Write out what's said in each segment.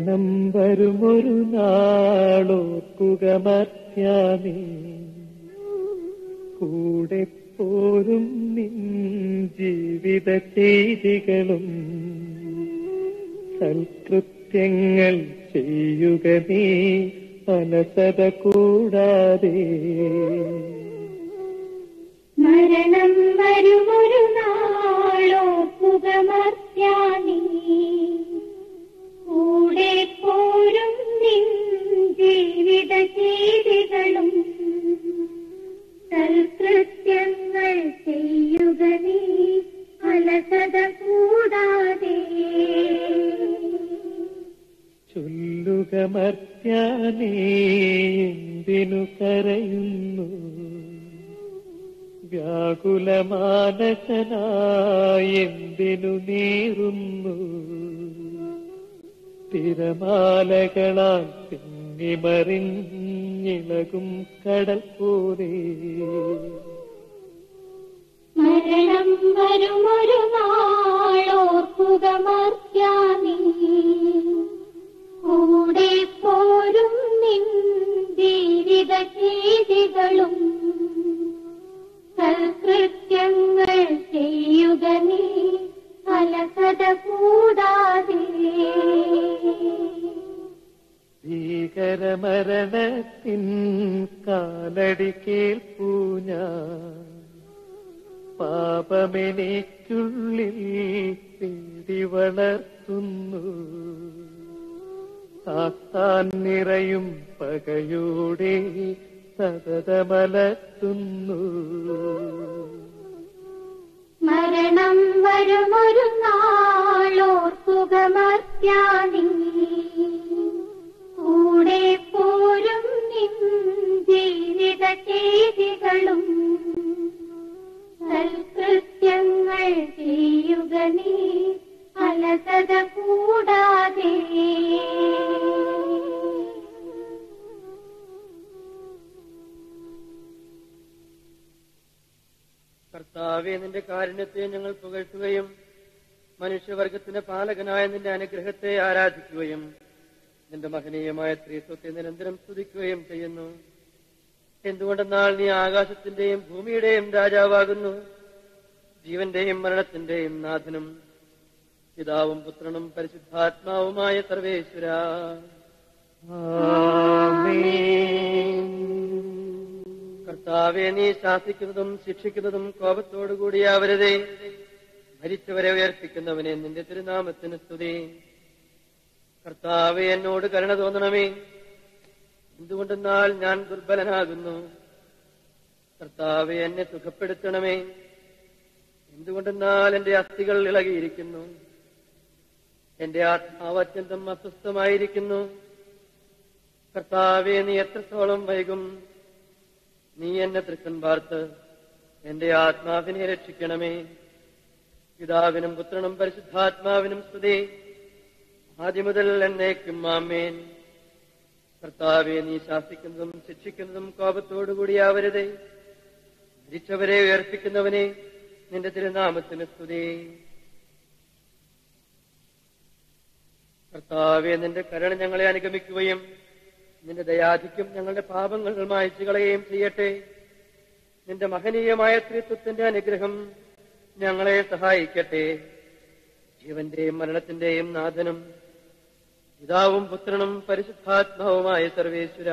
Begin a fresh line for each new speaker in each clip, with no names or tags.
മരണം വരുമൊരു നാളോർക്കുക മർത്യാനേ, കൂടെ പോരും നിൻ ജീവിത ചെയ്തികളും സൽകൃത്യങ്ങൾ ചെയ്യുക നീ അലസത കൂടാതെ.
മരണം വരുമൊരു നാളോർക്കുക മർത്യാനേ, കൂടെ പോരും നിൻ ജീവിത ചെയ്തികളും സൽകൃത്യങ്ങൾ ചെയ്യുക നീ അലസത കൂടാതെ.
ചൊല്ലുക മർത്യാനേ, എന്തിനു കരയുന്നു, വ്യാകുലമാനസനായി എന്തിനു നീറുന്നു, തിരമാലകളാൽ തിങ്ങിമറിഞ്ഞിളകും കടൽ പോലെ.
മരണം വരുമൊരു നാളോർക്കുക മർത്യാനേ, കൂടെ പോരും നിൻ ജീവിത ചെയ്തികളും സൽകൃത്യങ്ങൾ ചെയ്യുക നീ അലസത കൂടാതെ.
ഭീകരമരണത്തിൻ കാലടി കേൾപ്പൂ ഞാൻ, പാപമെനിക്കുള്ളിൽ പേടി വളർത്തുന്നു, സാത്താൻ നിറയും പകയോടെ സതതമലർത്തുന്നു.
മരണം വരുമൊരു നാളോർക്കുക മർത്യാനേ, കൂടെ പോരും നിൻ ജീവിത ചെയ്തികളും സൽകൃത്യങ്ങൾ ചെയ്യുക നീ അലസത കൂടാതെ.
കർത്താവേ, നിന്റെ കാരുണ്യത്തെ ഞങ്ങൾ പുകഴ്ത്തുകയും മനുഷ്യവർഗത്തിന്റെ പാലകനായ നിന്റെ അനുഗ്രഹത്തെ ആരാധിക്കുകയും നിന്റെ മഹനീയമായ ത്രിത്വത്തെ നിരന്തരം സ്തുതിക്കുകയും ചെയ്യുന്നു. എന്തുകൊണ്ടെന്നാൽ നീ ആകാശത്തിന്റെയും ഭൂമിയുടെയും രാജാവാകുന്നു, ജീവന്റെയും മരണത്തിന്റെയും നാഥനും പിതാവും പുത്രനും പരിശുദ്ധാത്മാവുമായ സർവേശ്വര. കർത്താവെ, നീ ശാസിക്കുന്നതും ശിക്ഷിക്കുന്നതും കോപത്തോടുകൂടിയാവരുതേ. മരിച്ചവരെ ഉയർപ്പിക്കുന്നവനെ നിന്റെ തിരുനാമത്തിന് സ്തുതി. കർത്താവെ, എന്നോട് കരുണ തോന്നണമേ, എന്തുകൊണ്ടെന്നാൽ ഞാൻ ദുർബലനാകുന്നു. കർത്താവെ, എന്നെ സുഖപ്പെടുത്തണമേ, എന്തുകൊണ്ടെന്നാൽ എന്റെ അസ്ഥികൾ ഇളകിയിരിക്കുന്നു, എന്റെ ആത്മാവ് അത്യന്തം അസ്വസ്ഥമായിരിക്കുന്നു. കർത്താവെ, നീ എത്രത്തോളം വൈകും? നീ എന്നെ തൃക്കൻ പാർത്ത് എന്റെ ആത്മാവിനെ രക്ഷിക്കണമേ. പിതാവിനും പുത്രനും പരിശുദ്ധാത്മാവിനും സ്തുതി, ആദ്യം മുതൽ എന്നേക്കും ആമേൻ. കർത്താവെ, നീ ശാസിക്കുന്നതും ശിക്ഷിക്കുന്നതും കോപത്തോടുകൂടിയാവരുതേ. മരിച്ചവരെ ഉയർപ്പിക്കുന്നവനെ നിന്റെ തിരുനാമത്തിന് സ്തുതി. കർത്താവെ, നിന്റെ കരുണ ഞങ്ങളെ അനുഗമിക്കുകയും നിന്റെ ദയാധിക്യം ഞങ്ങളുടെ പാപങ്ങൾ മായ്ച്ചു കളയുകയും ചെയ്യട്ടെ. നിന്റെ മഹനീയമായ ത്രിത്വത്തിന്റെ അനുഗ്രഹം ഞങ്ങളെ സഹായിക്കട്ടെ. ജീവന്റെയും മരണത്തിന്റെയും നാഥനും പിതാവും പുത്രനും പരിശുദ്ധാത്മാവുമായ സർവേശ്വര.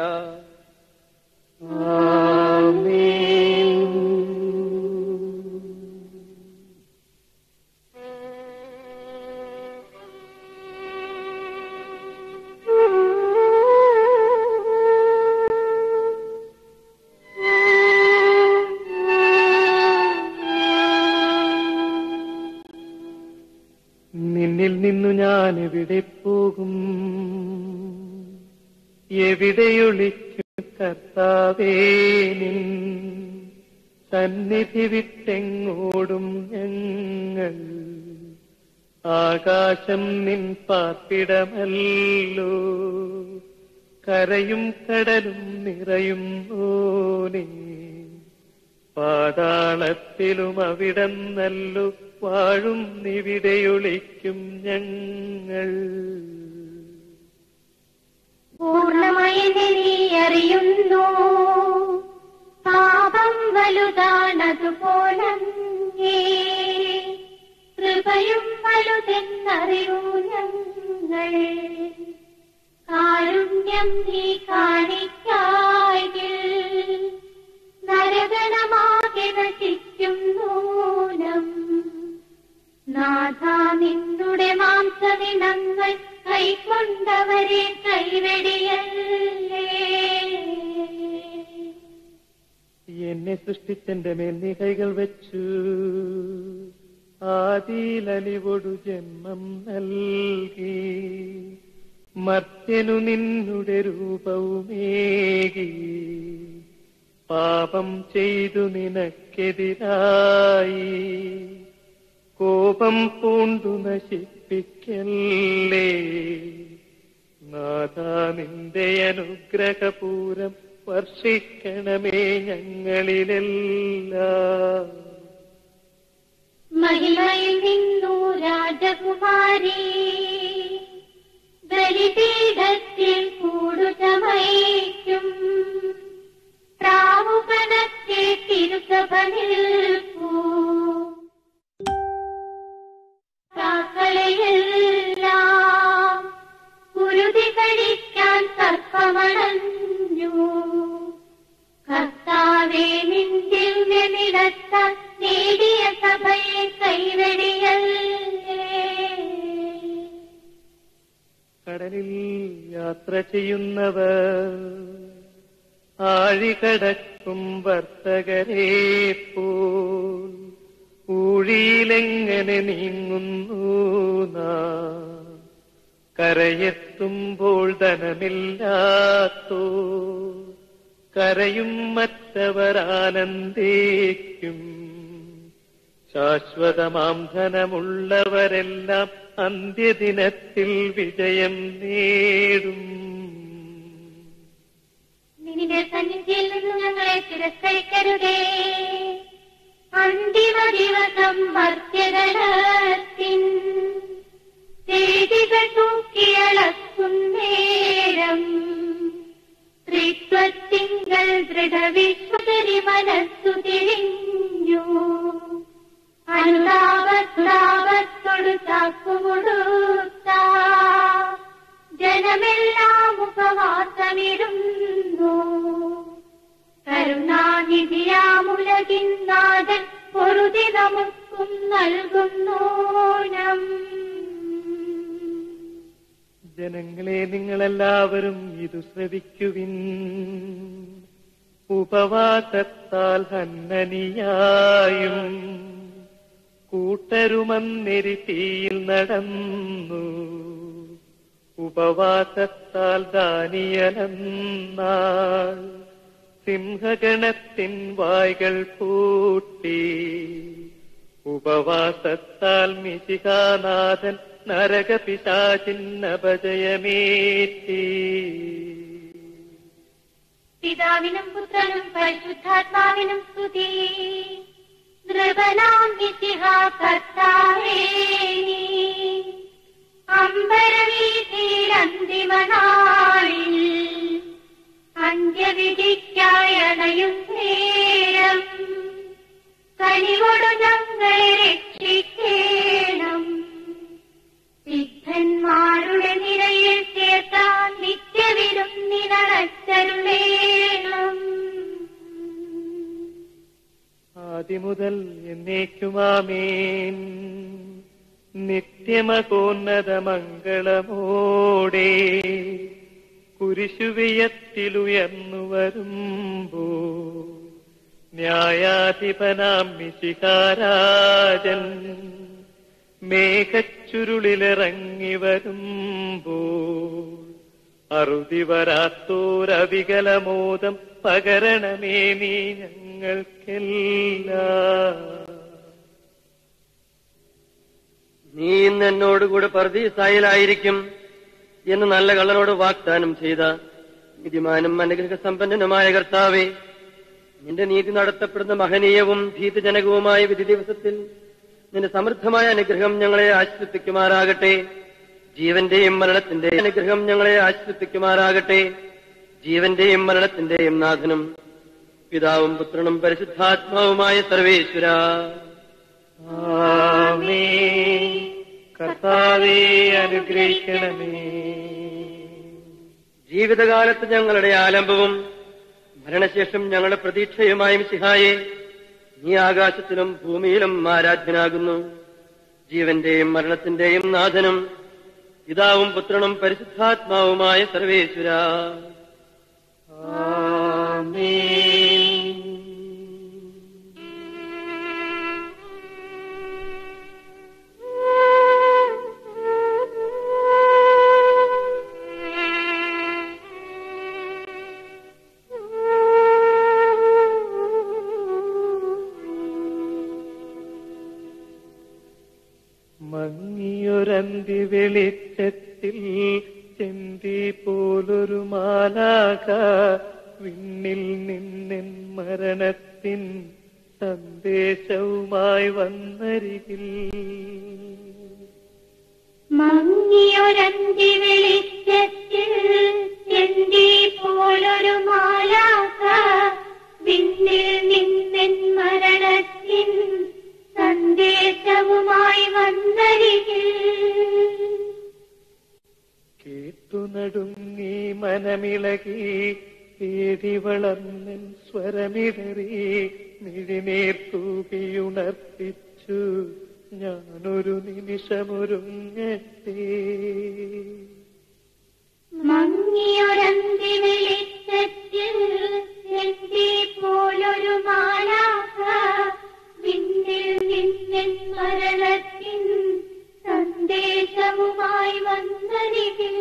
നിന്നിൽ നിന്നു ഞാൻ എവിടെ പോകും, എവിടെയൊളിക്കും കർത്താവേ? നിൻ സന്നിധി വിട്ടെങ്ങോടും ഞങ്ങൾ. ആകാശം നിൻ പാർപ്പിടമല്ലോ, കരയും കടലും നിറയും ഓനേ. പാതാളത്തിലും അവിടന്നല്ലോ വാഴും നിവിടെയൊളിക്കും ഞങ്ങൾ.
അതുപോലങ്ങേ കൃപയും വലുതെന്നറിയൂ ഞങ്ങൾ. കാരുണ്യം നീ കാണിക്കായിൽ നരകണമാകെ നശിക്കും നൂനം. നാഥ നിന്നുടെ മാംസദിനങ്ങൾ കൈക്കൊണ്ടവരെ കൈവെടിയല്ലേ.
എന്നെ സൃഷ്ടിച്ചെന്റെ മേൽ നീ കൈകൾ വെച്ചു, ആദിയിലലിവൊടു ജന്മം നൽകി. മർത്യനു നിന്നുടെ രൂപവുമേകി, പാപം ചെയ്തു നിനക്കെതിരായി. കോപം പൂണ്ടു നശിപ്പിക്കല്ലേ നാഥ, നിന്റെ അനുഗ്രഹപൂരം വർഷിക്കണമേ ഞങ്ങളിലെല്ലാം.
മഹിമയിൽ നിന്നു രാജകുമാരി ബലിപീഠത്തിൽ കൂടുചമയ്ക്കും. പ്രാവുകണത്തെ തിരുസഭ നിൽപ്പൂ. കാക്കളയെല്ലാം കുരുതി കഴിക്കാൻ സർപ്പമണഞ്ഞു. കർത്താവേ നിന്റെ നിലത്താൽ നേടിയ സഭയെ കൈവെടിയല്ലേ.
കടലിൽ യാത്ര ചെയ്യുന്നവർ ആഴികടക്കും വർത്തകരെ പോൽ ഊഴിയിലെങ്ങനെ നീങ്ങുന്നു നാം. കരയെത്തുമ്പോൾ ധനമില്ലാത്തോ കരയും മറ്റവർ ആനന്ദിക്കും. ശാശ്വതമാം ധനമുള്ളവരെല്ലാം അന്ത്യദിനത്തിൽ വിജയം നേടും.
നിന്റെ സന്നിധിയിൽ നിന്ന് ഞങ്ങളെ തിരസ്കരിക്കരുതേ. അന്തിമ ദിവസം മർത്യഗണത്തിൻ ചെയ്തികൾ തൂക്കിയളക്കും നേരം. ത്രിത്വത്തിങ്കൽ ദൃഢവിശ്വസരി മനസ്സു തിരിഞ്ഞു. അനുതാപത്തൊടു ചാക്കുമുടുത്ത ജനമെല്ലാം ഉപവാസമിടുന്നു. കരുണാനിധിയാമുലകിൻ നാഥൻ പൊറുതി നമുക്കും നൽകുന്നോണം.
ജനങ്ങളെ നിങ്ങളെല്ലാവരും ഇതു ശ്രവിക്കുവിൻ. ഉപവാസത്താൽ ഹന്നനിയായും കൂട്ടരുമന്നെരി തീയിൽ നടന്നു. ഉപവാസത്താൽ ദാനിയേലന്നാൾ സിംഹഗണത്തിൻ വായ്കൾ പൂട്ടി. ഉപവാസത്താൽ മിശിഹാനാഥൻ നരകപിശാചിന്നപജയമേറ്റി.
പിതാവിനും പുത്രനും പരിശുദ്ധാത്മാവിനും സ്തുതി. നൃപനാം മിശിഹാ കർത്താവേ നീ അമ്പരവീഥിയിൽ അന്തിമനാളിൽ അന്ത്യവിധിക്കായി അണയും നേരം കനിവോടു ഞങ്ങളെ രക്ഷിക്കണം. സിദ്ധന്മാരുടെ നിരയിൽ ചേർത്താൻ നിത്യവിരുന്നിനടച്ചരുളേണം.
ആദിമുതൽ എന്നേക്കുമാമേൻ. നിത്യമകോന്നതമംഗളമോടെ കുരിശുവിയത്തിലുയർന്നു വരുമ്പോ ന്യായാധിപനാം മിശിഹാരാജൻ മേഘച്ചുരുളിലിറങ്ങി വരുമ്പോ അറുതി വരാത്തോരവികലമോദം പകരണമേ നീ ഞങ്ങൾക്കെല്ലാം.
നീ ഇന്ന് എന്നോടുകൂടെ പർദീസായിലായിരിക്കും എന്ന് നല്ല കള്ളനോട് വാഗ്ദാനം ചെയ്ത നീതിമാനും അനുഗ്രഹ സമ്പന്നനുമായ കർത്താവേ, നിന്റെ നീതി നടത്തപ്പെടുന്ന മഹനീയവും ഭീതിജനകവുമായ വിധി ദിവസത്തിൽ നിന്റെ സമൃദ്ധമായ അനുഗ്രഹം ഞങ്ങളെ ആശ്വസിപ്പിക്കുമാറാകട്ടെ. ജീവന്റെയും മരണത്തിന്റെയും അനുഗ്രഹം ഞങ്ങളെ ആശ്വസിപ്പിക്കുമാറാകട്ടെ. ജീവന്റെയും മരണത്തിന്റെയും നാഥനും പിതാവും പുത്രനും പരിശുദ്ധാത്മാവുമായ സർവേശ്വര.
ആമേൻ. കർത്താവേ അനുഗ്രഹിക്കണമേ.
ജീവിതകാലത്ത് ഞങ്ങളുടെ ആലംബവും മരണശേഷം ഞങ്ങളുടെ പ്രതീക്ഷയുമായ മിശിഹായെ, നീ ആകാശത്തിലും ഭൂമിയിലും ആരാധ്യനാകുന്നു. ജീവന്റെയും മരണത്തിന്റെയും നാഥനും പിതാവും പുത്രനും പരിശുദ്ധാത്മാവുമായ സർവേശ്വര.
ആമേൻ. മങ്ങിയൊരന്തി വെളിച്ചത്തിൽ ചെന്തി പോലൊരു മാലാക വിണ്ണിൽ നിന്നെൻ മരണത്തിൻ സന്ദേശവുമായി വന്നരികിൽ.
മങ്ങിയൊരന്തി വെളിച്ചത്തിൽ ചെന്തി പോലൊരു മാലാക വിണ്ണിൽ നിന്നെൻ മരണത്തിൻ സന്ദേശവുമായി വന്നരികിൽ.
കേട്ടു നടുങ്ങി മനമിളകി പേടി വളർന്നൻ സ്വരമിടറി മിഴിനീർ തൂകിയുണർത്തിച്ചു ഞാനൊരു നിമിഷമൊരുങ്ങട്ടെ.
മങ്ങിയൊരന്തി വെളിച്ചത്തിൽ ചെന്തി പോലൊരു മാലാക വിണ്ണിൽ നിന്നെൻ മരണത്തിൻ സന്ദേശവുമായി വന്നരികിൽ.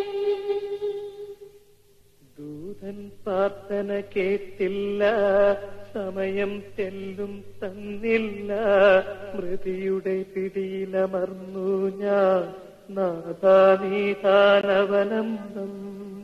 ദൂതൻ പ്രാർത്ഥന കേട്ടില്ല, സമയം തെല്ലും തന്നില്ല, മൃതിയുടെ പിടിയിലമർന്നു ഞാൻ നാഥാ നീതാനവലംബം.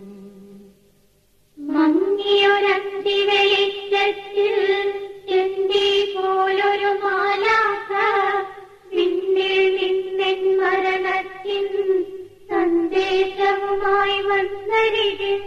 മങ്ങിയൊരന്തി വെളിച്ചത്തിൽ ചെന്തി പോലൊരു മാലാക വിണ്ണിൽ നിന്നെൻ മരണത്തിൻ സന്ദേശവുമായി വന്നരികിൽ.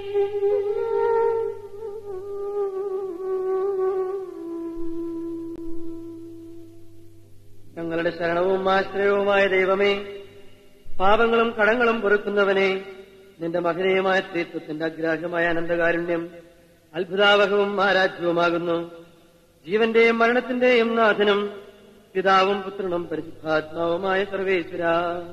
ഞങ്ങളുടെ ശരണവും ആശ്രയവുമായ ദൈവമേ, പാപങ്ങളും കടങ്ങളും പൊറുക്കുന്നവനെ, നിന്റെ മഹനീയമായ സ്ത്രീത്വത്തിന്റെ അഗ്രാഹ്യമായ അനന്തകാരുണ്യം അത്ഭുതാവഹവും ആരാധ്യവുമാകുന്നു. ജീവന്റെയും മരണത്തിന്റെയും നാഥനും പിതാവും പുത്രനും പരിശുദ്ധാത്മാവുമായ സർവേശ്വര.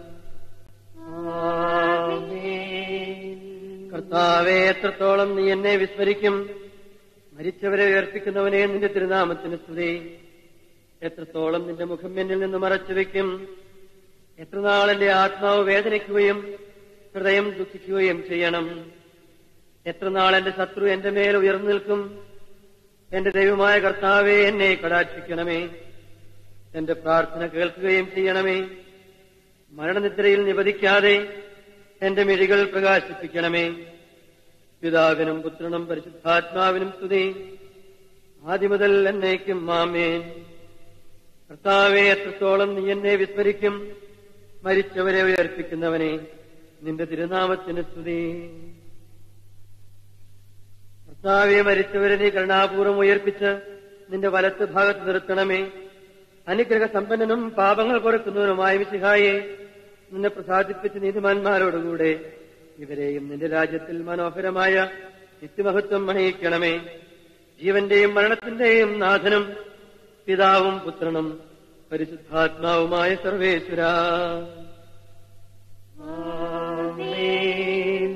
കർത്താവേ, എത്രത്തോളം നീ എന്നെ വിസ്മരിക്കും. മരിച്ചവരെ ഉയർപ്പിക്കുന്നവനെ നിന്റെ തിരുനാമത്തിന് സ്തുതി. എത്രത്തോളം നിന്റെ മുഖം എന്നിൽ നിന്ന് മറച്ചുവെക്കും. എത്രനാൾ എന്റെ ആത്മാവ് വേദനിക്കുകയും ഹൃദയം ദുഃഖിക്കുകയും ചെയ്യണം. എത്രനാൾ എന്റെ ശത്രു എന്റെ മേൽ ഉയർന്നു നിൽക്കും. എന്റെ ദൈവമായ കർത്താവേ, എന്നെ കടാക്ഷിക്കണമേ. എന്റെ പ്രാർത്ഥന കേൾക്കുകയും ചെയ്യണമേ. മരണനിദ്രയിൽ നിപതിക്കാതെ എന്റെ മിഴികൾ പ്രകാശിപ്പിക്കണമേ. പിതാവിനും പുത്രനും പരിശുദ്ധാത്മാവിനും സ്തുതി, ആദിമുതൽ എന്നേക്കും ആമേൻ. കർത്താവേ, എത്രത്തോളം നീ എന്നെ വിസ്മരിക്കും. മരിച്ചവരെ ഉയർപ്പിക്കുന്നവനെ, നിന്റെ തിരുനാമത്തിന് സ്തുതി. കർത്താവെ, മരിച്ചവരെ നീ കരുണാപൂർവ്വം ഉയർപ്പിച്ച് നിന്റെ വലത്ത് ഭാഗത്ത് നിർത്തണമേ. അനുഗ്രഹ സമ്പന്നനും പാപങ്ങൾ പൊറുക്കുന്നവനുമായ മിശിഹായെ, നിന്നെ പ്രസാദിപ്പിച്ച് നീതിമാന്മാരോടുകൂടെ ഇവരെയും നിന്റെ രാജ്യത്തിൽ മനോഹരമായ നിത്യമഹത്വം അണിയിക്കണമേ. ജീവന്റെയും മരണത്തിന്റെയും നാഥനും പിതാവും പുത്രനും പരിശുദ്ധാത്മാവുമായ സർവേശ്വര. ആമേൻ.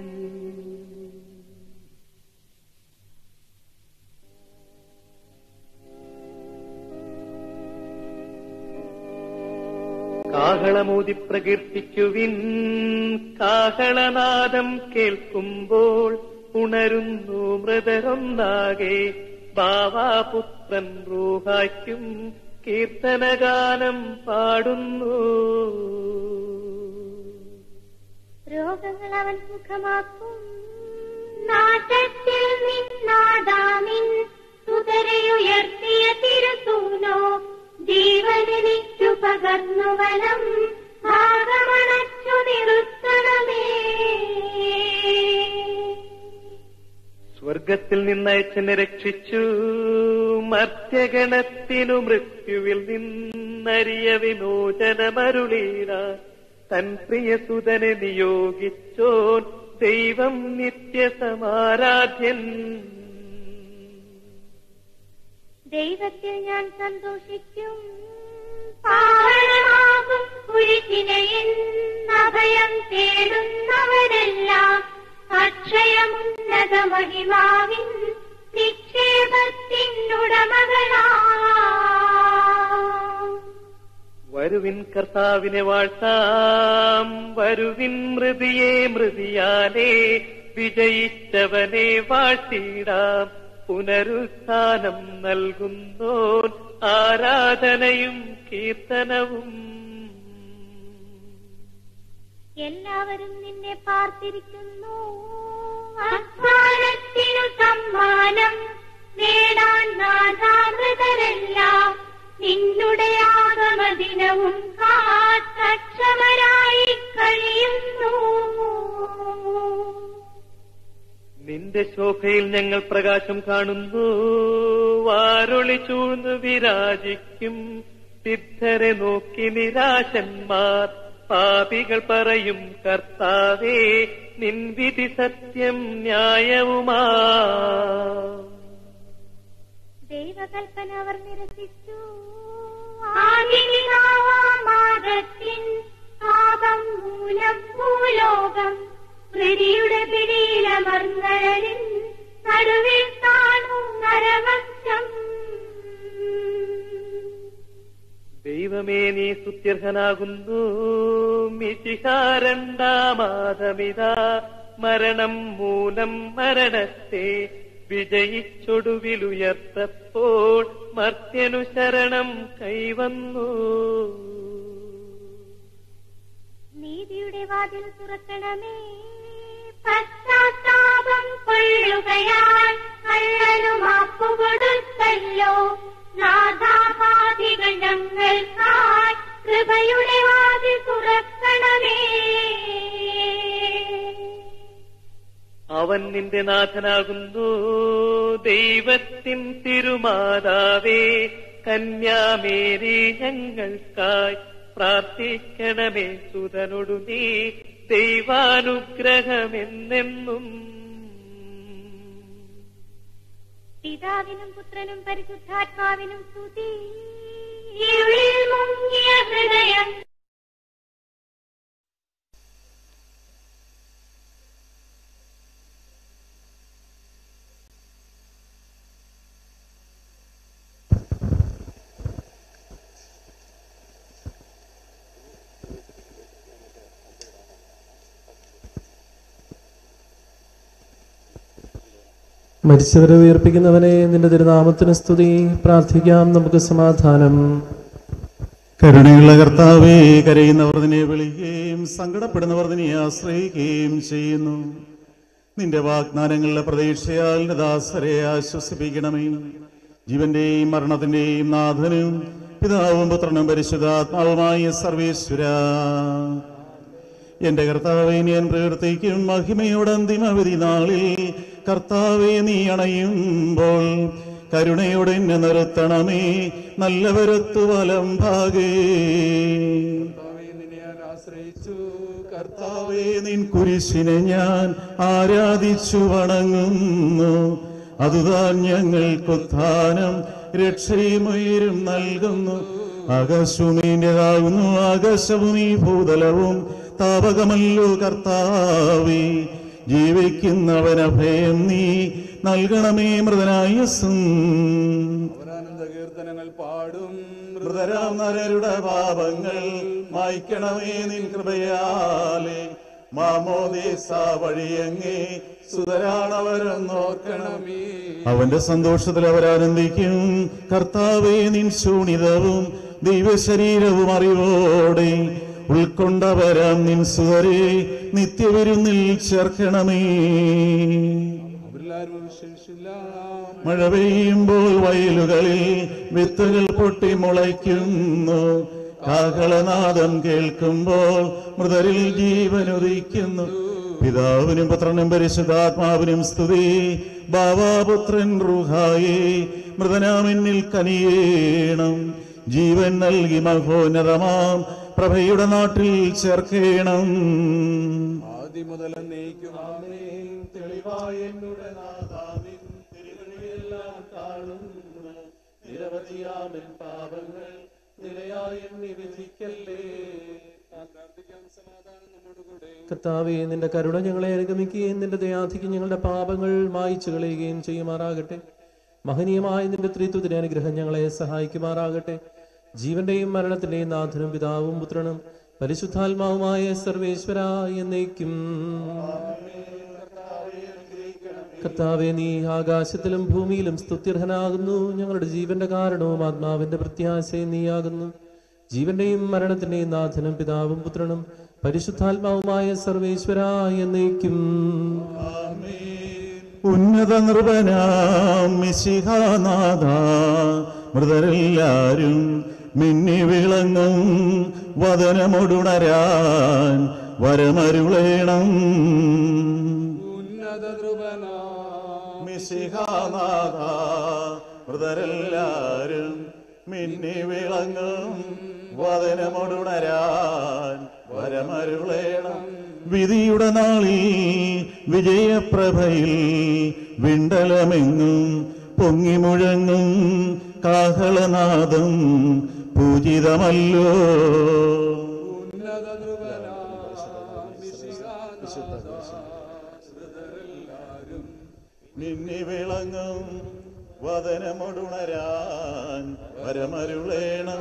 കാഹളമൂതി പ്രകീർത്തിക്കുവിൻ, കാഹളനാദം കേൾക്കുമ്പോൾ ഉണരുന്നു മൃതരൊന്നാകെ. ബാവാപുത്രൻ റൂഹായ്ക്കും കീർത്തനഗാനം പാടുന്നു.
രോഗങ്ങൾ അവൻ സുഖമാക്കും. നാട്ടത്തിൽ നിന്നാദാമിൻ സുതരയുയർത്തിയ തിരുസൂനോ, ജീവനെനിക്കു പകർന്നുവനം ഭാഗമണച്ചു നിർത്തണമേ.
സ്വർഗത്തിൽ നിന്നയച്ചെന്നെ രക്ഷിച്ചു. മർത്യഗണത്തിനു മൃത്യുവിൽ നിന്നരിയ വിമോചനമരുളീടാൻ തൻ പ്രിയസുതനെ നിയോഗിച്ചോൻ ദൈവം നിത്യസമാരാധ്യൻ.
ദൈവത്തിൽ ഞാൻ സന്തോഷിക്കും. പാവനമാകും കുരിശിനയിൽ അഭയം തേടുന്നവരെല്ലാം അക്ഷയമുന്നത മഹിമാവിൻ നിക്ഷേപത്തിനുടമകളാം.
വരുവിൻ കർത്താവിനെ വാഴ്ത്താം, വരുവിൻ മൃതിയെ മൃതിയാലേ വിജയിച്ചവനെ വാഴ്ത്തിടാം. പുനരുത്ഥാനം നൽകുന്നോൻ ആരാധനയും കീർത്തനവും.
എല്ലാവരും നിന്നെ പാർത്തിരിക്കുന്നു. അധ്വാനത്തിനു സമ്മാനം നേടാൻ നാഥാമൃതരെല്ലാം നിന്നുടെ ആഗമദിനവും കാത്തക്ഷമരായി കഴിയുന്നു.
നിന്റെ ശോഭയിൽ ഞങ്ങൾ പ്രകാശം കാണുന്നു. വാരൊളി ചൂഴ്ന്നു വിരാജിക്കും സിദ്ധരെ നോക്കി നിരാശന്മാർ. പാപികൾ പറയും കർത്താവേ നിൻ വിധി സത്യം ന്യായവുമാ.
ദൈവകൽപ്പന അവർ നിരസിച്ചു. ആദിപിതാവാമാദത്തിൻ പാപം മൂലം ഭൂലോകം പ്രതിയുടെ പിടിയിലമർന്നരിൻ നടുവിൽ കാണും നരവംശം.
ദൈവമേ നീ സ്തുത്യർഹനാകുന്നു. മിശിഹാരണ്ടാമാതമിതാ മരണം മൂലം മരണത്തെ വിജയിച്ചൊടുവിലുയർത്തപ്പോൾ മർത്യനു ശരണം കൈവന്നു.
നീതിയുടെ വാതിൽ തുറക്കണമേ, പശ്ചാത്താപം കൊള്ളുകയാൽ കള്ളനു മാപ്പു കൊടുത്തല്ലോ. നാഥാപാപികൾ ഞങ്ങൾക്കായി കൃപയുടെ വാതിൽ തുറക്കണമേ.
അവൻ നിന്റെ നാഥനാകുന്നു, ദൈവത്തിൻ തിരുമാതാവേ. കന്യാമേരി ഞങ്ങൾക്കായി പ്രാർത്ഥിക്കണമേ. സുതനൊടു നീ ദൈവാനുഗ്രഹമെന്നെന്നും.
പിതാവിനും പുത്രനും പരിശുദ്ധാത്മാവിനും സ്തുതി. ഇരുളിൽ മുങ്ങിയ ഹൃദയം
മരിച്ചവരെ ഉയർപ്പിക്കുന്നവനെ നിന്റെ തിരുനാമത്തിന് സ്തുതി. പ്രാർത്ഥിക്കാം, നമുക്ക് സമാധാനം.
കരുണയുള്ള കർത്താവേ, കരയുന്നവർ നിന്നെ വിളിക്കുകയും സങ്കടപ്പെടുന്നവർ നിന്നെ ആശ്രയിക്കുകയും ചെയ്യുന്നു. നിന്റെ വാഗ്ദാനങ്ങളുടെ പ്രതീക്ഷയാൽ ദാസരെ ആശ്വസിപ്പിക്കണമേ. ജീവന്റെയും മരണത്തിന്റെയും നാഥനും പിതാവും പുത്രനും പരിശുദ്ധാത്മാവുമായ സർവേശ്വരാ, എന്റെ കർത്താവേ, ഞാൻ പ്രവർത്തിക്കും മഹിമയുടെ അന്തിമവിധി നാളിൽ കർത്താവേ നീ അണയുമ്പോൾ കരുണയോടെ എന്നെ നിർത്തണമേ. നല്ലവരത്തു വലം ഭാഗേ കർത്താവേ, നിൻ കുരിശിനെ ഞാൻ ആരാധിച്ചു വണങ്ങുന്നു. അതുതാൻ ഞങ്ങൾക്കുത്ഥാനം രക്ഷയുമുയരും നൽകുന്നു. ആകാശഭൂമിൻ്റെതാകുന്നു, ആകാശവും ഈ ഭൂതലവും താപകമല്ലോ കർത്താവേ. ജീവിക്കുന്നവനഭയം നീ നൽകണമേ. മൃതനായുസ്സും കീർത്തനങ്ങൾ പാടും മൃതരാം നരരുടെ പാപങ്ങൾ മായ്ക്കണമേ നിൻ കൃപയാലേ. മാമോദീസ വഴിയങ്ങേ സുതരാണവരെന്നോർക്കണമേ. അവന്റെ സന്തോഷത്തിൽ അവരാനന്ദിക്കും. കർത്താവേ, നിൻ ശൂണിതവും ദൈവശരീരവും അറിവോടെ ഉൾക്കൊണ്ടവരാം നിൻ സുതരെ നിത്യവിരുന്നിൽ ചേർക്കണമേ. മഴ പെയ്യുമ്പോൾ വയലുകളിൽ വിത്തുകൾ പൊട്ടി മുളയ്ക്കുന്നു. കാഹളനാദം കേൾക്കുമ്പോൾ മൃതരിൽ ജീവനുദിക്കുന്നു. പിതാവിനും പുത്രനും പരിശുദ്ധാത്മാവിനും സ്തുതി. ബാവാപുത്രൻ റൂഹായേ മൃതനാമെന്നിൽ കനിയേണം. ജീവൻ നൽകി മഹോന്നതമാം പ്രഭയുടെ നാട്ടിൽ ചേർക്കേണം.
ആദ്യം മുതൽ എന്നേക്കും ആമേൻ. തെളിവായ എന്നുടെ നാഥാവിൻ തിരുവഴിയെല്ലാം കാണുന്നു. നിരവധിയാമൻ പാപങ്ങൾ നിലയായ വിധിക്കല്ലേ. പ്രാർത്ഥിക്കാം. സമാധാനം നമ്മോടുകൂടെ.
കർത്താവേ, നിന്റെ കരുണ ഞങ്ങളെ അനുഗമിക്കുകയും നിന്റെ ദയാധിക്ക് ഞങ്ങളുടെ പാപങ്ങൾ മായിച്ചു കളയുകയും ചെയ്യുമാറാകട്ടെ. മഹനീയമായ നിന്റെ ത്രിത്വത്തിന്റെ അനുഗ്രഹം ഞങ്ങളെ സഹായിക്കുമാറാകട്ടെ. ജീവന്റെയും മരണത്തിന്റെയും നാഥനും പിതാവും പുത്രനും പരിശുദ്ധാത്മാവുമായ സർവേശ്വര എന്നേക്കും. കർത്താവേ, നീ ആകാശത്തിലും ഭൂമിയിലും സ്തുത്യർഹനാകുന്നു. ഞങ്ങളുടെ ജീവന്റെ കാരണവും ആത്മാവിന്റെ പ്രത്യാശയും നീയാകുന്നു. ജീവന്റെയും മരണത്തിന്റെയും നാഥനും പിതാവും പുത്രനും പരിശുദ്ധാത്മാവുമായ സർവേശ്വര എന്നേക്കും.
ഉന്നത നൃപനാം മിശിഹാനാഥ, മൃതരെല്ലാരും മിന്നി വിളങ്ങും വദനമൊടുണരാൻ വരമരുളേണം.
ഉന്നത ധ്രുവനാം
മിശിഹാനാഥ, മൃതരെല്ലാരും മിന്നി വിളങ്ങും വദനമൊടുണരാൻ വരമരുളേണം. വിധിയുടെ നാളിൽ വിജയപ്രഭയിൽ വിണ്ടലമെങ്ങും പൊങ്ങി മുഴങ്ങും കാഹളനാദം പൂജിതമല്ലോ.
ഉന്നത ധ്രുവനാം മിശിഹാനാഥരെല്ലാരും
മിന്നി വിളങ്ങും വദനമൊടുണരാൻ വരമരുളേണം.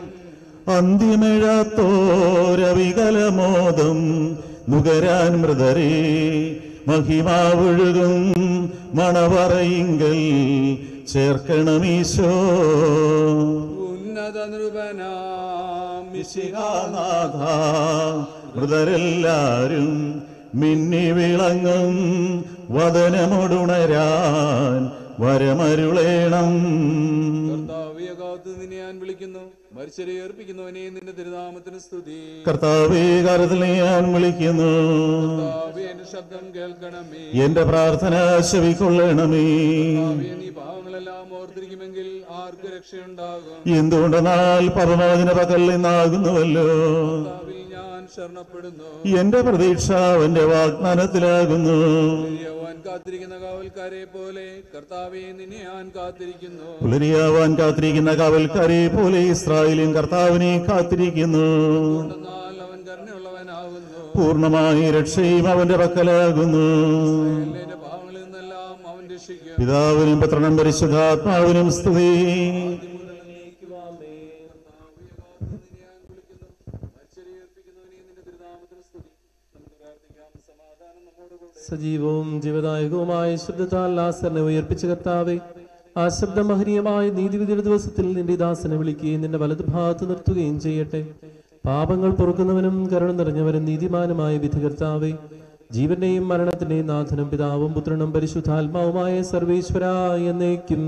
അന്തിമിഴത്തോരവികലമോദം നുകരാൻ മൃതരെ മഹിമാവൊഴുകും മണവറയിങ്കൽ ചേർക്കണമീശോ.
ഉന്നത നൃപനാം
മിശിഹാനാഥ, മൃതരെല്ലാരും മിന്നി വിളങ്ങും വദനമൊടുണരാൻ വരമരുളേണം.
കർത്താവേ, കാത്തു നിന്നെ ഞാൻ വിളിക്കുന്നു. മരിച്ചരെ ഏർപ്പിക്കുന്നവനെ നിന്റെ തിരുനാമത്തിന് സ്തുതി.
കർത്താവേ, കരത്തിലെ ഞാൻ വിളിക്കുന്നു.
കർത്താവേ, എന്റെ ശബ്ദം കേൾക്കണമേ.
എന്റെ പ്രാർത്ഥന ചെവിക്കൊള്ളണമേ.
കർത്താവേ, നീ പാവങ്ങളെല്ലാം ഓർത്തിരിക്കുമെങ്കിൽ ആർക്ക് രക്ഷയുണ്ടാകും?
എന്തുകൊണ്ടെന്നാൽ പരമോചന പകൽ നിന്നാകുന്നുവല്ലോ.
കർത്താവിൽ ഞാൻ ശരണപ്പെടുന്നു.
എന്റെ പ്രതീക്ഷ അവന്റെ വാഗ്ദാനത്തിലാകുന്നു.
യവാൻ കാത്തിരിക്കുന്ന കാവൽക്കാരെ പോലെ കർത്താവേ, നിന്നെ ഞാൻ കാത്തിരിക്കുന്നു.
പുലരിയാവാൻ കാത്തിരിക്കുന്ന കാവൽക്കാരെ പോലെ ഇസ്രായേലിൻ കർത്താവിനെ കാത്തിരിക്കുന്നു.
എന്നാൽ അവൻ കരുണയുള്ളവനാകുന്നു.
പൂർണ്ണമായ രക്ഷയും അവന്റെ പക്കലാകുന്നു.
എന്റെ പാവങ്ങളിൽ നിന്നെല്ലാം അവൻ രക്ഷിക്കും.
പിതാവിനും പുത്രനും പരിശുദ്ധാത്മാവിനും സ്തുതി.
സജീവവും ജീവദായകവുമായ ശബ്ദത്താൽ ലാസറിനെ ഉയർപ്പിച്ച കർത്താവേ, ആ ശബ്ദം മഹനീയമായ നീതിവിധിയുടെ ദിവസത്തിൽ നിന്റെ ദാസനെ വിളിക്കുകയും നിന്റെ വലതുഭാഗത്ത് നിർത്തുകയും ചെയ്യട്ടെ. പാപങ്ങൾ പൊറുക്കുന്നവനും കരുണ നിറഞ്ഞവനും നീതിമാനുമായ വിധി കർത്താവേ, ജീവന്റെയും മരണത്തിന്റെയും നാഥനും പിതാവും പുത്രനും പരിശുദ്ധാത്മാവുമായ സർവേശ്വര എന്നേക്കും.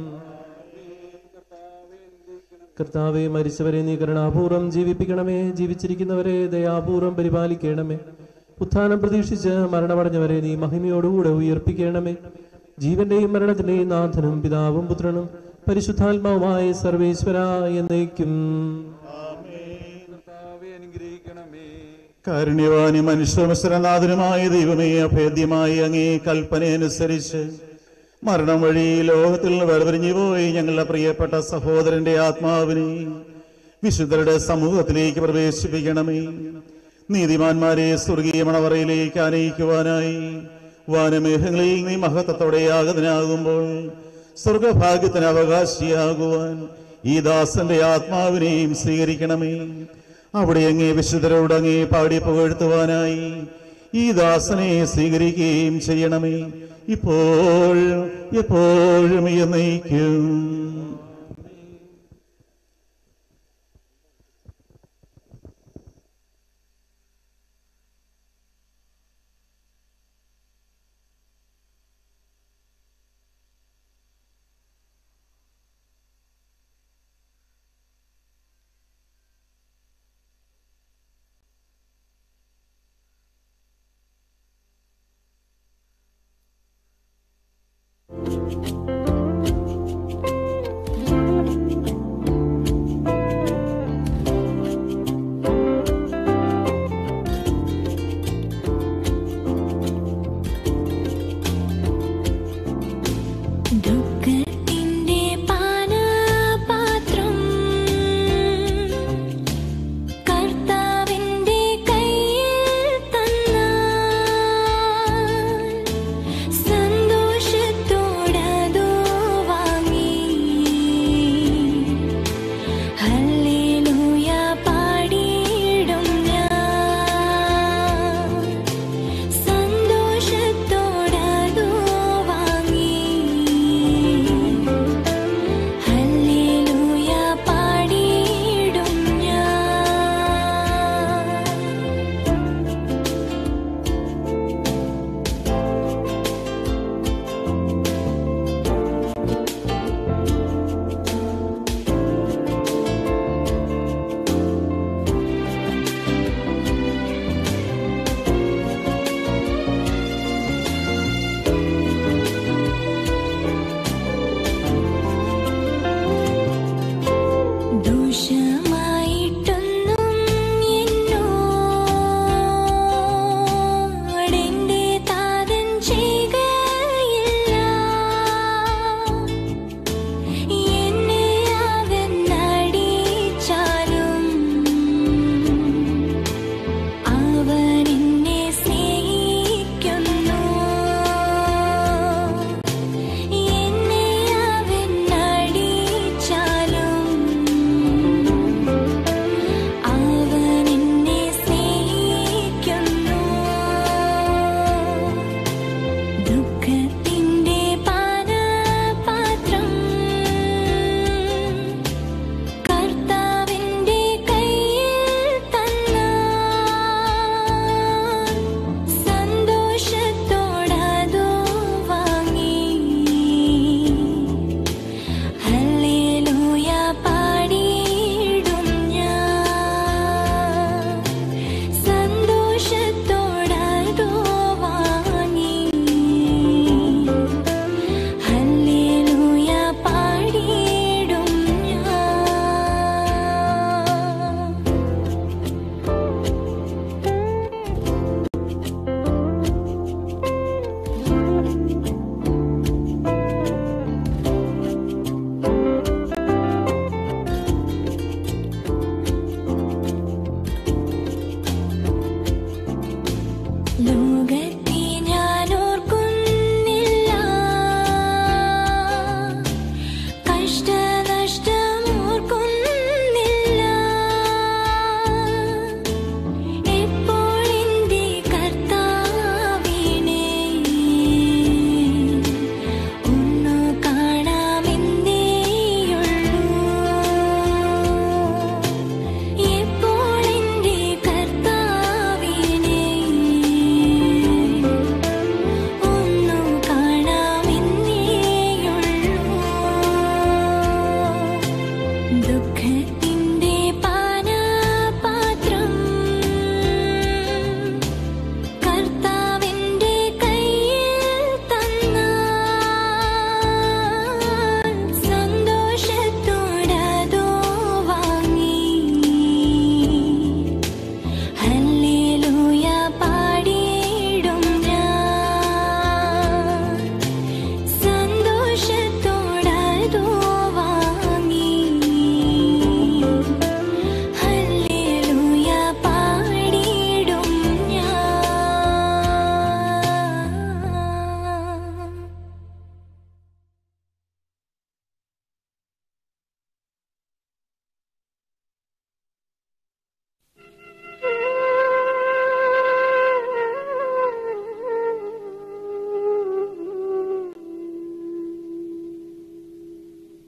കർത്താവെ, മരിച്ചവരെ നീ കരുണാപൂർവ്വം ജീവിപ്പിക്കണമേ. ജീവിച്ചിരിക്കുന്നവരെ ദയാപൂർവ്വം പരിപാലിക്കണമേ. ഉത്ഥാനം പ്രതീക്ഷിച്ച് മരണമടഞ്ഞവരെ നീ മഹിമയോടുകൂടെ ഉയർപ്പിക്കണമേ. ജീവന്റെയും മരണത്തിന്റെയും നാഥനും പിതാവും പുത്രനും പരിശുദ്ധാത്മാവുമായ സർവേശ്വര എന്നേക്കും.
കർത്താവേ, അനുഗ്രഹിക്കണമേ.
കാരുണ്യവാനും മനുഷ്യനാഥനുമായ ദൈവമേ, അഭേദ്യമായ അങ്ങേ കൽപ്പനയനുസരിച്ച് മരണം വഴി ലോകത്തിൽ വേർപിരിഞ്ഞു പോയി ഞങ്ങളുടെ പ്രിയപ്പെട്ട സഹോദരന്റെ ആത്മാവിനെ വിശുദ്ധരുടെ സമൂഹത്തിലേക്ക് പ്രവേശിപ്പിക്കണമേ. നീതിമാന്മാരെ സ്വർഗീയ മണവറയിലേക്ക് ആനയിക്കുവാനായി വാനമേഘങ്ങളിൽ നീ മഹത്വത്തോടെ യാഗതനാകുമ്പോൾ സ്വർഗഭാഗ്യത്തിന് അവകാശിയാകുവാൻ ഈ ദാസന്റെ ആത്മാവിനെയും സ്വീകരിക്കണമേ. അവിടെ അങ്ങേ വിശുദ്ധരോട് അങ്ങേ പാടി പുകഴ്ത്തുവാനായി ഈ ദാസനെ സ്വീകരിക്കുകയും ചെയ്യണമേ, ഇപ്പോഴും എപ്പോഴും എന്നേക്കും.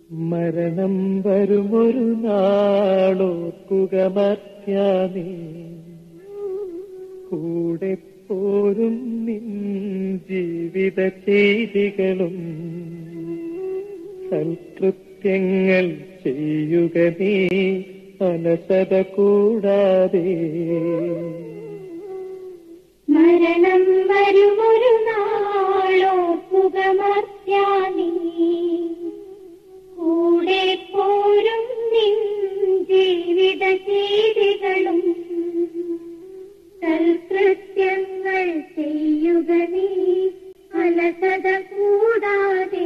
മരണം വരുമൊരു നാളോർക്കുക മർത്യാനേ, കൂടെ പോരും നിൻ ജീവിത ചെയ്തികളും സൽകൃത്യങ്ങൾ ചെയ്യുക നീ അലസത കൂടാതെ.
മരണം വരുമൊരു നാളോർക്കുക മർത്യാനേ, കൂടെ പോരും നിൻ ജീവിത ചെയ്തികളും സൽകൃത്യങ്ങൾ ചെയ്യുക നീ അലസത കൂടാതെ.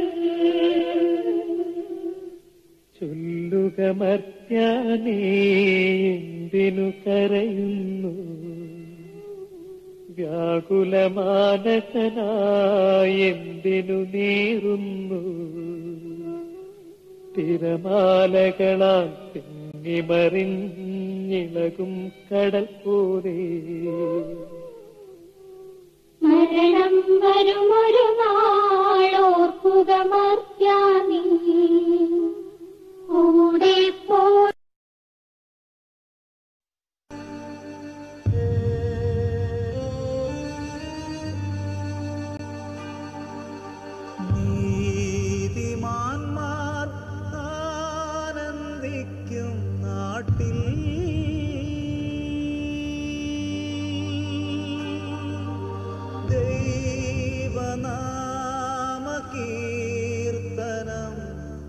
ചൊല്ലുക മർത്യാനേ, എന്തിനു കരയുന്നു, വ്യാകുലമാനസനായി എന്തിനു നീറുന്നു. തിരമാലകളാൽ തിങ്ങിമറിഞ്ഞിളകും കടൽ പോലെ.
മരണം വരുമൊരു നാളോർക്കുക മർത്യാനേ, കൂടെ പോ.
നീതിമാന്മാർ ആനന്ദിക്കും നാട്ടിൽ ദൈവനാമ കീർത്തനം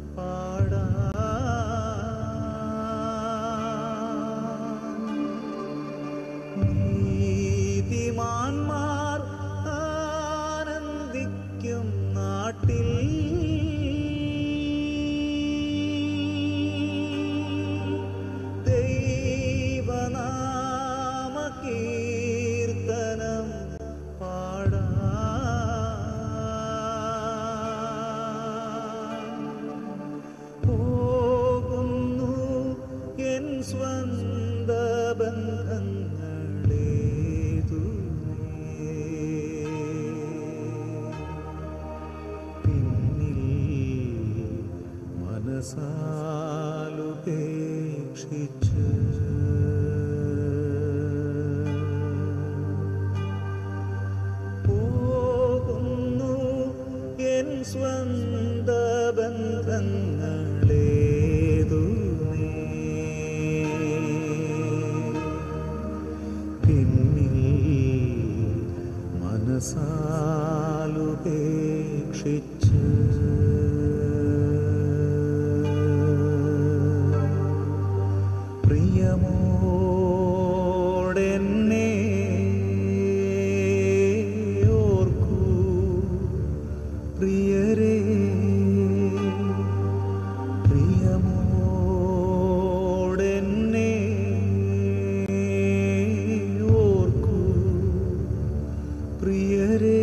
നീതിമാന്മാർ ആനന്ദിക്കും നാട്ടിൽ ദൈവനാമ കീർത്തനം പോകുന്നു എൻ സ്വന്ത ബന്ധങ്ങളേതു പിന്നിൽ മനസാലുപേക്ഷിച്ച് പോകുന്നു എൻ സ്വന്ത ബന്ധങ്ങളേതു പിന്നിൽ മനസാലുപേക്ഷിച്ച് പ്രിയമോടെന്നെ ഓർക്കൂ പ്രിയരേ, പ്രിയമോടെന്നെ ഓർക്കൂ പ്രിയരേ.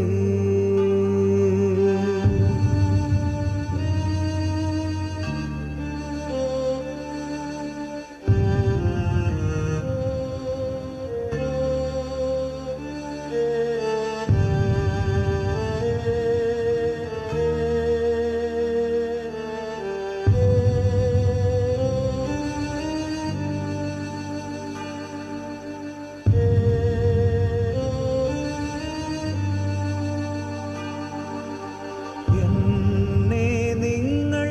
എന്നെ നിങ്ങൾ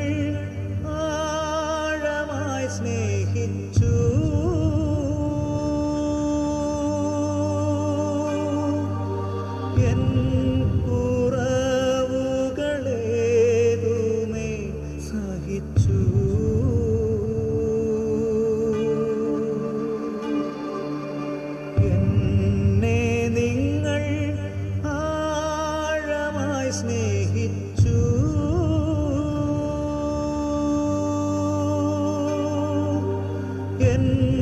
ആഴമായി സ്നേഹിച്ചു, എൻ കുറവുകളേതുമേ സഹിച്ചു. എന്നെ നിങ്ങൾ ആഴമായി സ്നേഹിച്ചു, എൻ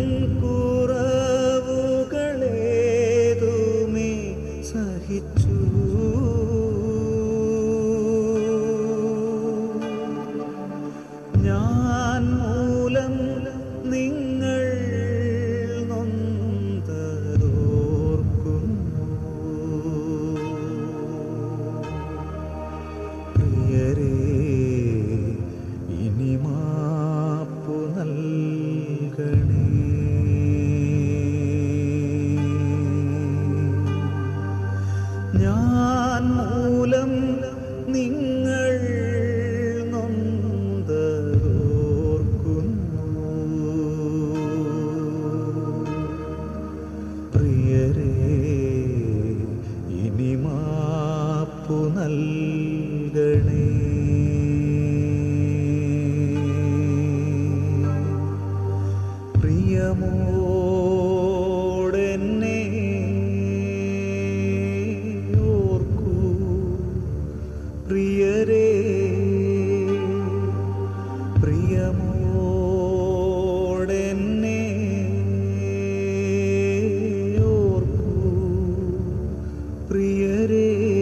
കുറവുകളേതുമേ സഹിച്ചു. ഞാൻ മൂലം നിങ്ങൾ നൊന്തതോർക്കുന്നു പ്രിയരേ, ഇനി പ്രിയമോടെന്നെ ഓർക്കൂ പ്രിയരേ, പ്രിയമോടെന്നെ ഓർക്കൂ പ്രിയരേ.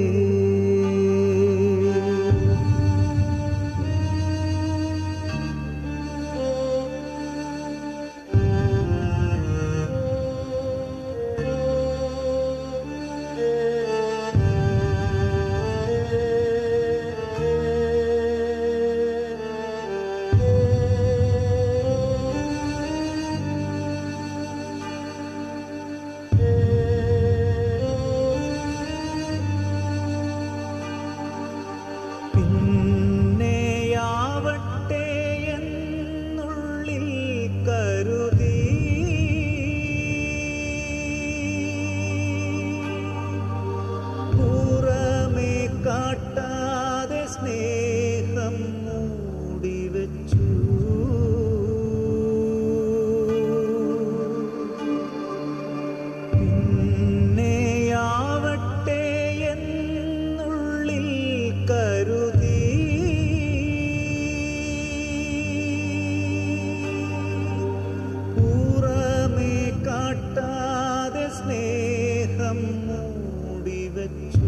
പിന്നെയാവട്ടെ എന്നുള്ളിൽ കരുതി പുറമേ കാട്ടാതെ സ്നേഹം മൂടിവെച്ചു. പിന്നെയാവട്ടെ എന്നുള്ളിൽ കരുതി പുറമേ കാട്ടാതെ സ്നേഹം മൂടിവെച്ചു.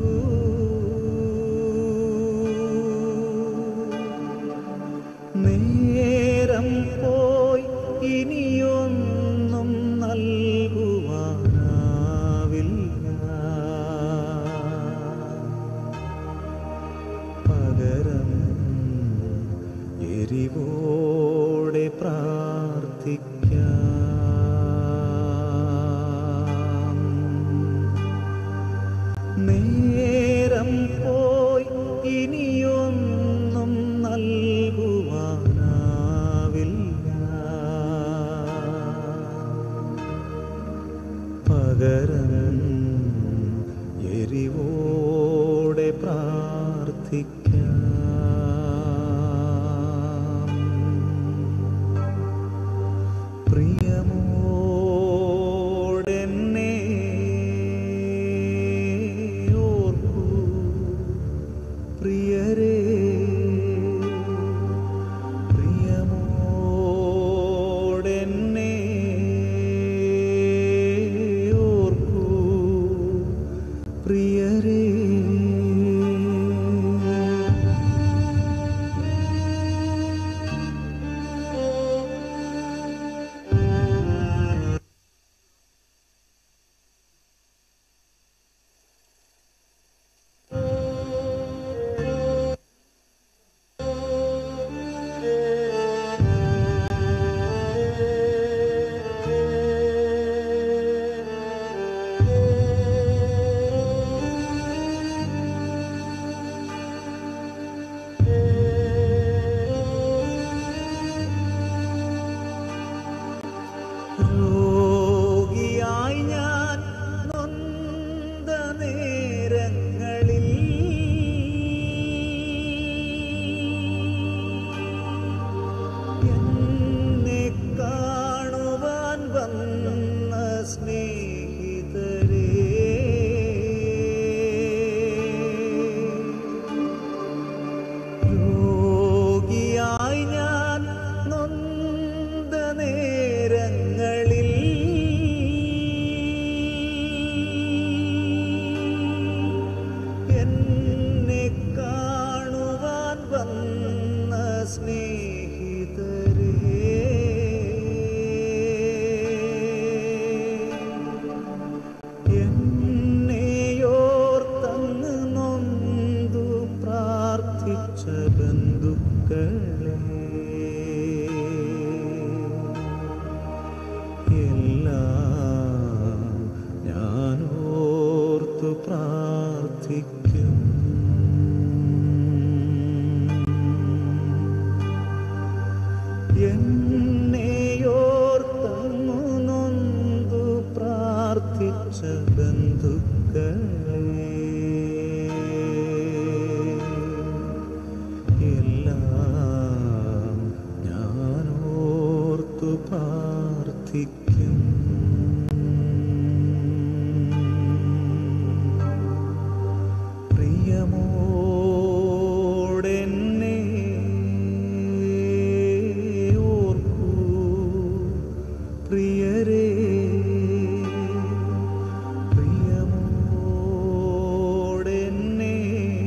നേരം പോയി ഇനിയൊന്നും നൽകുവാനാവില്ല. പകരം എരിവോടെ പ്രാർത്ഥിക്കാം. നേരം പോയി ഇനിയൊന്നും നൽകുവാനാവില്ല. പകരം എരിവോടെ പ്രാർത്ഥിക്കാം. പ്രിയമോടെന്നെ ഓർക്കൂ പ്രിയരേ, പ്രിയമോടെന്നെ ഓർക്കൂ പ്രിയരേ. രോഗിയായി ഞാൻ നൊന്ത നേരങ്ങളിൽ എന്നെ കാണുവാൻ വന്ന സ്നേഹിതരേ, രോഗിയായി ഞാൻ നൊന്ത നേരങ്ങളിൽ എന്നെ കാണുവാൻ വന്ന സ്നേഹിതരേ, എന്നെയോർത്തങ്ങ് നൊന്തു പ്രാർത്ഥിച്ച ബന്ധുക്കളെ എല്ലാം ഞാനോർത്തു പ്രാർത്ഥിക്കും. എന്നെയോർത്തങ്ങു നൊന്തു പ്രാർത്ഥിച്ച ബന്ധുക്കളെ എല്ലാം ഞാനോർത്തു പ്രാർത്ഥിക്കും. പ്രാർത്ഥിക്കും. പ്രിയമോടെന്നെ ഓർക്കൂ പ്രിയരേ, പ്രിയമോടെന്നെ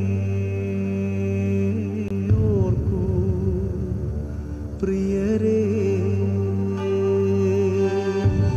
ഓർക്കൂ പ്രിയരേ.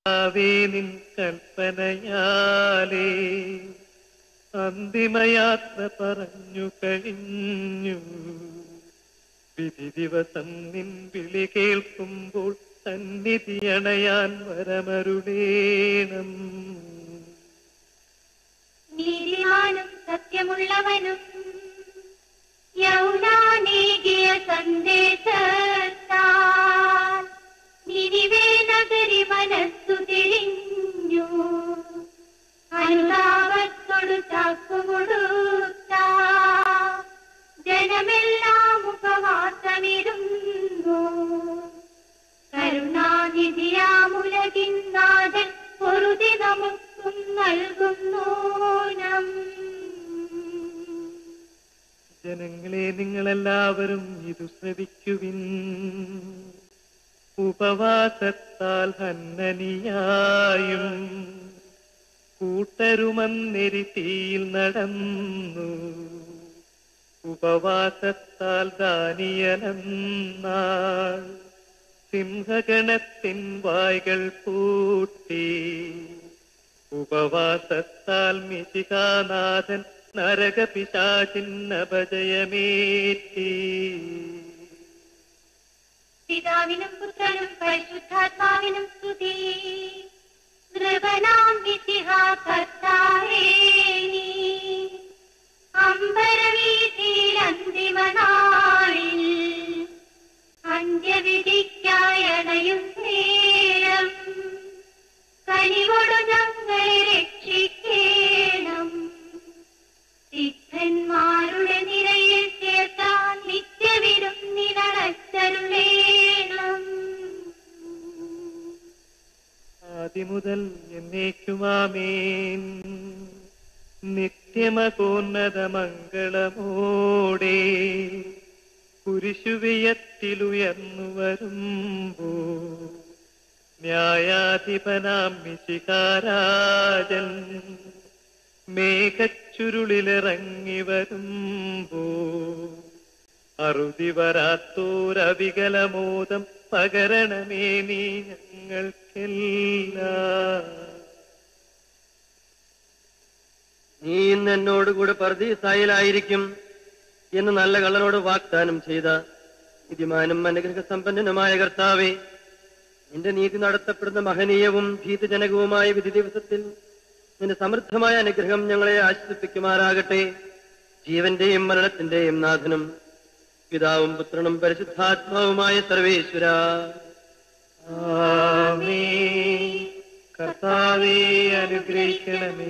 നിൻ കൽപ്പനയാലേ അന്തിമയാത്ര പറഞ്ഞു കഴിഞ്ഞു. വിധി ദിവസം നിൻ വിളി കേൾക്കുമ്പോൾ സന്നിധി അണയാൻ വരമരുളേണം.
നീതിമാനും സത്യമുള്ളവനും യൗനാനേകിയ സന്ദേശത്താൽ നിനിവേ നഗരി മനസ്സു തിരിഞ്ഞു. അനുതാപത്തോടു ചാക്കുകൊടുത്ത ജനമെല്ലാം ഉപവാസമിരുന്നു. കരുണാനിധിയാമുലകിൻ നാഥൻ പൊറുതി നമുക്കും നൽകുന്നു.
ജനങ്ങളെ, നിങ്ങളെല്ലാവരും ഇത് ശ്രവിക്കുവിൻ. ഉപവാസത്താൽ ഹന്നനിയായും കൂട്ടരുമന്നെരി തീയിൽ നടന്നു. ഉപവാസത്താൽ ദാനിയേലെന്നാൾ സിംഹഗണത്തിൻ വായ്കൾ പൂട്ടി. ഉപവാസത്താൽ മിശിഹാനാഥൻ നരകപിശാചിൻ അപജയമേറ്റി.
പിതാവിനും പുത്രനും പരിശുദ്ധാത്മാവിനും സ്തുതി. നൃപനാം മിശിഹാ കർത്താവേ, നീ അമ്പരവീഥിയിൽ അന്തിമനാളിൽ അന്ത്യവിധിക്കായി അണയും നേരം കനിവോടു ഞങ്ങളെ രക്ഷിക്കേണം. സിദ്ധന്മാരുടെ നിരയിൽ ചേർത്താൻ നിത്യവിരുന്നിനടച്ചരുളേണം.
ആദിമുതൽ എന്നേക്കുമാമേൻ. നിത്യമകോന്നതമംഗളമോടെ കുരിശുവിയത്തിലുയർന്നു വരുമ്പോ ന്യായാധിപനാം മിശിഹാരാജൻ മേഘച്ചുരുളിലിറങ്ങി വരുമ്പോ അറുതി വരാത്തോരവികലമോദം പകരണമേ നീ ഞങ്ങൾക്കെല്ലാം.
നീ ഇന്ന് എന്നോടുകൂടെ പർദീസായിലായിരിക്കും എന്ന് നല്ല കള്ളനോട് വാഗ്ദാനം ചെയ്ത വിധിമാനും അനുഗ്രഹ സമ്പന്നനുമായ കർത്താവേ, നിന്റെ നീതി നടത്തപ്പെടുന്ന മഹനീയവും ഭീതിജനകവുമായ വിധി ദിവസത്തിൽ നിന്റെ സമൃദ്ധമായ അനുഗ്രഹം ഞങ്ങളെ ആശ്വസിപ്പിക്കുമാറാകട്ടെ. ജീവന്റെയും മരണത്തിന്റെയും നാഥനും പിതാവും പുത്രനും പരിശുദ്ധാത്മാവുമായ സർവേശ്വര.
ആമേൻ. കർത്താവേ, അനുഗ്രഹിക്കണമേ.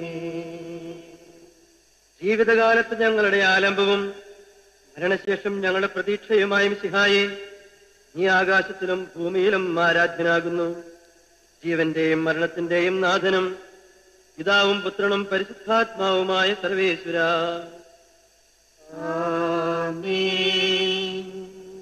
ജീവിതകാലത്ത് ഞങ്ങളുടെ ആലംബവും മരണശേഷം ഞങ്ങളുടെ പ്രതീക്ഷയുമായ മിശിഹായെ, നീ ആകാശത്തിലും ഭൂമിയിലും ആരാധ്യനാകുന്നു. ജീവന്റെയും മരണത്തിന്റെയും നാഥനും പിതാവും പുത്രനും പരിശുദ്ധാത്മാവുമായ സർവേശ്വര.
ആമേൻ.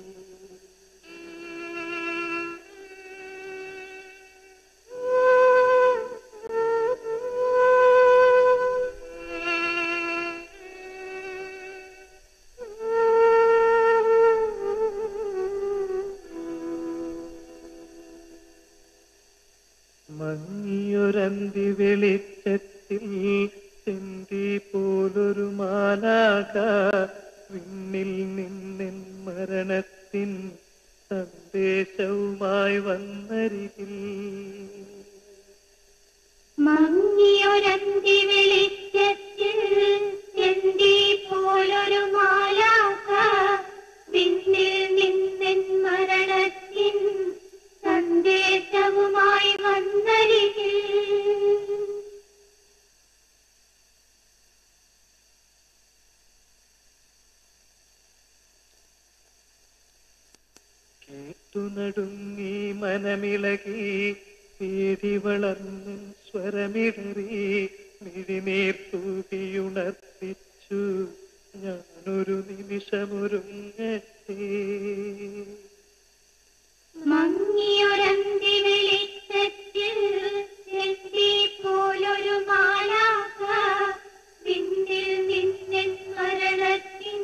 മങ്ങിയൊരന്തി വെളിച്ചത്തിൽ ചെന്തി പോലൊരു മാലാക വിണ്ണിൽ നിന്നിൻ മരണത്തിൻ സന്ദേശവുമായി വന്നരികിൽ.
മങ്ങിയൊരന്തി വെളിച്ചത്തിൽ ചെന്തി പോലൊരു മാലാക വിണ്ണിൽ നിന്നിൻ മരണത്തിൻ സന്ദേശവുമായി വന്നരികിൽ.
കേട്ടു നടുങ്ങി മനമിളകി പേടി വളർന്നു സ്വരമിടറി മിഴിനീർ തൂകിയുണർത്തിച്ചു ഞാനൊരു നിമിഷമൊരുങ്ങട്ടെ.
മങ്ങിയൊരന്തി വെളിച്ചത്തിൽ ചെന്തി പോലൊരു മാലാക വിണ്ണിൽ നിന്നിൻ മരണത്തിൻ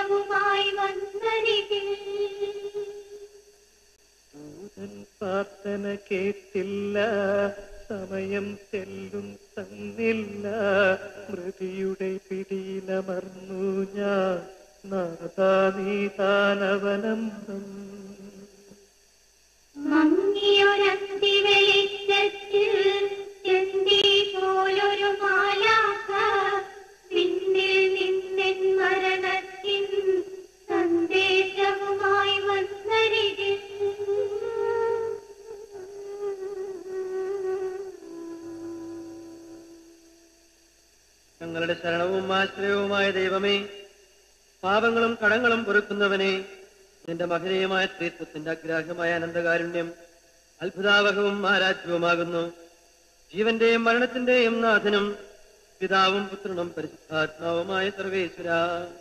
സന്ദേശവുമായി വന്നരികിൽ.
ദൂതൻ പ്രാർത്ഥന യാചന കേട്ടില്ല, സമയം തെല്ലും തന്നില്ല, മൃതിയുടെ പിടിയിലമർന്നു ഞാൻ, നാഥാ നീതാനവലംബം.
മങ്ങിയൊരന്തി വെളിച്ചത്തിൽ ചെന്തി പോലൊരു മാലാഖ പിന്നിൽ നിന്നെൻ മരണത്തിൻ സന്ദേശവുമായി വന്നരികിൽ.
ഞങ്ങളുടെ ശരണവും ആശ്രയവുമായ ദൈവമേ, പാപങ്ങളും കടങ്ങളും പൊറുക്കുന്നവനെ, നിന്റെ മഹനീയമായ സ്ത്രീത്വത്തിന്റെ അഗ്രാഹ്യമായ അനന്തകാരുണ്യം അത്ഭുതാവഹവും ആരാധ്യവുമാകുന്നു. ജീവന്റെയും മരണത്തിന്റെയും നാഥനും പിതാവും പുത്രനും പരിശുദ്ധാത്മാവുമായ സർവേശ്വരാ.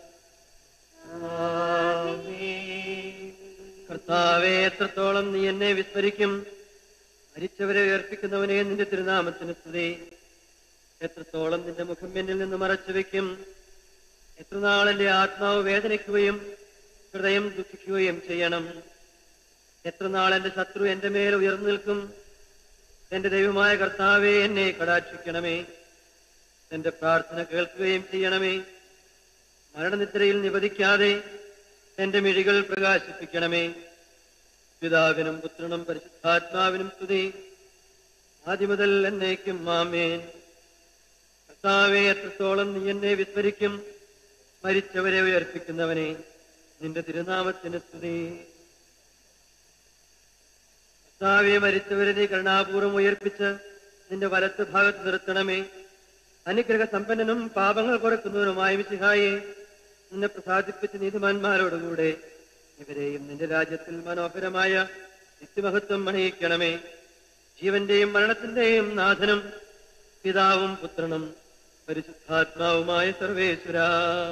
കർത്താവേ, എത്രത്തോളം നീ എന്നെ വിസ്മരിക്കും. മരിച്ചവരെ ഉയർപ്പിക്കുന്നവനെ നിന്റെ തിരുനാമത്തിന് സ്തുതി. എത്രത്തോളം നിന്റെ മുഖം എന്നിൽ നിന്ന് മറച്ചു വെക്കും. എത്രനാൾ എന്റെ ആത്മാവ് വേദനിക്കുകയും ഹൃദയം ദുഃഖിക്കുകയും ചെയ്യണം. എത്രനാൾ എന്റെ ശത്രു എന്റെ മേൽ ഉയർന്നു നിൽക്കും. എന്റെ ദൈവമായ കർത്താവേ, എന്നെ കടാക്ഷിക്കണമേ. എന്റെ പ്രാർത്ഥന കേൾക്കുകയും ചെയ്യണമേ. മരണനിദ്രയിൽ നിവധിക്കാതെ എന്റെ മിഴികൾ പ്രകാശിപ്പിക്കണമേ. പിതാവിനും പുത്രനും പരിശുദ്ധാത്മാവിനും സ്തുതി, ആദ്യമുതൽ എന്നേക്കും ആമേൻ. കർത്താവേ, എത്രത്തോളം നീ എന്നെ വിസ്മരിക്കും. മരിച്ചവരെ ഉയർപ്പിക്കുന്നവനെ, നിന്റെ തിരുനാമത്തിന് സ്തുതി. കർത്താവേ, മരിച്ചവരെ നീ കരുണാപൂർവം ഉയർപ്പിച്ച് നിന്റെ വലത്ത് ഭാഗത്ത് നിർത്തണമേ. അനുഗ്രഹ സമ്പന്നനും പാപങ്ങൾ കുറക്കുന്നവനുമായ മിശിഹായെ, നിന്നെ പ്രസാദിപ്പിച്ച നീതിമാന്മാരോടുകൂടെ ഇവരെയും നിന്റെ രാജ്യത്തിൽ മനോഹരമായ നിത്യമഹത്വം അണിയിക്കണമേ. ജീവന്റെയും മരണത്തിന്റെയും നാഥനും പിതാവും പുത്രനും പരിശുദ്ധാത്മാവുമായ സർവേശ്വരാ.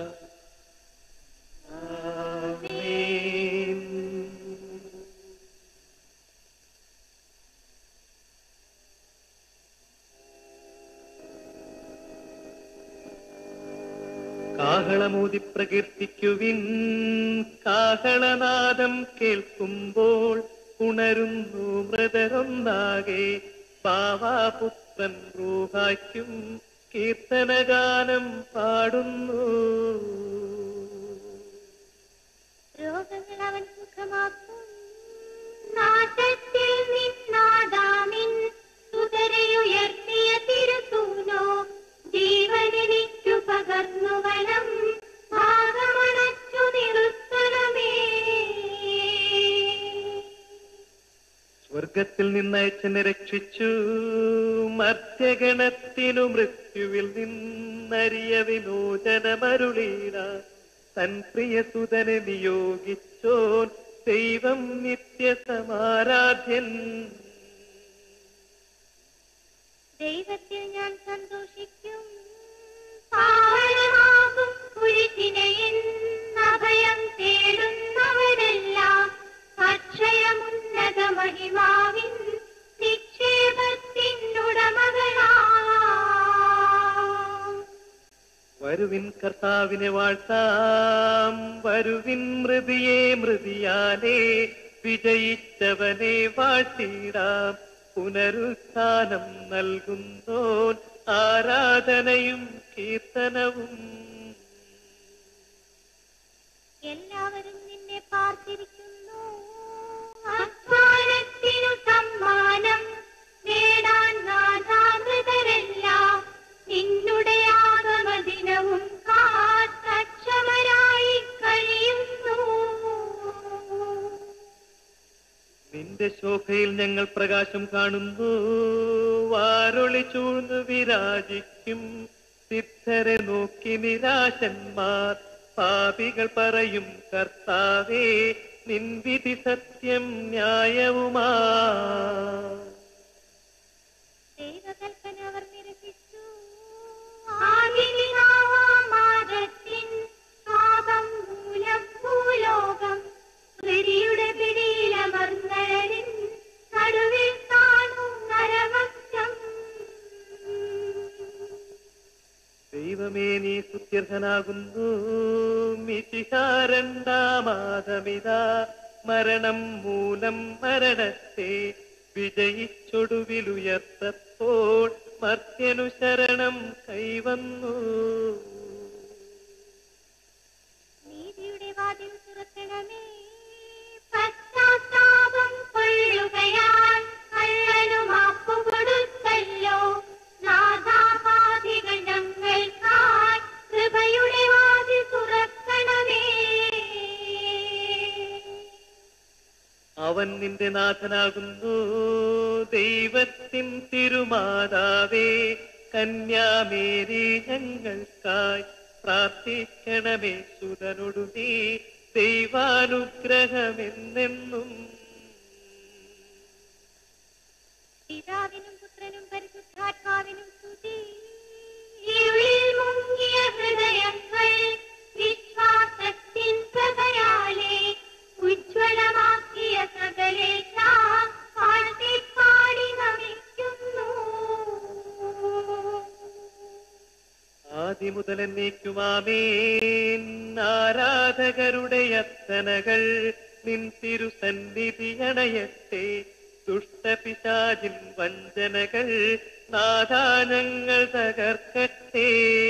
കാഹളമൂതി പ്രകീർത്തിക്കുവിൻ, കാഹളനാദം കേൾക്കുമ്പോൾ ഉണരുന്നു മൃതരൊന്നാകെ. പാവാപുത്രൻ റൂഹായ്ക്കും കീർത്തനഗാനം പാടുന്നു.
രോഗങ്ങൾ അവൻ സുഖമാക്കും. നാശത്തിൽ നിന്നാദാമിൻ സുതരയുയർത്തിയ തിരുസൂനോ, ജീവനെനിക്കു പകർന്നു വനം ഭാഗമണച്ചു നിർത്തണമേ.
സ്വർഗത്തിൽ നിന്നയച്ചനെ രക്ഷിച്ചു, മർത്യഗണത്തിനു മൃത്യുവിൽ നിന്നറിയ വിമോചനമരുളീട. തൻ പ്രിയസുതനെ നിയോഗിച്ചോൻ ദൈവം നിത്യസമാരാധ്യൻ.
ദൈവത്തിൽ ഞാൻ സന്തോഷിക്കും. പാവനമാകും കുരിശിനെയും അഭയം തേടുന്നവരെല്ലാം അക്ഷയമുന്നത മഹിമാവിൻ നിക്ഷേപത്തിനുടമകളാം.
വരുവിൻ കർത്താവിനെ വാഴ്ത്താം, വരുവിൻ മൃതിയെ മൃതിയാലേ വിജയിച്ചവനെ വാഴ്ത്തിടാം. പുനരുത്ഥാനം നൽകുന്നോൻ ആരാധനയും കീർത്തനവും.
എല്ലാവരും നിന്നെ പാർത്തിരിക്കുന്നു. അധ്വാനത്തിനു സമ്മാനം നേടാൻ നാഥാമൃതരെല്ലാം നിന്നുടെ ആഗമദിനവും കാത്തക്ഷമരായി കഴിയുന്നു.
നിന്റെ ശോഭയിൽ ഞങ്ങൾ പ്രകാശം കാണുന്നു. വാരൊളി ചൂഴ്ന്നു വിരാജിക്കും സിദ്ധരെ നോക്കി നിരാശന്മാർ. പാപികൾ പറയും കർത്താവേ, നിൻ വിധി സത്യം ന്യായവുമാ.
ദൈവകൽപ്പന അവർ നിരസിച്ചു. ആദിപിതാവാമാദത്തിൻ പാപം മൂലം ഭൂലോകം ഹൃതിയുടെ പിടിയിലമർന്നഴലിൻ നടുവിൽ കാണും നരവക്ഷം.
ദൈവമേ, നീ സ്തുത്യർഹനാകുന്നു. മിശിഹാ രണ്ടാമാതമിതാ മരണം മൂലം മരണത്തെ വിജയിച്ചൊടുവിലുയർത്തപ്പോൾ മർത്യനു ശരണം കൈവന്നു.
നീതിയുടെ വാതിൽ തുറക്കണമേ, പശ്ചാത്താപം കൊള്ളുകയാൽ കള്ളനു മാപ്പു കൊടുത്തല്ലോ. നാഥാപാതികൾ ഞങ്ങൾക്കായി കൃപയുടെ വാതിൽ തുറക്കണമേ.
അവൻ നിന്റെ നാഥനാകുന്നു, ദൈവത്തിൻ തിരുമാതാവേ. കന്യാമേരി ഞങ്ങൾക്കായി പ്രാർത്ഥിക്കണമേ. സുതനൊടു നീ ദൈവാനുഗ്രഹമെന്നെന്നും.
പിതാവിനും പുത്രനും പരിശുദ്ധാത്മാവിനും സ്തുതി. ഇരുളിൽ മുങ്ങിയ ഹൃദയങ്ങൾ വിശ്വാസത്തിൻ പ്രഭയാലെ ഉജ്ജ്വലമാക്കിയ സകലേശ പാടി നമിക്കുന്നു.
ആദിമുതൽ എന്നേക്കുമാമേൻ. ആരാധകരുടെ യത്തനകൾ നിൻ തിരുസന്നിധി അണയട്ടെ. ദുഷ്ടപിശാചിൻ വഞ്ചനകൾ നാഥാനങ്ങൾ തകർക്കട്ടെ.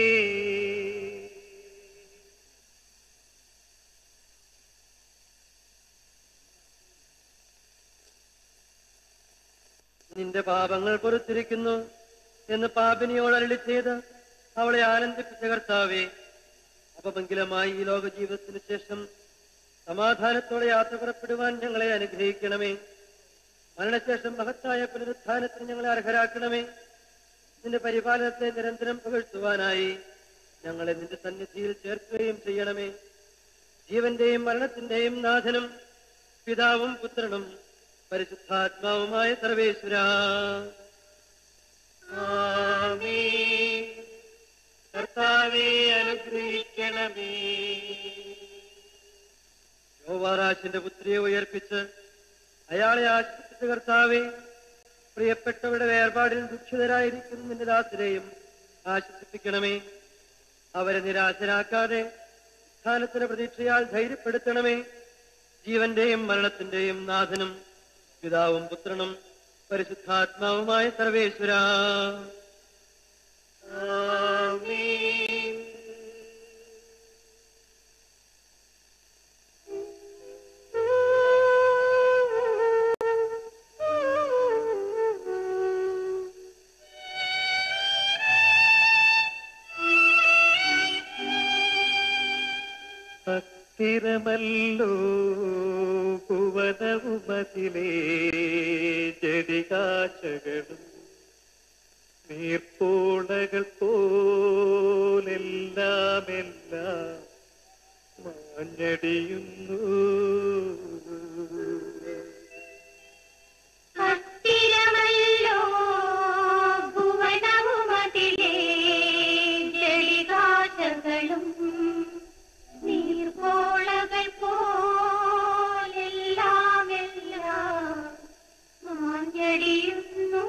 നിന്റെ പാപങ്ങൾ പൊറുത്തിരിക്കുന്നു എന്ന് പാപിനിയോട് അരുളി ചെയ്ത് അവളെ ആനന്ദിപ്പിച്ച കർത്താവേ, അപമംഗലമായി ഈ ലോക ജീവിതത്തിന് ശേഷം സമാധാനത്തോടെ യാത്ര പുറപ്പെടുവാൻ ഞങ്ങളെ അനുഗ്രഹിക്കണമേ. മരണശേഷം മഹത്തായ പുനരുത്ഥാനത്തിന് ഞങ്ങളെ അർഹരാക്കണമേ. നിന്റെ പരിപാലനത്തെ നിരന്തരം പുകഴ്ത്തുവാനായി ഞങ്ങളെ നിന്റെ സന്നിധിയിൽ ചേർക്കുകയും ചെയ്യണമേ. ജീവന്റെയും മരണത്തിന്റെയും നാഥനും പിതാവും പുത്രനും പരിശുദ്ധാത്മാവുമായ സർവേശ്വരാ,
ആമേൻ. കർത്താവേ അനുഗ്രഹിക്കണമേ.
യോവാറാശിന്റെ പുത്രിയെ ഉയർപ്പിച്ച് അയാളെ ആശ്വസിപ്പിച്ച കർത്താവേ, പ്രിയപ്പെട്ടവരുടെ വേർപാടിൽ ദുഃഖിതരായിരിക്കുന്ന നിന്റെ ദാസരെയും ആശ്വസിപ്പിക്കണമേ. അവരെ നിരാശരാക്കാതെ സ്ഥാനത്തിന്റെ പ്രതീക്ഷയാൽ ധൈര്യപ്പെടുത്തണമേ. ജീവന്റെയും മരണത്തിന്റെയും നാഥനും പിതാവും പുത്രനും പരിശുദ്ധാത്മാവുമായ സർവേശ്വരാ,
ആമേൻ. സ്ഥിരമല്ലോ ഭുവനവുമതിലേ ജടികാശകളും നീർപ്പോളകൾ പോലെല്ലാമെല്ലാം മാഞ്ഞടിയുന്നു.
അസ്ഥിരമല്ലോ ഭുവനവുമതിലേ ജളികാശകളും നീർപ്പോളകൾ പോലെല്ലാമെല്ലാം മാഞ്ഞടിയുന്നു.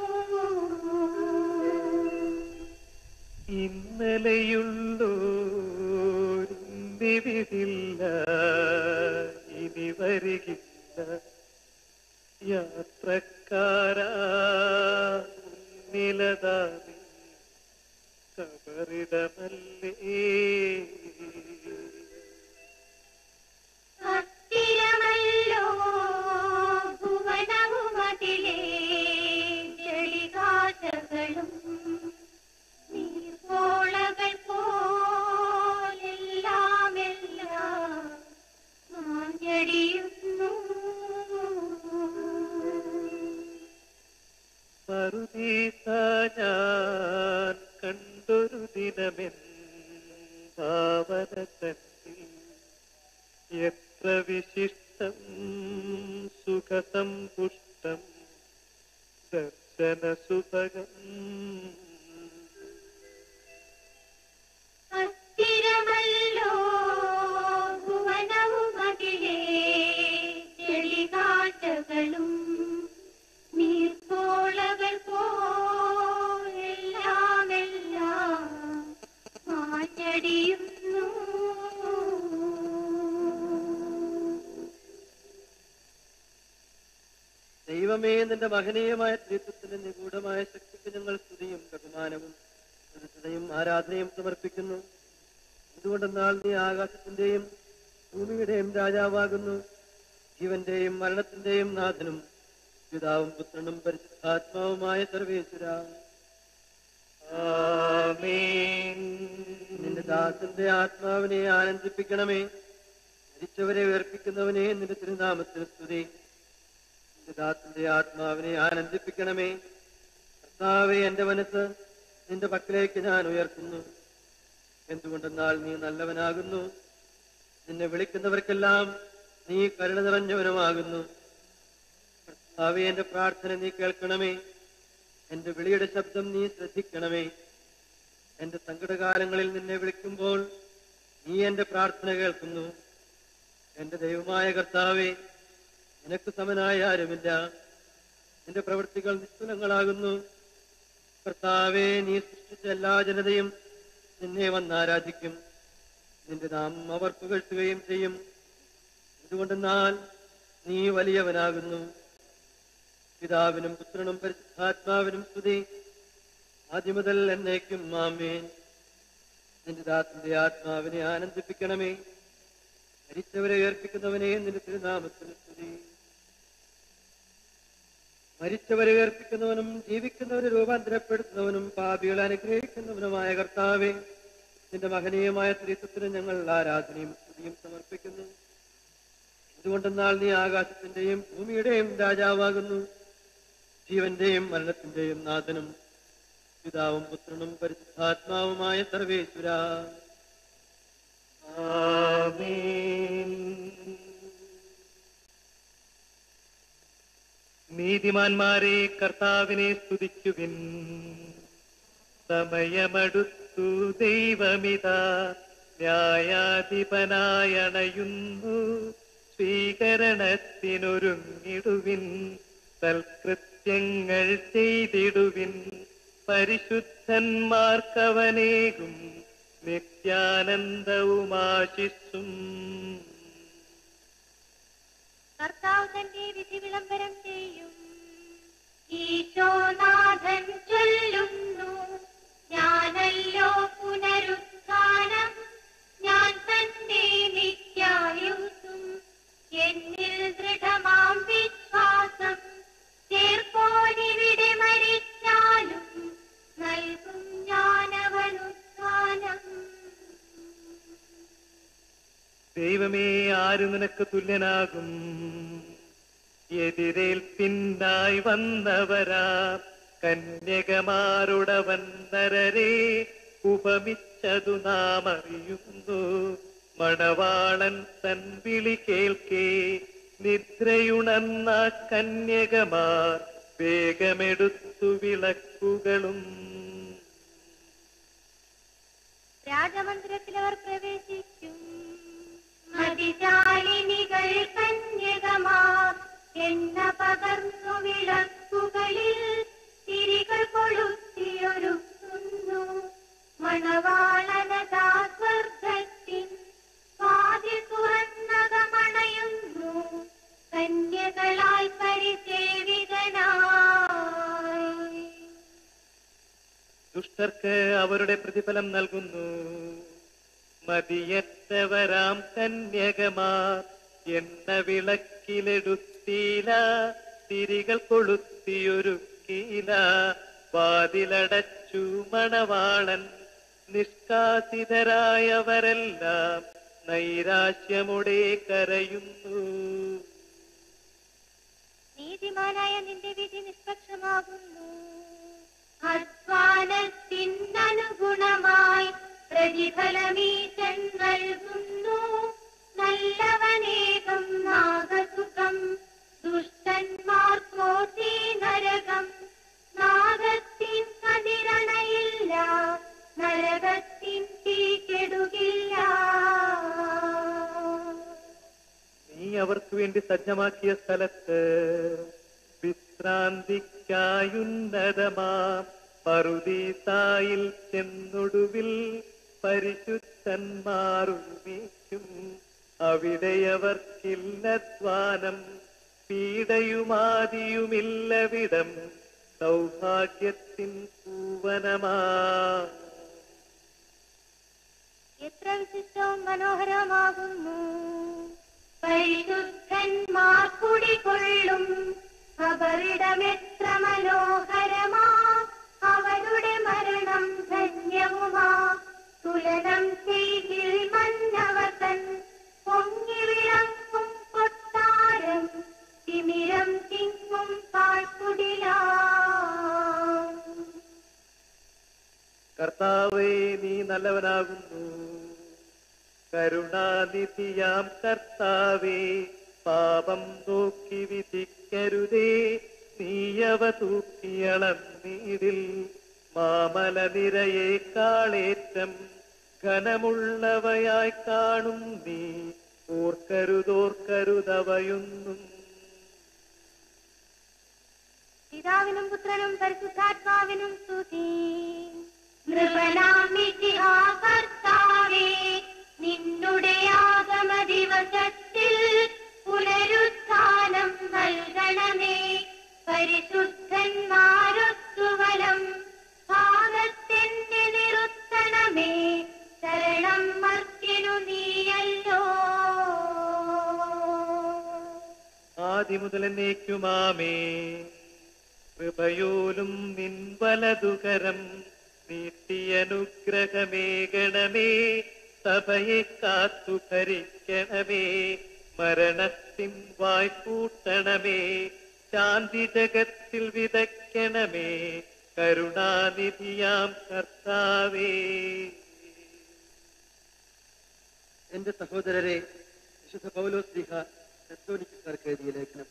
ഇന്നലെയുള്ളോരിന്നിവിടില്ല, ഇനി വരികില്ല. യാത്രക്കാരാ നിലതാമി കബറിടമല്ലേ.
അസ്ഥിരമല്ലോ ഭുവനവുമതിലേ ജളികാശകളും നീർപ്പോളകൾ പോലെല്ലാമെല്ലാം മാഞ്ഞടിയുന്നു.
മറുദീസ ഞാൻ കണ്ടൊരു ദിനമെൻ ഭാവന തന്നെ
ദൈവമേ, നിന്റെ മഹനീയമായ ത്രിത്വത്തിന്റെ നിഗൂഢമായ ശക്തിക്ക് ഞങ്ങൾ സ്തുതിയും ബഹുമാനവും പ്രതിഷ്ഠയും ആരാധനയും സമർപ്പിക്കുന്നു. എന്തുകൊണ്ടെന്നാൽ നീ ആകാശത്തിന്റെയും ഭൂമിയുടെയും രാജാവാകുന്നു. ജീവന്റെയും മരണത്തിന്റെയും നാഥനും പിതാവും പുത്രനും പരിശുദ്ധാത്മാവുമായ സർവേശ്വര. നിന്റെ ദാസന്റെ ആത്മാവിനെ ആനന്ദിപ്പിക്കണമേ. മരിച്ചവരെ ഉയർപ്പിക്കുന്നവനെ നിന്റെ തിരുനാമത്തിന് സ്തുതി. നിന്റെ ദാസന്റെ ആത്മാവിനെ ആനന്ദിപ്പിക്കണമേ. കർത്താവേ, എന്റെ മനസ്സ് നിന്റെ പക്കലേക്ക് ഞാൻ ഉയർത്തുന്നു. എന്തുകൊണ്ടെന്നാൽ നീ നല്ലവനാകുന്നു. നിന്നെ വിളിക്കുന്നവർക്കെല്ലാം നീ കരുണ നിറഞ്ഞവനുമാകുന്നു. കർത്താവേ, എന്റെ പ്രാർത്ഥന നീ കേൾക്കണമേ. എന്റെ വിളിയുടെ ശബ്ദം നീ ശ്രദ്ധിക്കണമേ. എന്റെ സങ്കടകാലങ്ങളിൽ നിന്നെ വിളിക്കുമ്പോൾ നീ എന്റെ പ്രാർത്ഥന കേൾക്കുന്നു. എന്റെ ദൈവമായ കർത്താവേ, നിനക്ക് സമനായ ആരുമില്ല. നിന്റെ പ്രവൃത്തികൾ നിസ്തുലങ്ങളാകുന്നു. കർത്താവേ, നീ സൃഷ്ടിച്ച എല്ലാ ജനതയും നിന്നെ വന്നാരാധിക്കും. നിന്റെ നാമം അവർ പുകഴ്ത്തുകയും ചെയ്യും. എന്തുകൊണ്ടെന്നാൽ നീ വലിയവനാകുന്നു. പിതാവിനും പുത്രനും പരിശുദ്ധാത്മാവിനും സ്തുതി, ആദ്യം മുതൽ എന്നേക്കും ആമേൻ. നിന്റെ ദാസന്റെ ആത്മാവിനെ ആനന്ദിപ്പിക്കണമേ. മരിച്ചവരെ ഉയർപ്പിക്കുന്നവനെ നിന്റെ തിരുനാമത്തിന് സ്തുതി. മരിച്ചവരെ ഉയർപ്പിക്കുന്നവനും ജീവിക്കുന്നവരെ രൂപാന്തരപ്പെടുത്തുന്നവനും പാപികളെ അനുഗ്രഹിക്കുന്നവനുമായ കർത്താവേ, നിന്റെ മഹനീയമായ ത്രിത്വത്തിന് ഞങ്ങൾ ആരാധനയും സ്തുതിയും സമർപ്പിക്കുന്നു. എന്തുകൊണ്ടെന്നാൽ നീ ആകാശത്തിന്റെയും ഭൂമിയുടെയും രാജാവാകുന്നു. ജീവന്റെയും മരണത്തിന്റെയും നാഥനും പിതാവും പുത്രനും പരിശുദ്ധാത്മാവുമായ സർവേശ്വര.
നീതിമാന്മാരെ കർത്താവിനെ സ്തുതിക്കുവിൻ. സമയമടുത്തു, ദൈവമിതാ ന്യായാധിപനായണയുന്നു. സ്വീകരണത്തിനൊരുങ്ങിടുവിൻ, സൽകൃത്യങ്ങൾ ചെയ്തിടുവിൻ. പരിശുദ്ധന്മാർക്കവനേകും നിത്യാനന്ദവുമാശിസ്സും.
കർത്താവ് തന്റെ വിധി വിളംബരം ചെയ്യും. ഈശോനാഥൻ ചൊല്ലുന്നു, ഞാനല്ലോ പുനരുത്ഥാനം, ഞാൻ തന്നെ നിത്യായുസ്സും. എന്നിൽ ദൃഢമാം വിശ്വാസം ചേർപ്പോനിവിടെ മരിച്ചാലും നൽകും ഞാനവനുത്ഥാനം.
ദൈവമേ, ആര് നിനക്ക് തുല്യനാകും? എതിരേൽപ്പിന്നായി വന്നവരാ കന്യകമാരുടവൻ നരരെ ഉപമിച്ചതു നാം അറിയുന്നു. മണവാളൻ തൻ വിളി കേൾക്കേ നിദ്രയുണർന്ന കന്യകമാർ വേഗമെടുത്തു വിളക്കുകളും.
രാജമന്ദിരത്തിലവർ പ്രവേശിക്കും. മതിശാലിനികൾ കന്യകമാർ എണ്ണ പകർന്നു വിളക്കുകളിൽ തിരികൾ കൊളുത്തിയൊരുക്കുന്നു. മണവാളനതാ സ്വർഗത്തിൻ വാതിൽ തുറന്നകമണയുന്നു. കന്യകളായി പരിസേവിതനായി.
ദുഷ്ടർക്ക് അവരുടെ പ്രതിഫലം നൽകുന്നു. മതിയറ്റവരാം കന്യകമാർ എണ്ണ വിളക്കിലെടുത്തീല, തിരികൾ കൊളുത്തിയൊരുക്കീല. വാതിലടച്ചു മണവാളൻ, നിഷ്കാസിതരായവരെല്ലാം നൈരാശ്യമുടെ കരയുന്നു.
നീതിമാനായ നിന്റെ വിധി നിഷ്പക്ഷമാകുന്നു. അധ്വാനത്തിനനുഗുണമായി പ്രതിഫലമീശൻ നൽകുന്നു. നല്ലവനേകം നാഗസുഖം, ദുഷ്ടന്മാർക്കോ തീ നരകം. നാഗത്തിൻ കതിരണയില്ല, നരകത്തിൻ തീ കെടുകില്ല.
നീ അവർക്ക് വേണ്ടി സജ്ജമാക്കിയ സ്ഥലത്ത് വിശ്രാന്തിക്കായുന്നതമാം പറുദീസായിൽ ചെന്നൊടുവിൽ പരിശുദ്ധന്മാർ ഒരുമിക്കും. അവിടെയവർക്കില്ലധ്വാനം, പീഡയുമാതിയുമില്ലവിടം സൗഭാഗ്യത്തിൻ പൂവനമാ.
എത്ര വിശിഷ്ടവും മനോഹരമാകുന്നു പരിശുദ്ധന്മാർ കുടികൊള്ളും ഖബറിടമെത്ര മനോഹരമാ. അവരുടെ മരണം ധന്യവുമാ. തുലനം ചെയ്തിൽ മന്നവതൻ പൊങ്ങി വിളങ്ങും കൊട്ടാരം തിമിരം തിങ്ങും പാഴ്ക്കുടിലാ.
കർത്താവേ, നീ നല്ലവനാകുന്നു. കരുണാനിധിയാം കർത്താവേ, പാപം നോക്കി വിധിക്കരുതേ. നീയവ തൂക്കിയളന്നീടിൽ മാമല നിരയേക്കാളേറ്റം ഘനമുള്ളവയായി കാണും നീ. ഓർക്കരുതോർക്കരുതവയൊന്നും.
പിതാവിനും പുത്രനും പരിശുദ്ധാത്മാവിനും സ്തുതി. നൃപനാം മിശിഹാ കർത്താവേ, നിന്നുടെ ആഗമ ദിവസത്തിൽ പുനരുത്ഥാനം നൽകണമേ. പരിശുദ്ധന്മാരൊത്തുവലം ഭാഗത്തെന്നെ നിർത്തണമേ. ശരണം മർത്യനു നീയല്ലോ.
ആദിമുതൽ എന്നേക്കുമാമേ. കൃപയോലും നിൻ വലതുകരം നീട്ടിയനുഗ്രഹമേകണമേ. സഭയെ കാത്തു ഭരിക്കണമേ. മരണത്തിൻ വായ്പൂട്ടണമേ. ശാന്തി ജഗത്തിൽ വിതയ്ക്കണമേ. കരുണാനിധിയാം കർത്താവേ.
എന്റെ സഹോദരരെ, വിശുദ്ധ പൗലോസ്ലീഹ തെസ്സലോനിക്കർക്ക് എഴുതിയ ലേഖനം.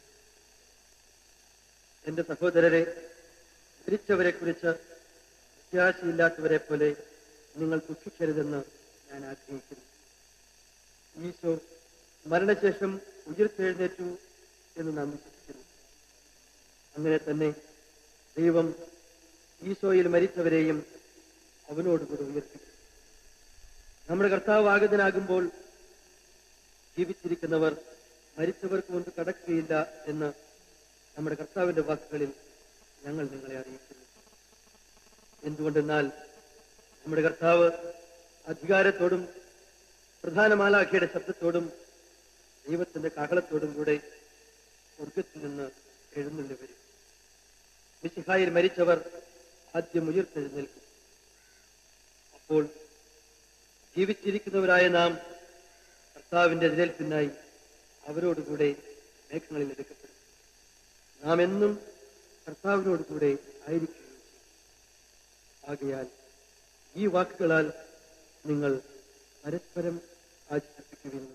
എന്റെ സഹോദരരെ, മരിച്ചവരെ കുറിച്ച് പ്രത്യാശയില്ലാത്തവരെ പോലെ നിങ്ങൾ ദുഃഖിക്കരുതെന്ന് ഞാൻ ആഗ്രഹിക്കുന്നു. ഈശോ മരണശേഷം ഉയർത്തെഴുന്നേറ്റു എന്ന് നാം വിശ്വസിക്കുന്നു. അങ്ങനെ തന്നെ ദൈവം ഈശോയിൽ മരിച്ചവരെയും അവനോടുകൂടി ഉയർത്തിക്കും. നമ്മുടെ കർത്താവ് ആഗതനാകുമ്പോൾ ജീവിച്ചിരിക്കുന്നവർ മരിച്ചവർക്ക് മുൻപ് കടക്കുകയില്ല എന്ന് നമ്മുടെ കർത്താവിന്റെ വാക്കുകളിൽ ഞങ്ങൾ നിങ്ങളെ അറിയിക്കുന്നു. എന്തുകൊണ്ടെന്നാൽ നമ്മുടെ കർത്താവ് അധികാരത്തോടും പ്രധാന മാലാഖയുടെ ശബ്ദത്തോടും ദൈവത്തിന്റെ കാഹളത്തോടും കൂടെ സ്വർഗത്തിൽ നിന്ന് എഴുന്നള്ളി വരും. മിശിഹായിൽ മരിച്ചവർ ആദ്യം ഉയർത്തെഴുന്നേൽക്കും. അപ്പോൾ ജീവിച്ചിരിക്കുന്നവരായ നാം കർത്താവിന്റെ എതിരേൽപ്പിനായി അവരോടുകൂടെ മേഘങ്ങളിൽ എടുക്കപ്പെടും. നാം എന്നും കർത്താവിനോടുകൂടെ ആയിരിക്കുകയും ചെയ്യും. ആകയാൽ ഈ വാക്കുകളാൽ നിങ്ങൾ പരസ്പരം ആശ്വസിപ്പിക്കുവിൻ.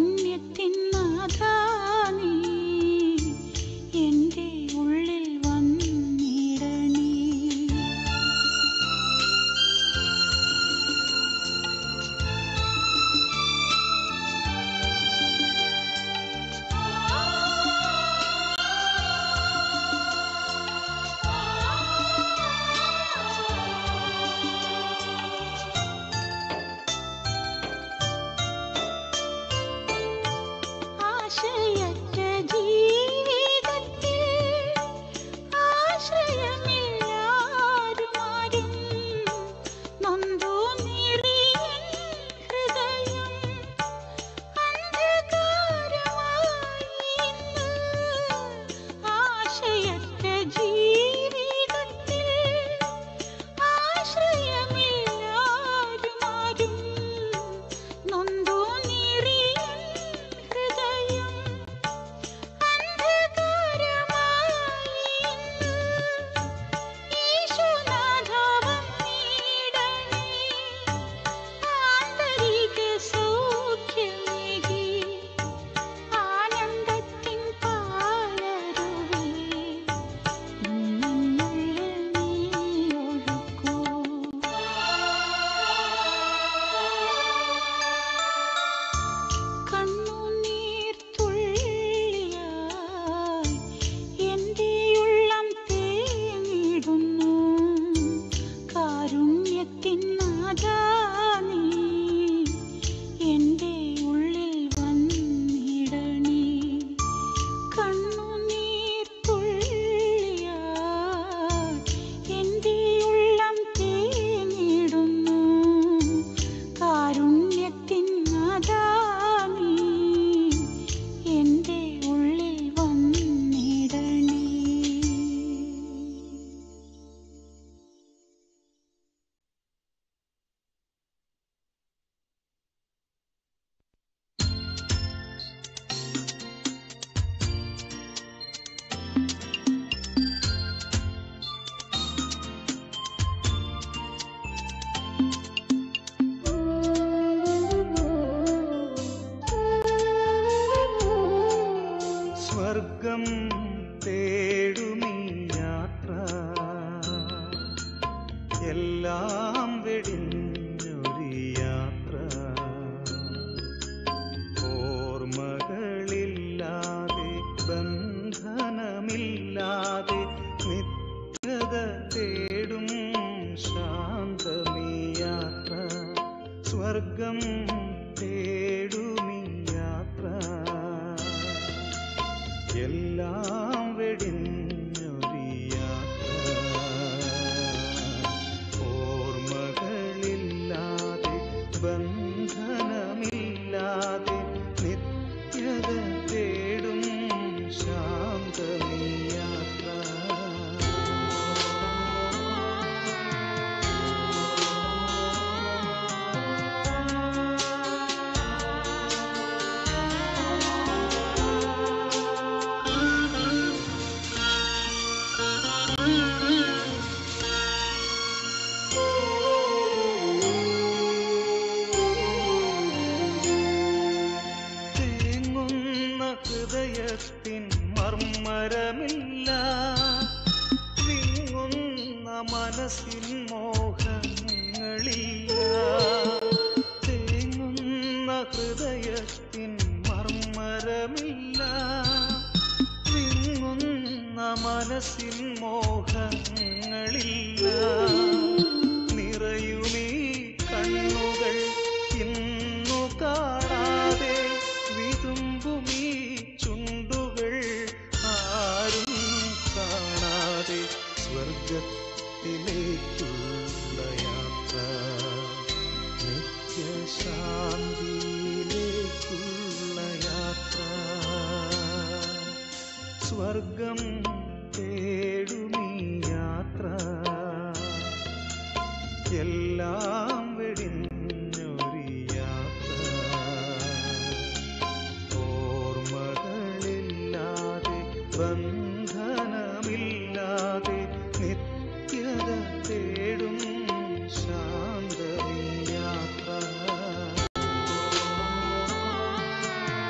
സ്വർഗം തേടുമീ യാത്ര എല്ലാം വെടിഞ്ഞൊരു യാത്ര ഓർമ്മകളില്ലാതെ ബന്ധനമില്ലാതെ നിത്യത തേടും ശാന്തമീ യാത്ര സ്വർഗം തേടുമീ യാത്ര എല്ലാം വെടിഞ്ഞൊരു യാത്ര ഓർമ്മകളില്ലാതെ ബന്ധനമില്ലാതെ നിത്യത തേടും ശാന്തമീ യാത്ര ഹൃദയത്തിൻ മർമ്മരമില്ല വിങ്ങുന്ന മനസ്സിൻ മോഹങ്ങളില്ല തേങ്ങുന്ന ഹൃദയത്തിൻ മർമ്മരമില്ല വിങ്ങുന്ന മനസ്സിൻ മോഹങ്ങളില്ല നിറയുമീ കണ്ണുകൾ ഇന്നു കാണാതെ വിതുമ്പുമീ ചുണ്ടുകൾ ആരും കാണാതെ സ്വർഗത്തിലേക്കുള്ള യാത്ര നിത്യശാന്തിയിലേക്കുള്ള യാത്ര സ്വർഗം തേടുമീ യാത്ര എല്ലാം വെടിഞ്ഞൊരു യാത്ര ഓർമ്മകളില്ലാതെ ബന്ധനമില്ലാതെ നിത്യത തേടും ശാന്തമീ യാത്ര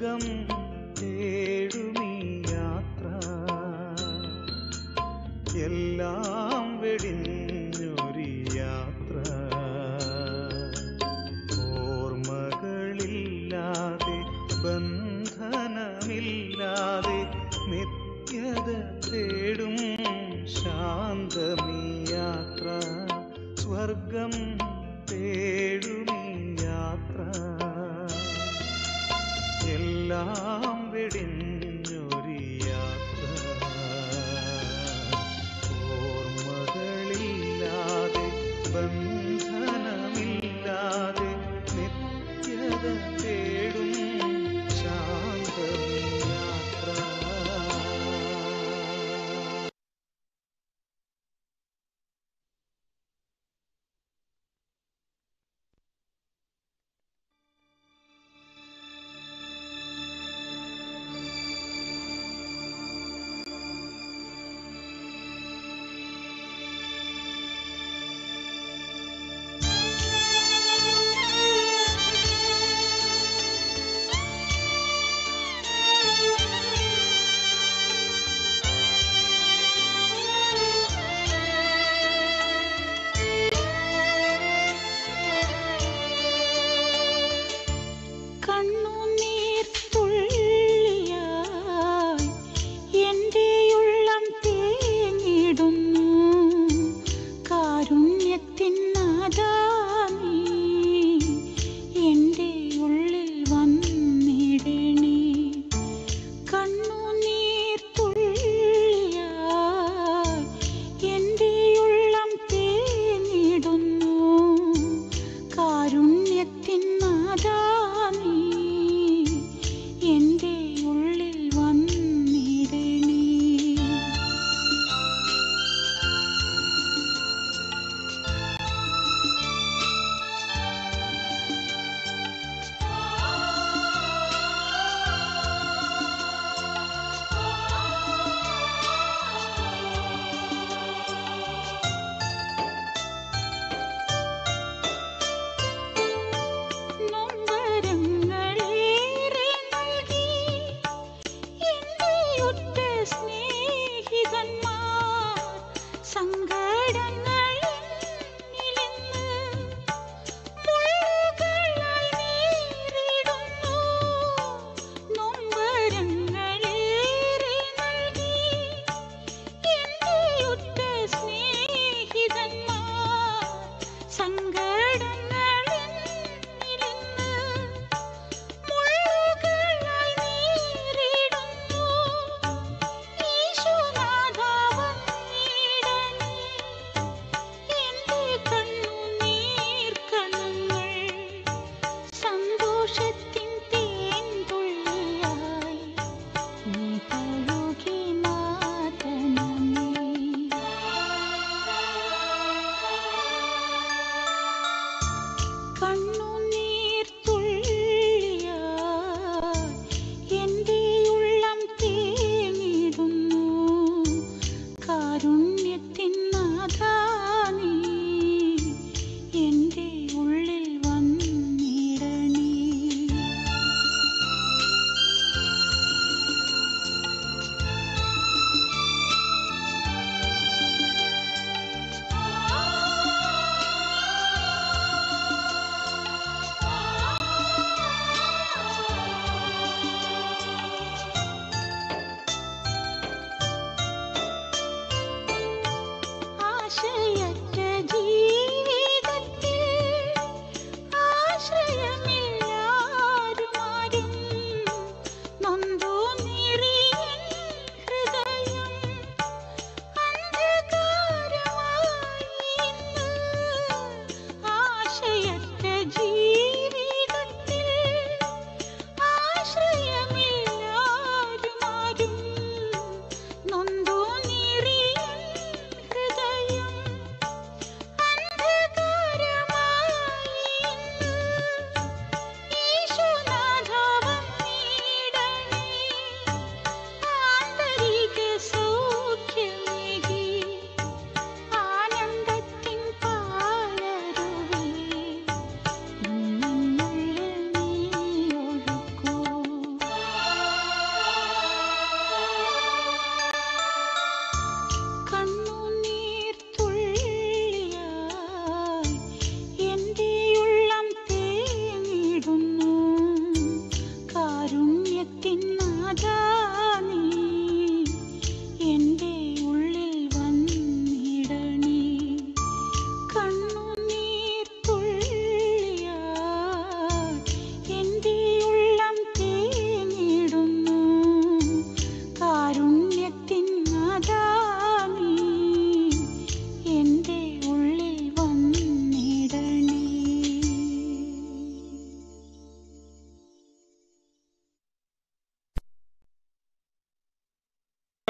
സ്വർഗം തേടുമീ യാത്ര എല്ലാം വെടിഞ്ഞൊരു യാത്ര ഓർമ്മകളില്ലാതെ ബന്ധനമില്ലാതെ നിത്യത തേടും ശാന്തമീ യാത്ര സ്വർഗം തേടുമീ യാത്ര എല്ലാം വെടിഞ്ഞൊരു യാത്ര ഓർമ്മകളില്ലാതെ ബന്ധനമില്ലാതെ നിത്യത തേടും ശാന്തമീ യാത്ര.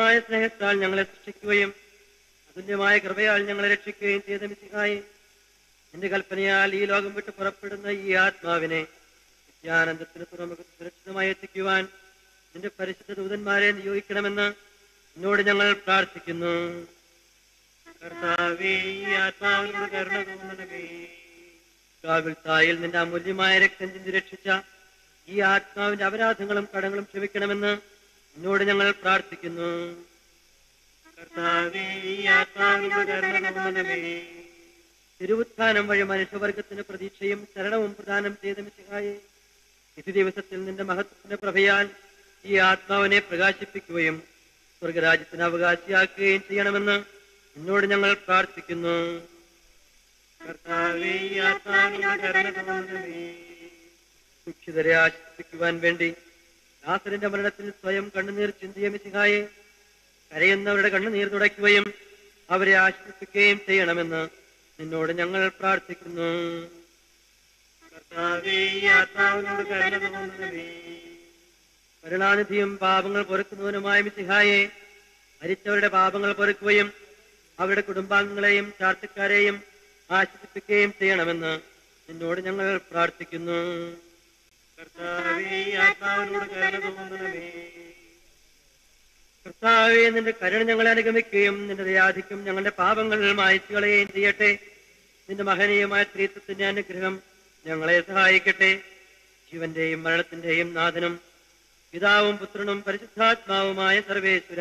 അനന്തമായ സ്നേഹത്താൽ ഞങ്ങളെ സൃഷ്ടിക്കുകയും അതുല്യമായ കൃപയാൽ ഞങ്ങളെ രക്ഷിക്കുകയും ചെയ്ത മിശിഹായെ, നിന്റെ കൽപ്പനയാൽ ഈ ലോകം വിട്ട് പുറപ്പെടുന്ന ഈ ആത്മാവിനെ നിത്യാനന്ദത്തിന് തുറമുഖത്ത് സുരക്ഷിതമായി എത്തിക്കുവാൻ നിന്റെ പരിശുദ്ധ ദൂതന്മാരെ നിയോഗിക്കണമെന്ന് എന്നോട് ഞങ്ങൾ പ്രാർത്ഥിക്കുന്നു.
കർത്താവേ, ഈ ആത്മാവിനോട് കരുണ തോന്നണമേ.
കാവിൽത്തായിൽ നിന്റെ അമൂല്യമായ രക്തം ചിന്തി രക്ഷിച്ച ഈ ആത്മാവിന്റെ അപരാധങ്ങളും കടങ്ങളും ക്ഷമിക്കണമെന്ന് എന്നോട് ഞങ്ങൾ പ്രാർത്ഥിക്കുന്നു.
കർത്താവേ, ഈ ആത്മാവിനോട് കരുണ തോന്നണമേ.
തിരുവുത്ഥാനം വഴി മനുഷ്യവർഗത്തിന് പ്രതീക്ഷയും ശരണവും പ്രദാനം ചെയ്ത മിശിഹായെ, ഇത് ദിവസത്തിൽ നിന്റെ മഹത്വത്തിന്റെ പ്രഭയാൽ ഈ ആത്മാവിനെ പ്രകാശിപ്പിക്കുകയും സ്വർഗരാജ്യത്തിന് അവകാശിയാക്കുകയും ചെയ്യണമെന്ന് എന്നോട് ഞങ്ങൾ പ്രാർത്ഥിക്കുന്നു.
കർത്താവേ, ഈ ആത്മാവിനോട് കരുണ തോന്നണമേ.
ദുഃഖിതരെ ആശ്വസിപ്പിക്കുവാൻ വേണ്ടി ലാസറിന്റെ മരണത്തിൽ സ്വയം കണ്ണുനീർ ചിന്തിയ മിശിഹായെ, കരയുന്നവരുടെ കണ്ണുനീർ തുടയ്ക്കുകയും അവരെ ആശ്വസിപ്പിക്കുകയും ചെയ്യണമെന്ന് നിന്നോട് ഞങ്ങൾ പ്രാർത്ഥിക്കുന്നു.
കർത്താവേ, ഈ ആത്മാവിനോട് കരുണ തോന്നണമേ.
കരുണാനിധിയും പാപങ്ങൾ പൊറുക്കുന്നവനുമായ മിശിഹായെ, മരിച്ചവരുടെ പാപങ്ങൾ പൊറുക്കുകയും അവരുടെ കുടുംബാംഗങ്ങളെയും ചാർച്ചക്കാരെയും ആശ്വസിപ്പിക്കുകയും ചെയ്യണമെന്ന് നിന്നോട് ഞങ്ങൾ പ്രാർത്ഥിക്കുന്നു.
കർത്താവേ, ഈ ആത്മാവിനോട് കരുണ തോന്നണമേ.
കർത്താവേ, നിന്റെ കരുണ ഞങ്ങളെ അനുഗമിക്കുകയും നിന്റെ ദയാധിക്യം ഞങ്ങളുടെ പാപങ്ങൾ മായ്ച്ചു കളയുകയും ചെയ്യട്ടെ. നിന്റെ മഹനീയമായ സ്ത്രീത്വത്തിന്റെ അനുഗ്രഹം ഞങ്ങളെ സഹായിക്കട്ടെ. ജീവന്റെയും മരണത്തിന്റെയും നാഥനും പിതാവും പുത്രനും പരിശുദ്ധാത്മാവുമായ സർവേശ്വര,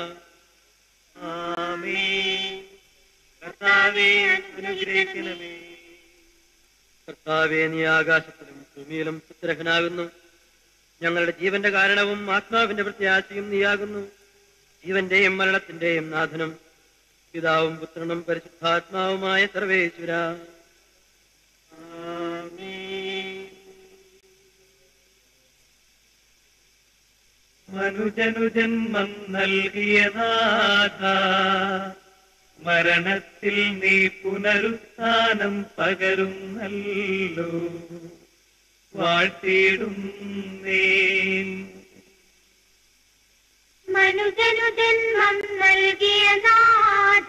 ആമേൻ. കർത്താവേ, അനുഗ്രഹിക്കണമേ.
കർത്താവേ, നീ ആകാശത്തിലും ഭൂമിയിലും സുഗ്രഹനാകുന്നു. ഞങ്ങളുടെ ജീവന്റെ കാരണവും ആത്മാവിന്റെ പ്രത്യാശയും നീയാകുന്നു. ജീവന്റെയും മരണത്തിന്റെയും നാഥനും പിതാവും പുത്രനും പരിശുദ്ധാത്മാവുമായ സർവേശ്വര,
ആമേൻ. മനുജനു ജന്മം നൽകിയ നാഥ, മരണത്തിൽ നീ പുനരുത്ഥാനം പകരുന്നല്ലോ. വാഴ്ത്തിയിടുന്നേ.
മനുജനു ജന്മം നൽകിയ നാഥ,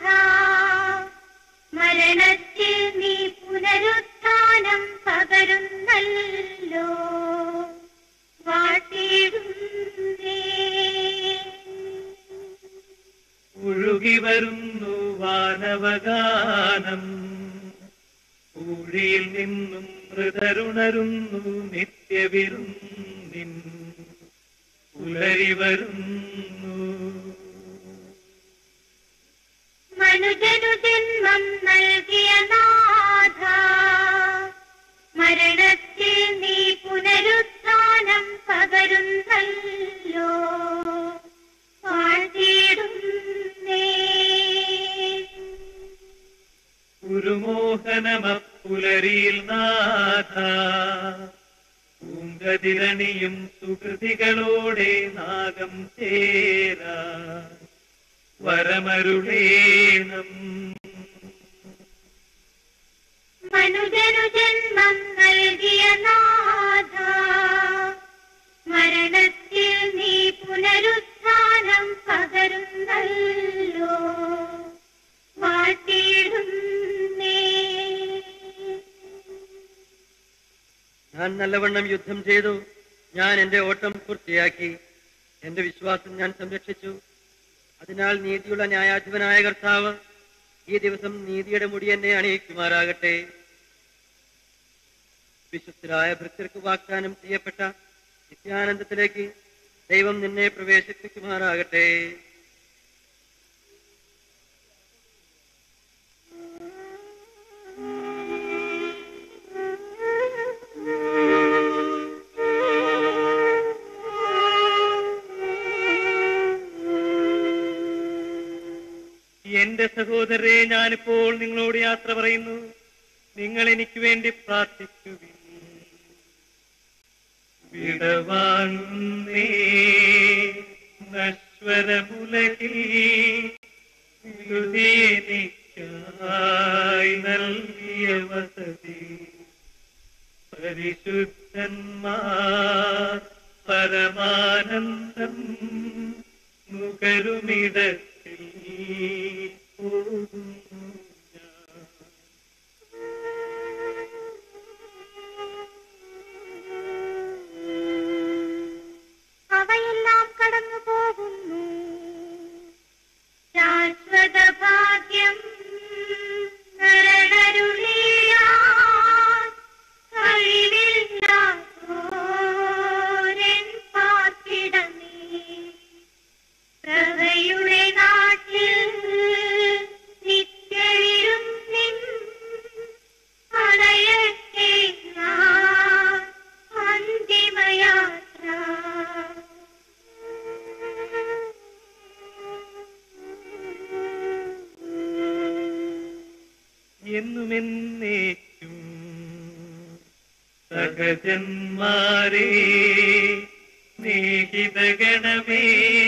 മരണത്തിൽ നീ പുനരുത്ഥാനം പകരുന്നല്ലോ. വാഴ്ത്തിയിടുന്നേ.
ഒഴുകി വരുന്നു വാനവഗാനം, ഊഴിയിൽ നിന്നും മൃതരുണരുന്നു നിത്യവിരുന്നിൻ. പുലരി വരുന്നു.
മനുജനു ജന്മം നൽകിയ നാഥ, മരണത്തിൽ നീ പുനരുത്ഥാനം പകരുന്നല്ലോ. വാഴ്ത്തിയിടുന്നേ.
ഗുരുമോഹനമപ്പുലരിയിൽ നാഥ, പൂങ്കതിരണിയും സുകൃതികളോടെ നാഗം ചേരാ. വരമരുളേണം.
മനുജനു ജന്മം നൽകിയ നാഥ, മരണത്തിൽ നീ പുനരുത്ഥാനം പകരുന്നല്ലോ. വാഴ്ത്തിയിടുന്നേ.
ഞാൻ നല്ലവണ്ണം യുദ്ധം ചെയ്തു. ഞാൻ എന്റെ ഓട്ടം പൂർത്തിയാക്കി. എന്റെ വിശ്വാസം ഞാൻ സംരക്ഷിച്ചു. അതിനാൽ നീതിയുള്ള ന്യായാധിപനായ കർത്താവ് ഈ ദിവസം നീതിയുടെ മുടി എന്നെ അണിയിക്കുമാറാകട്ടെ. വിശുദ്ധരായ ഭക്തർക്ക് വാഗ്ദാനം ചെയ്യപ്പെട്ട നിത്യാനന്ദത്തിലേക്ക് ദൈവം നിന്നെ പ്രവേശിപ്പിക്കുമാറാകട്ടെ.
എന്റെ സഹോദരരെ, ഞാനിപ്പോൾ നിങ്ങളോട് യാത്ര പറയുന്നു. നിങ്ങൾ എനിക്ക് വേണ്ടി പ്രാർത്ഥിക്കുവിൻ. വിടവാങ്ങുന്നേ നശ്വരമുലകിൽ എനിക്കായി നൽകിയ വസതി. പരിശുദ്ധന്മാർ പരമാനന്ദം നുകരുമിടത്തിൽ പോകുന്നു ഞാൻ.
അവയെല്ലാം കടന്നു പോകുന്നു, ശാശ്വത ഭാഗ്യം നരനരുളിയാൻ കഴിവില്ലാത്തോരൻ പാർപ്പിടമേ. പ്രഭയുടെ നാട്ടിൽ നിത്യവിരുന്നിൻ അണയട്ടെ ഞാൻ അന്തിമയാത്ര.
എന്നുമെന്നേക്കും സഹജന്മാരേ സ്നേഹിതഗണമേ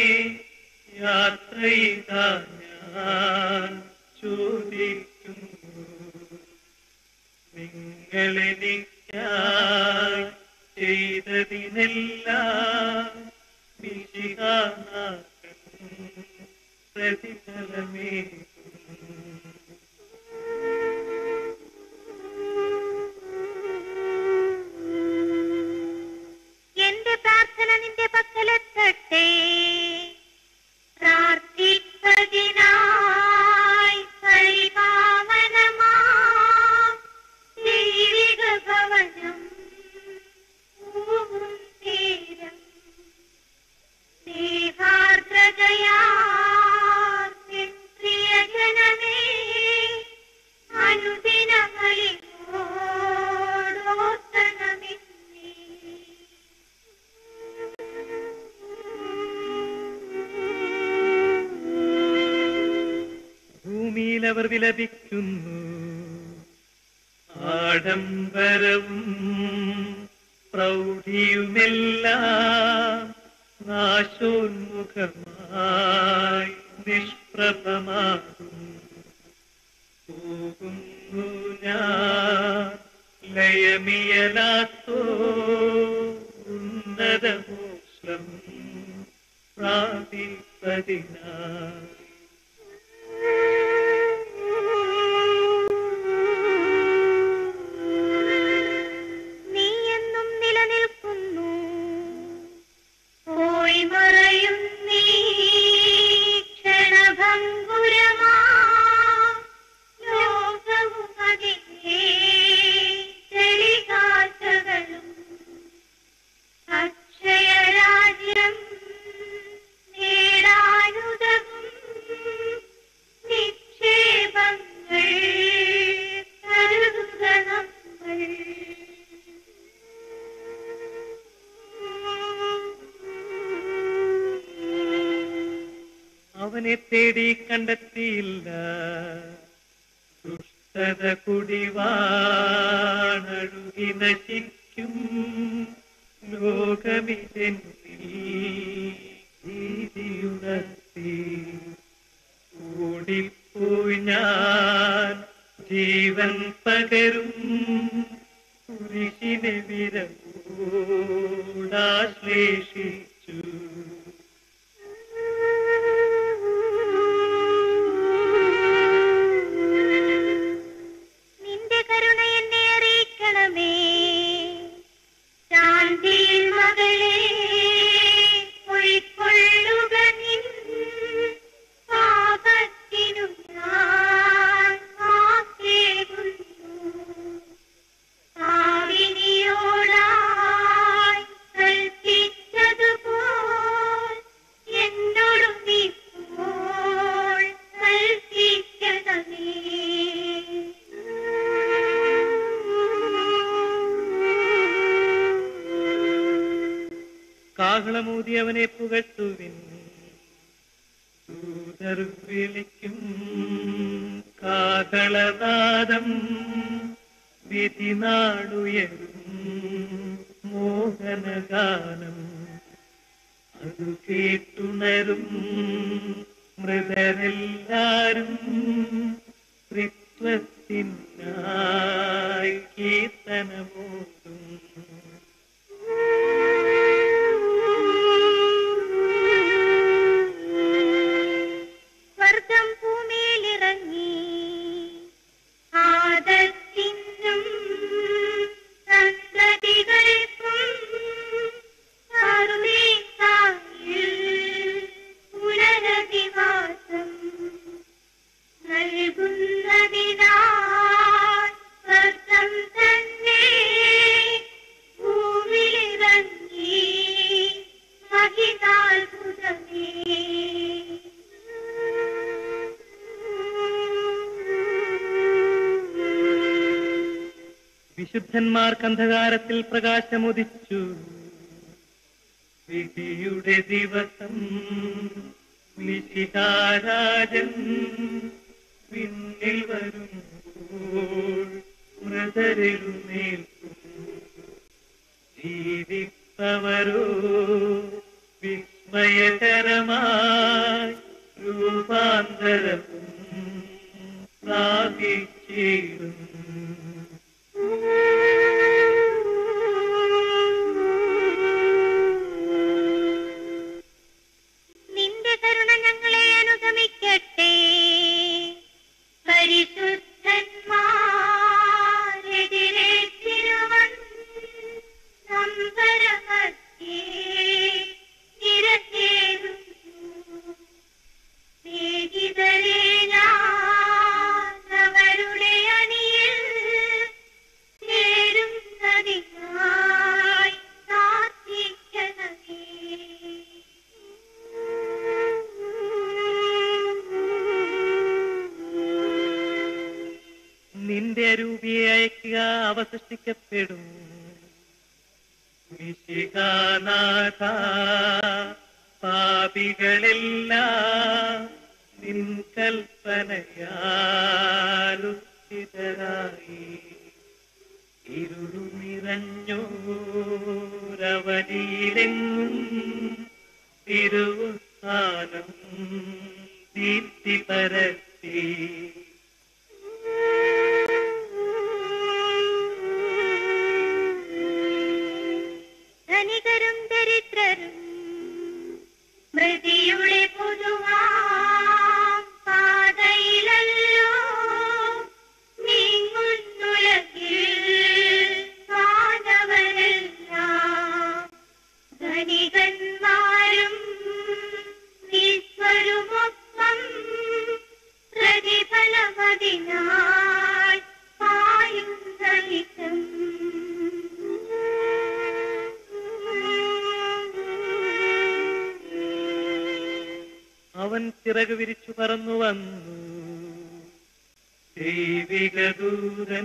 യാത്രയിതാ ഞാൻ ചോദിക്കുന്നു, നിങ്ങളെനിക്കായി ചെയ്തതിനെല്ലാം മിശിഹാനാഥൻ പ്രതിഫലമേകും.
എന്റെ പ്രാർത്ഥന നിന്റെ പക്കലെത്തട്ടെ, പ്രാർത്ഥിപ്പതിനായി പരിപാവനമാം ദൈവിക ഭവനം പൂവും തീരം സ്നേഹാർദ്രതയാൽ നിൻ പ്രിയജനമേ അനുദിനങ്ങളിലോടോർത്തണമെന്നേ.
ഭൂമിയിൽ അവർ വിലപിക്കുന്നു, ആഡംബരവും പ്രൗഢിയുമെല്ലാം നാശോന്മുഖമായി നിഷ്പ്രഭമാകും. പോകുന്നു ഞാൻ ലയമിയലാത്തോ ഉന്നതമോക്ഷം പ്രാപിപ്പതിനായി.
നീ എന്നും നിലനിൽക്കുന്നു, പോയി മറയും നീ ക്ഷണഭംഗുരമാ ലോകവും അതിന്റെ ചെളികാറ്റകളും. അക്ഷയരാജ്യം നേടാനുതകും നിക്ഷേപങ്ങൾ കരുതുക നമ്മൾ.
അവനെ തേടി കണ്ടെത്തിയില്ല, ദുഷ്ടത കുടിവാണഴുകി നശിക്കും ലോകമിതെന്നിൽ ഭീതിയുണർത്തി. ഓടിപ്പോയി ഞാൻ ജീവൻ പകരും കുരിശിനെ വിരവോടാശ്ലേഷിച്ചു.
നിന്റെ കരുണ എന്നെ അറിയിക്കണമേ, ശാന്തിയിൽ മകളെ ഉൾക്കൊള്ളുക നിൻ പാപത്തിനു ഞാൻ മാപ്പേകുന്നു. പാപിനിയോടായി കൽപ്പിച്ചതുപോൽ എന്നോടും ഇപ്പോൾ കൽപ്പിക്കണമേ.
കാഹളമൂതി അവനെ പുകഴ്ത്തുവിൻ, ദൂതർ വിളിക്കും കാഹളനാദം, വിധിനാടുയരും മോഹനഗാനം. അത് കേട്ടുണരും മൃതരെല്ലാരും ത്രിത്വത്തിനായി കീർത്തനമോതും.
നൽകുന്നതിനാൽ സ്വർഗം തന്നെ ഭൂമിയിലിറങ്ങി മഹിതാത്ഭുതമേ.
വിശുദ്ധന്മാർക്ക് അന്ധകാരത്തിൽ പ്രകാശമുദിച്ചു. വിധിയുടെ ദിവസം മിശിഹാരാജൻ പിന്നിൽ വരുമ്പോൾ മൃതരെഴുന്നേൽക്കും. ജീവിപ്പവരോ വിസ്മയകരമായി രൂപാന്തരവും പ്രാപിച്ചിടും.
നിന്റെ കരുണ ഞങ്ങളെ അനുഗമിക്കട്ടെ. പരിശുദ്ധന്മാരെതിരേറ്റിരുവൻ സംഭരമധ്യേ നിരത്തേറുന്നു. സ്നേഹിതരെ ഞാൻ അവരുടെ അണിയിൽ ചേരുന്നതിനായി പ്രാർത്ഥിക്കണമേ.
നിന്റെ അരൂപിയെ അയക്കുക, അവ സൃഷ്ടിക്കപ്പെടും. മിശിഹാനാഥ, പാപികളെല്ലാം നിൻ കൽപ്പനയാലുചിതരായി. ഇരുളു നിറഞ്ഞോരവനിയിലെങ്ങും തിരുസ്ഥാനം ദീപ്തി പരത്തി.
ധനികരും ദരിദ്രരും മൃതിയുടെ പൊതുവാം പാതയിലല്ലോ നീങ്ങുന്നുലകിൽ മാനവരെല്ലാം. ധനികന്മാരും ഈശ്വരുമൊപ്പം പ്രതിഫലമതിനായി പായുന്നലിതം.
അവൻ ചിറക് വിരിച്ചു പറന്നു വന്നു. ദൈവിക ദൂതൻ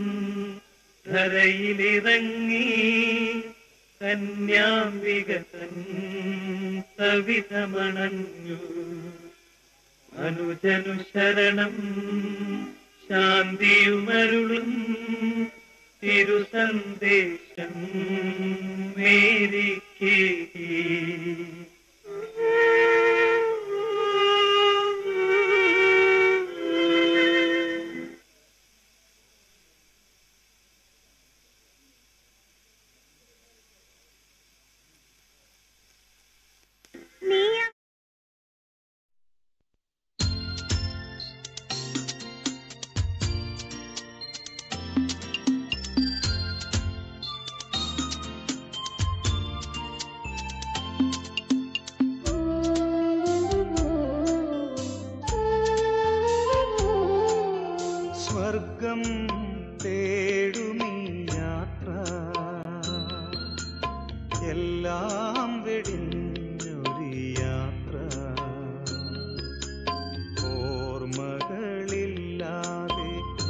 ധരയിലിറങ്ങി കന്യാംബിക തൻ സവിധമണഞ്ഞു. അനുജനു ശരണം ശാന്തിയുമരുളും തിരുസന്ദേശം മേരിക്കേ.
സ്വർഗം തേടുമീ യാത്ര എല്ലാം വെടിഞ്ഞൊരു യാത്ര. ഓർമ്മകളില്ലാതെ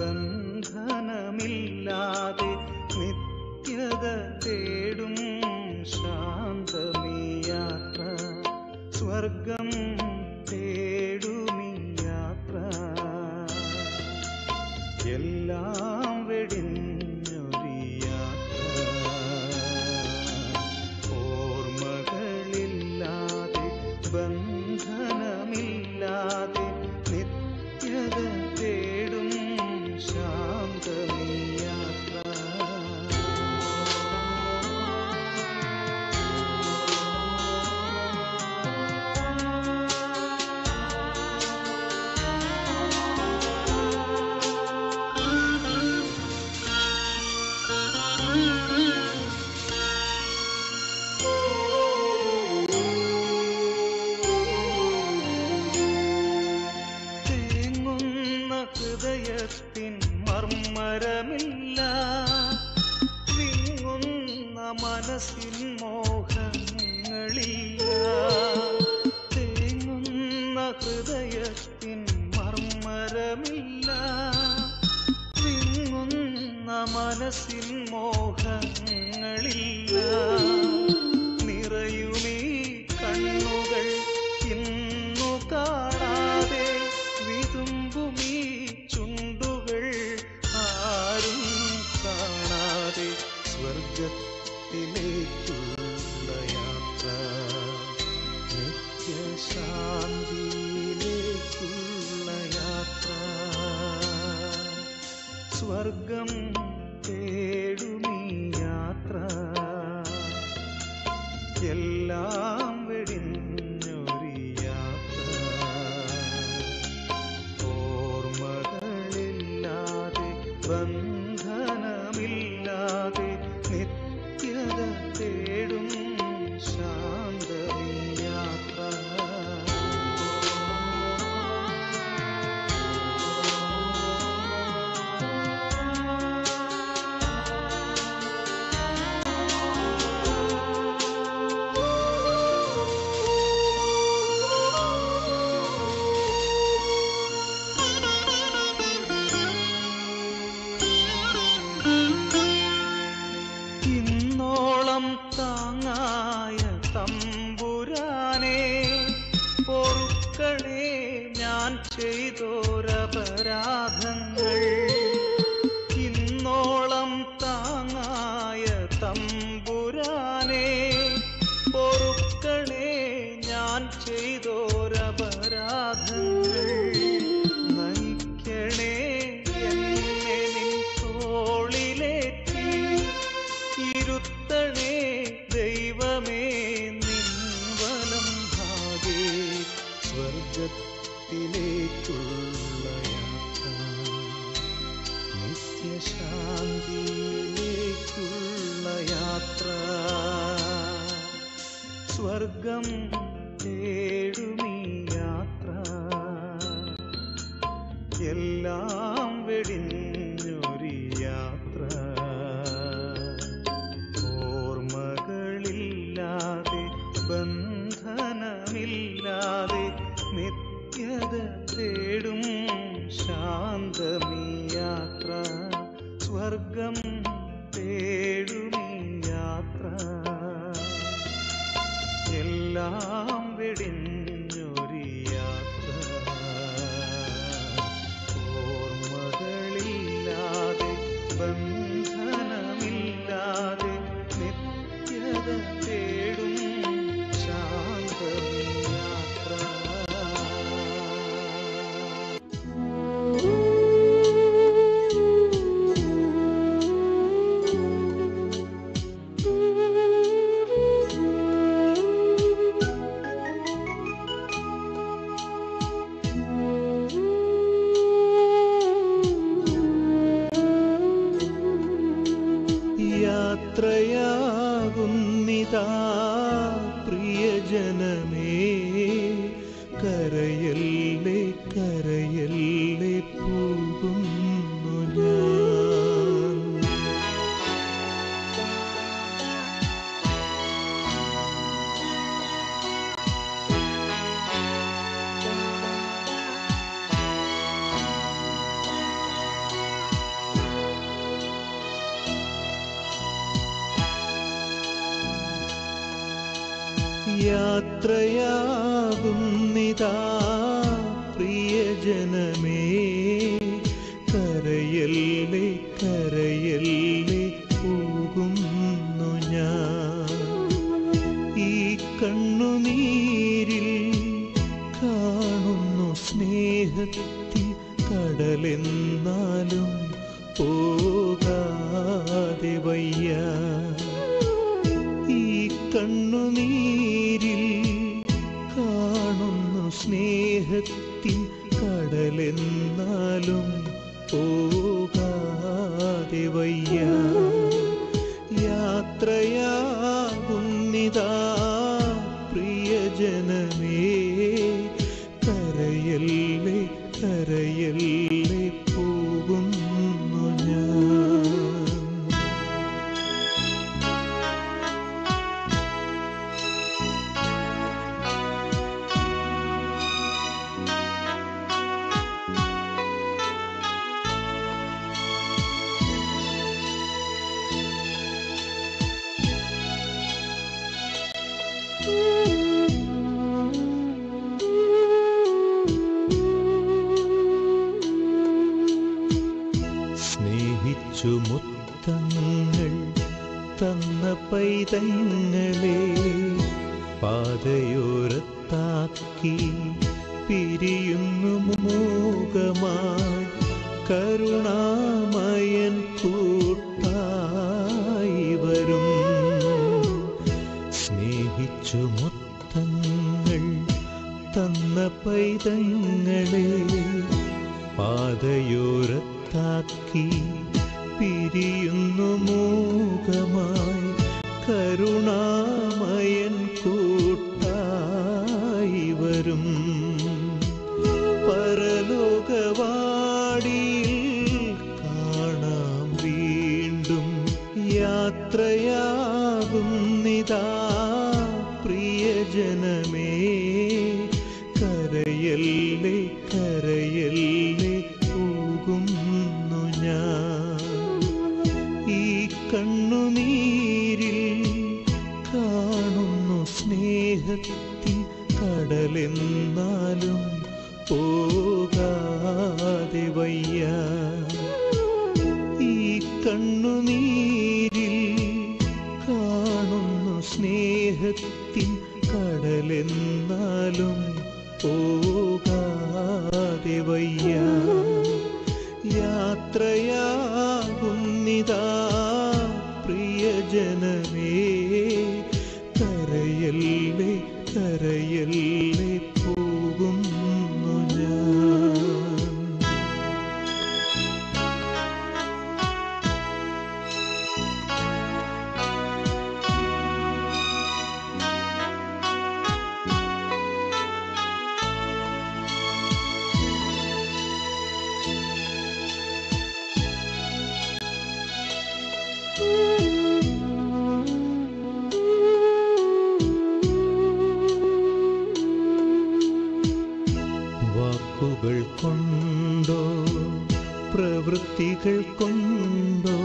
ബന്ധനമില്ലാതെ നിത്യത തേടും ശാന്തമീ യാത്ര. സ്വർഗം തേടുമീ യാത്ര എല്ലാം വെടിഞ്ഞൊരു യാത്ര. ഓർമ്മകളില്ലാതെ ബന്ധനമില്ലാതെ നിത്യത തേടും ശാന്തമീ യാത്ര. മർമ്മരമില്ല, വിങ്ങുന്ന മനസ്സിൻ മോഹങ്ങളില്ല, തേങ്ങുന്ന ഹൃദയത്തിൻ മർമ്മരമില്ല, വിങ്ങുന്ന മനസ്സിൻ മോഹങ്ങളില്ല, നിറയുമീ കണ്ണുകൾ ഇന്നു കാണാതെ, വിതുമ്പുമീ ചുണ്ടുകൾ ആരും കാണാതെ, സ്വർഗത്തിലേക്കുള്ള യാത്ര, നിത്യശാന്തിയിലേക്കുള്ള യാത്ര, സ്വർഗം തേടുമീ യാത്ര, എല്ലാം വെടിഞ്ഞൊരു യാത്ര, ഓർമ്മകളില്ലാതെ ബന്ധനമില്ലാതെ നിത്യത തേടും ശാന്തമീ യാത്ര. ഇന്നോളം താങ്ങായ തമ്പുരാനെ, പൊറുക്കണേ ഞാൻ ചെയ്തോരപരാധങ്ങൾ. ഇന്നോളം താങ്ങായ തമ്പുരാനെ, പൊറുക്കണേ ഞാൻ ചെയ്തോരപരാധങ്ങൾ. നയിക്കണേ എന്നെ നിൻ തോളിലേറ്റി, ഇരുത്തണേ ദൈവമേ നിൻ വലം ഭാഗേ, സ്വർഗത്തിലേക്കുള്ള യാത്ര, നിത്യശാന്തിയിലേക്കുള്ള യാത്ര, സ്വർഗം തേടുമീ യാത്ര, എല്ലാം വെടിഞ്ഞൊരു യാത്ര, ഓർമ്മകളില്ലാതെ ബന്ധനമില്ലാതെ നിത്യത തേടും ശാന്തമീ യാത്ര, സ്വർഗം തേടുമീ യാത്ര, എല്ലാം വെടിഞ്ഞൊരു യാത്ര, ഓർമ്മകളില്ലാതെ ബന്ധനമില്ലാതെ നിത്യത തേടും ശാന്തമീ യാത്ര. യാത്രയാകുന്നിതാ പ്രിയജനമേ, കരയല്ലേ കരയല്ലേ പോകുന്നു ഞാൻ. യാത്രയാകുന്നിതാ പ്രിയജനമേ, കരയല്ലേ കരയല്ലേ പോകുന്നു ഞാൻ. ഈ കണ്ണുനീരിൽ കാണുന്നു സ്നേഹത്തിൽ കടലെന്നാലും പോകാതെ വയ്യ. ഈ കണ്ണുനീരിൽ കാണുന്നു സ്നേഹത്തിൻ കടലെന്നാലും പോകാതെ വയ്യ. യാത്രയാകുന്നിതാ പ്രിയജനമേ, കരയല്ലേ കരയല്ലേ പോകുന്നു ഞാൻ. മുത്തങ്ങൾ തന്ന പൈതങ്ങളെ പാതയോരത്താക്കി പിരിയുന്നു മൂകമായി കരുണാമയൻ കൂട്ടായി വരും. സ്നേഹിച്ചു മുത്തങ്ങൾ തന്ന പൈതങ്ങളെ പാതയോരത്താക്കി പിരിയുന്നു മൂകമായി കരുണാമയൻ കൂട്ടായി വരും. പരലോകവാടിയിൽ കാണാം വീണ്ടും യാത്രയാകുന്നിതാ പ്രിയജനമേ. കരയല്ലേ കരയല്ലേ പോകുന്നു ഞാൻ. ഈ കണ്ണുനീരിൽ കാണുന്നു സ്നേഹത്തിൻ കടലെന്നാലും പോകാതെ വയ്യ. ഈ കണ്ണുനീരിൽ കാണുന്നു സ്നേഹത്തിൻ കടലെന്നാലും പോകാതെ വയ്യ. യാത്രയാകുന്നിതാ പ്രിയജനമേ. കരയല്ലേ കരയല്ലേ പോകുന്നു ഞാൻ. വാക്കുകൾ കൊണ്ടോ പ്രവൃത്തികൾ കൊണ്ടോ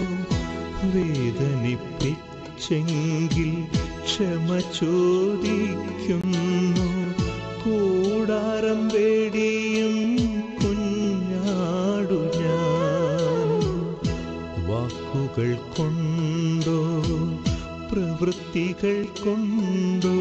വേദനിപ്പിച്ചെങ്കിൽ ക്ഷമ ചോദിക്കുന്നു. കൂടാരം വേടിയും കുഞ്ഞാടു ഞാൻ. വാക്കുകൾ കൊണ്ടോ പ്രവൃത്തികൾ കൊണ്ടോ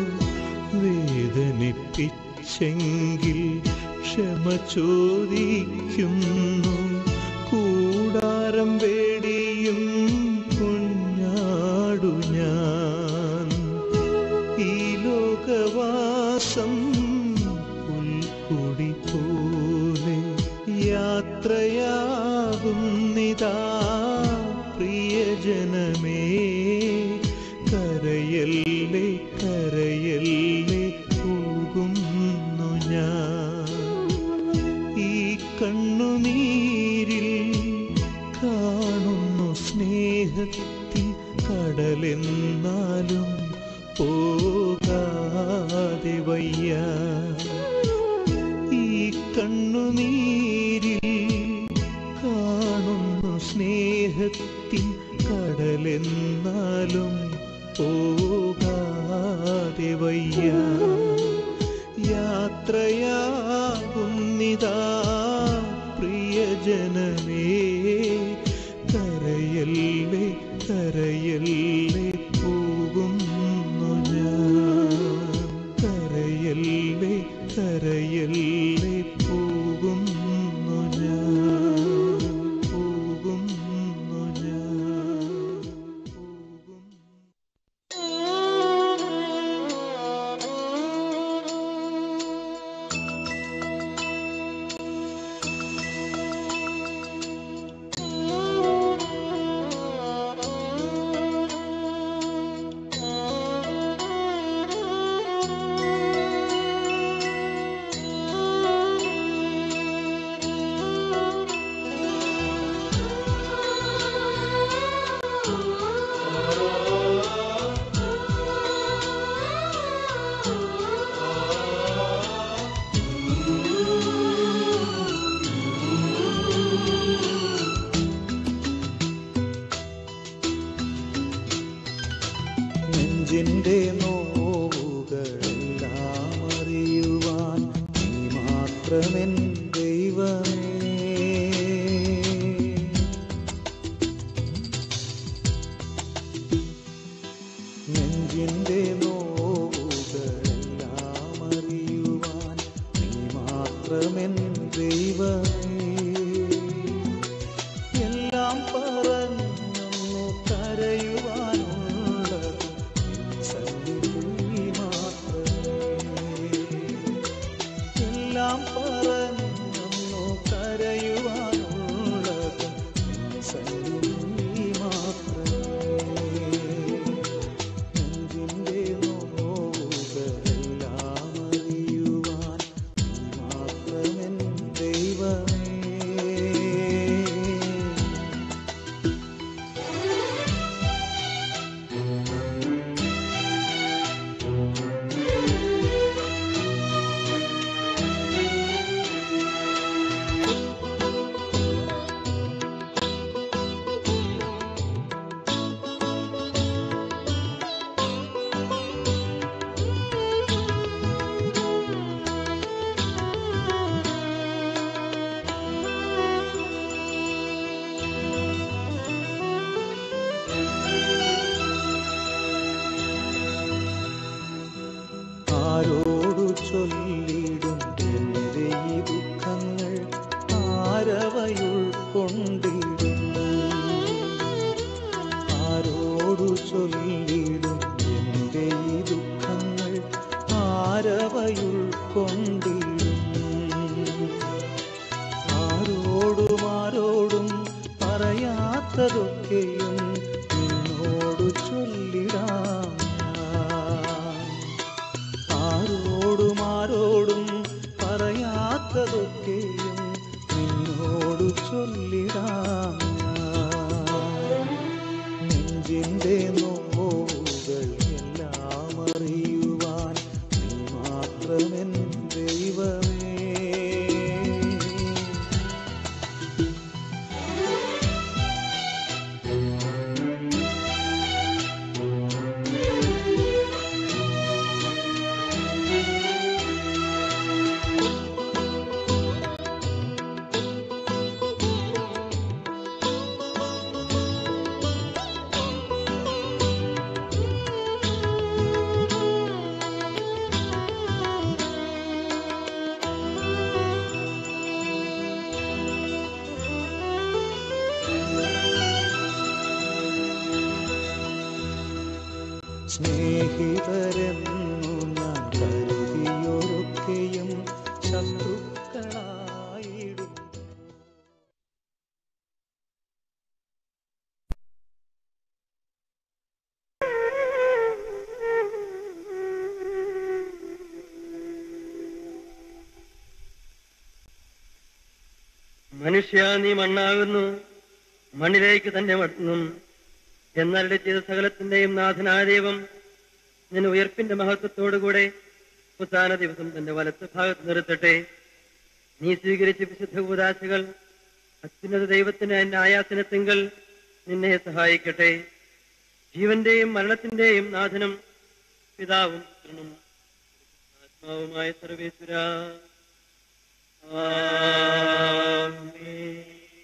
വേദനിപ്പിച്ചെങ്കിൽ ക്ഷമ ചോദിക്കുന്നു. കൂടാരം വേടിയും കുഞ്ഞാടു ഞാൻ. ഈ ലോകവാസം പുൽക്കൊടി പോലെ യാത്രയാകുന്നിതാ പ്രിയജനമേ. കരയല്ലേ കരയല്ലേ പോകുന്നു ഞാൻ. ഈ കണ്ണുനീരിൽ കാണുന്നു സ്നേഹത്തിൻ കടലെന്നാലും പോകാതെ വയ്യ. ഈ കണ്ണുനീരിൽ കാണുന്നു സ്നേഹത്തിൻ കടലെന്നാലും പോകാതെ വയ്യ. യാത്രയാകുന്നിതാ പ്രിയജനമേ. കരയല്ലേ കരയല്ലേ പോകുന്നു ഞാൻ. കരയല്ലേ കരയല്ലേ പോകുന്നു ഞാൻ. പോകുന്നു ഞാൻ. ഉൾക്കൊണ്ടിടും. ആരോടു ചൊല്ലിടും എൻ്റെ ഈ ദുഃഖങ്ങൾ, ആരവയുൾക്കൊണ്ടിടും. ആരോടും പറയാത്തതൊക്കെയും നിന്നോടു ചൊല്ലിടാം. ആരോടും പറയാത്തതൊക്കെയും നിന്നോടു ചൊല്ലിടാം. നെഞ്ചിൻ്റെ നോവുകൾ എല്ലാം അറിയുവാൻ നീ മാത്രമെൻ ദൈവമേ. സ്നേഹിതരെന്നു ഞാൻ കരുതിയോരൊക്കെയും ശത്രുക്കളായിടും.
മനുഷ്യ, നീ മണ്ണാകുന്നു, മണ്ണിലേക്ക് തന്നെ മടങ്ങും എന്നരുടെ ചെയ്ത സകലത്തിന്റെയും നാഥനായ ദൈവം നിന്നെ ഉയർപ്പിന്റെ മഹത്വത്തോടുകൂടെ അവസാന ദിവസം തന്റെ വലത്ത് ഭാഗത്ത് നിർത്തട്ടെ. നീ സ്വീകരിച്ച വിശുദ്ധ കൂദാശകൾ അത്യുന്നത ദൈവത്തിന് എന്റെ ആയാസനത്തിങ്കൽ നിന്നെ സഹായിക്കട്ടെ. ജീവന്റെയും മരണത്തിന്റെയും നാഥനും പിതാവും പുത്രനും ആത്മാവുമായ സർവേശ്വരാ, ആമേൻ.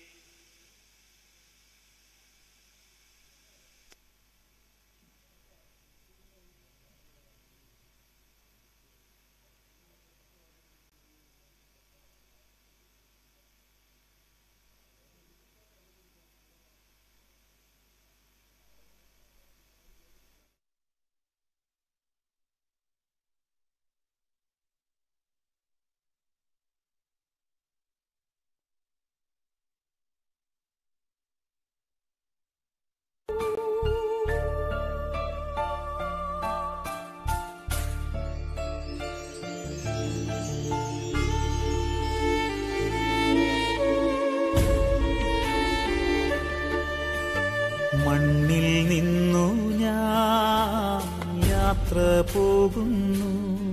മണ്ണിൽ നിന്നു ഞാൻ യാത്ര പോകുന്നു,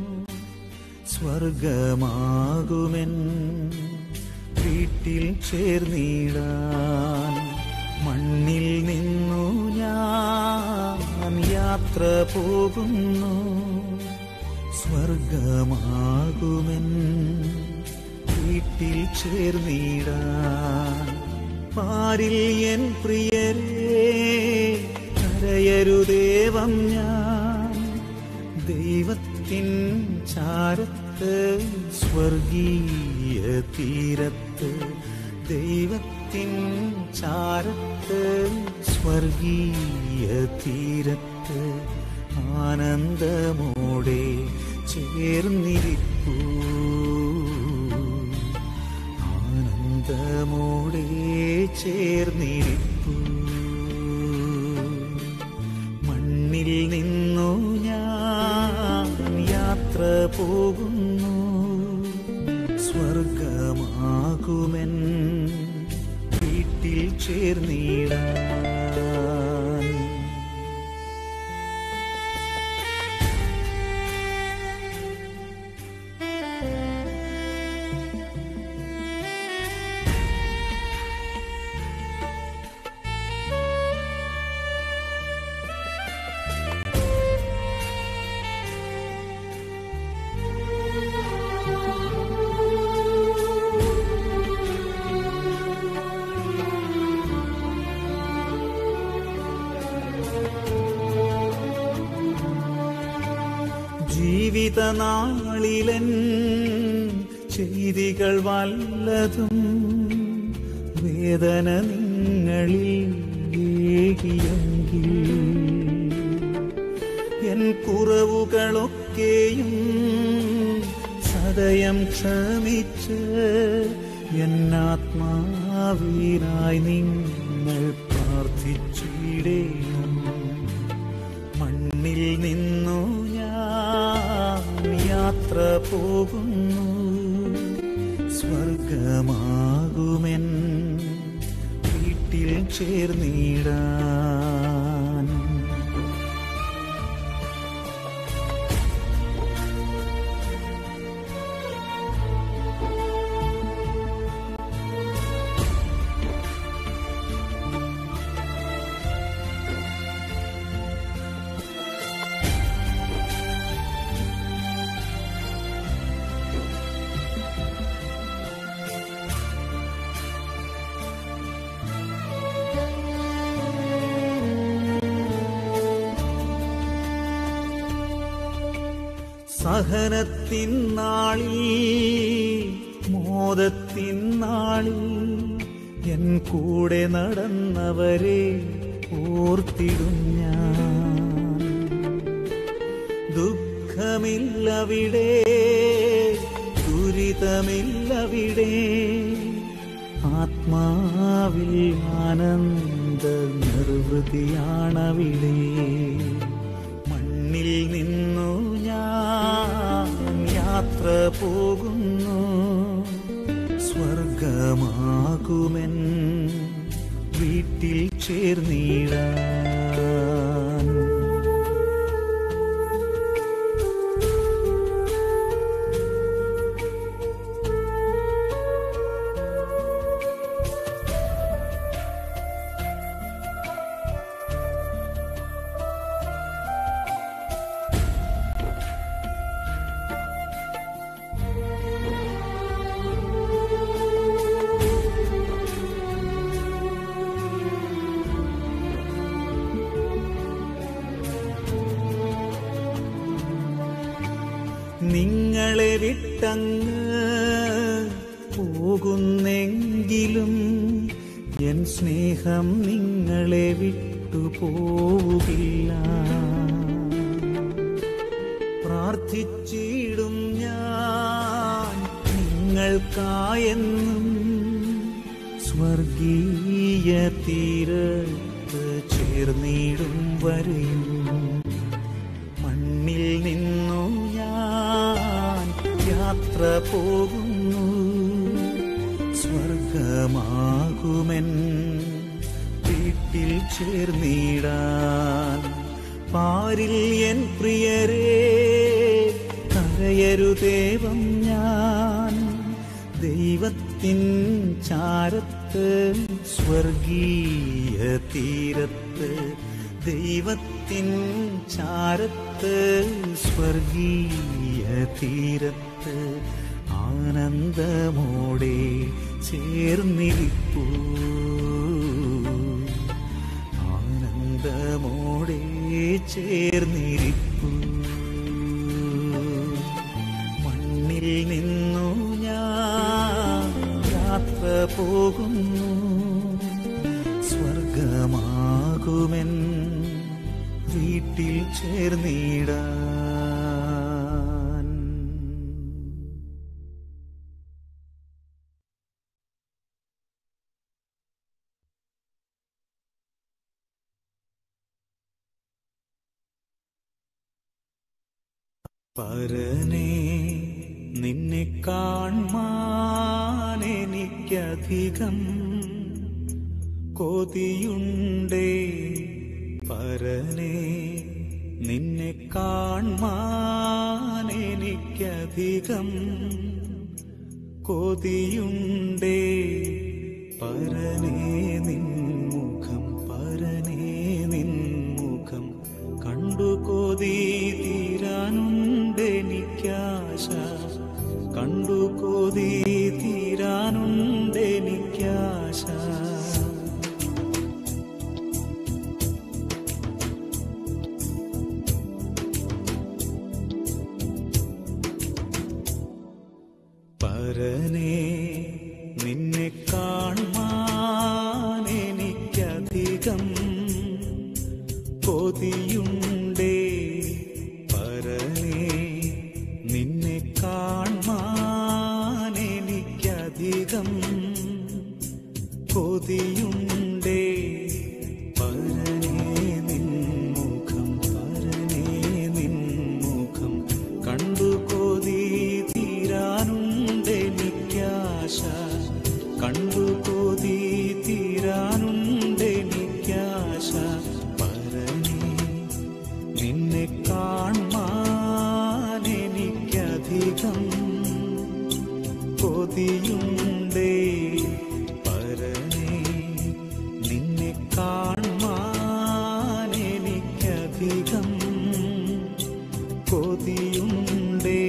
സ്വർഗമാകുമെൻ വീട്ടിൽ ചേർന്നിടാൻ. മണ്ണിൽ നിന്നു ഞാൻ യാത്ര പോകുന്നു, സ്വർഗമാകുമെൻ വീട്ടിൽ ചേർന്നിടാൻ. പാരിൽ എൻ പ്രിയരേ കരയരുദേവം ഞാൻ, ദൈവത്തിൻ ചാരത്ത് സ്വർഗീയ തീരത്ത്, ദൈവത്തിൻ ചാരത്ത് സ്വർഗീയ തീരത്ത് ആനന്ദമോടെ ചേർന്നിരിപ്പൂ, ആനന്ദമോടെ ചേർന്നിരിപ്പൂ. മണ്ണിൽ നിന്നു ഞാൻ യാത്ര പോകുന്നു, സ്വർഗമാകുമെൻ വീട്ടിൽ ചേർന്നിടാൻ. ജീവിതനാളിലൻ ചെയ്തികൾ വല്ലതും വേദന നിങ്ങളിൽ ഏകിയെങ്കിൽ എൻ കുറവുകളൊക്കെയും സദയം ക്ഷമിച്ച് എന്നാത്മാവിനായി നിങ്ങൾ പ്രാർത്ഥിച്ചിടേണം. മണ്ണിൽ നിന്നു ഞാൻ യാത്ര പോകുന്നു, സ്വർഗമാകുമെൻ വീട്ടിൽ ചേർന്നിടാൻ. സഹനത്തിൻ നാളിൽ മോദത്തിൻ നാളിൽ എൻ കൂടെ നടന്നവരെ ഓർത്തിടും ഞാൻ. ദുഃഖമില്ലവിടെ, ദുരിതമില്ലവിടെ, ആത്മാവിൽ ആനന്ദ നിർവൃതിയാണവിടെ. മണ്ണിൽ നിന്നു ഞാൻ യാത്ര പോകുന്നു, സ്വർഗമാകുമെൻ വീട്ടിൽ ചേർന്നിടാൻ. നിങ്ങളെ വിട്ടങ്ങ് പോകുന്നെങ്കിലും എൻ സ്നേഹം നിങ്ങളെ വിട്ടുപോകില്ല. പ്രാർത്ഥിച്ചിടും ഞാൻ നിങ്ങൾക്കായെന്നും, സ്വർഗീയ തീരത്ത് ചേർന്നിടും വരെയും. മണ്ണിൽ നിന്നു ഞാൻ യാത്ര പോകുന്നു, സ്വർഗമാകുമെൻ വീട്ടിൽ ചേർന്നിടാൻ. പാരിൽ എൻ പ്രിയരേ കരയരുദേവം ഞാൻ, ദൈവത്തിൻ ചാരത്ത് സ്വർഗീയ തീരത്ത്, ദൈവത്തിൻ ചാരത്ത് സ്വർഗീയ തീരത്ത് ആനന്ദമോടെ ചേർന്നിരിപ്പൂ, ആനന്ദമോടെ ചേർന്നിരിപ്പൂ. മണ്ണിൽ നിന്നു ഞാൻ യാത്ര പോകുന്നു, സ്വർഗമാകുമെൻ വീട്ടിൽ ചേർന്നിടാൻ. പരനേ നിന്നെ കാൺമാൻ എനിക്കധികം കൊതിയുണ്ടേ. പരനേ നിന്നെ കാൺമാൻ എനിക്കധികം കൊതിയുണ്ടേ. പരനേ നിൻമുഖം, പരനേ നിൻമുഖം കണ്ടു കൊതി തീരാനുണ്ടെനിക്കാശ, കണ്ടു കൊതി തീരാനുണ്ടെനിക്കാശ. പരനേ നിന്നെ കാൺമാൻ കൊതിയുണ്ടേ പരനേ നിൻമുഖം പരനേ നിൻമുഖം കണ്ടു കൊതി തീരാനുണ്ടെനിക്കാശ കണ്ടു കൊതി തീരാനുണ്ടെനിക്കാശ പരനേ നിന്നെ കാൺമാൻ എനിക്കധികം കൊതിയുണ്ടേ പരനേ നിന്നെ കാൺമാൻ എനിക്കധികം കൊതിയുണ്ടേ.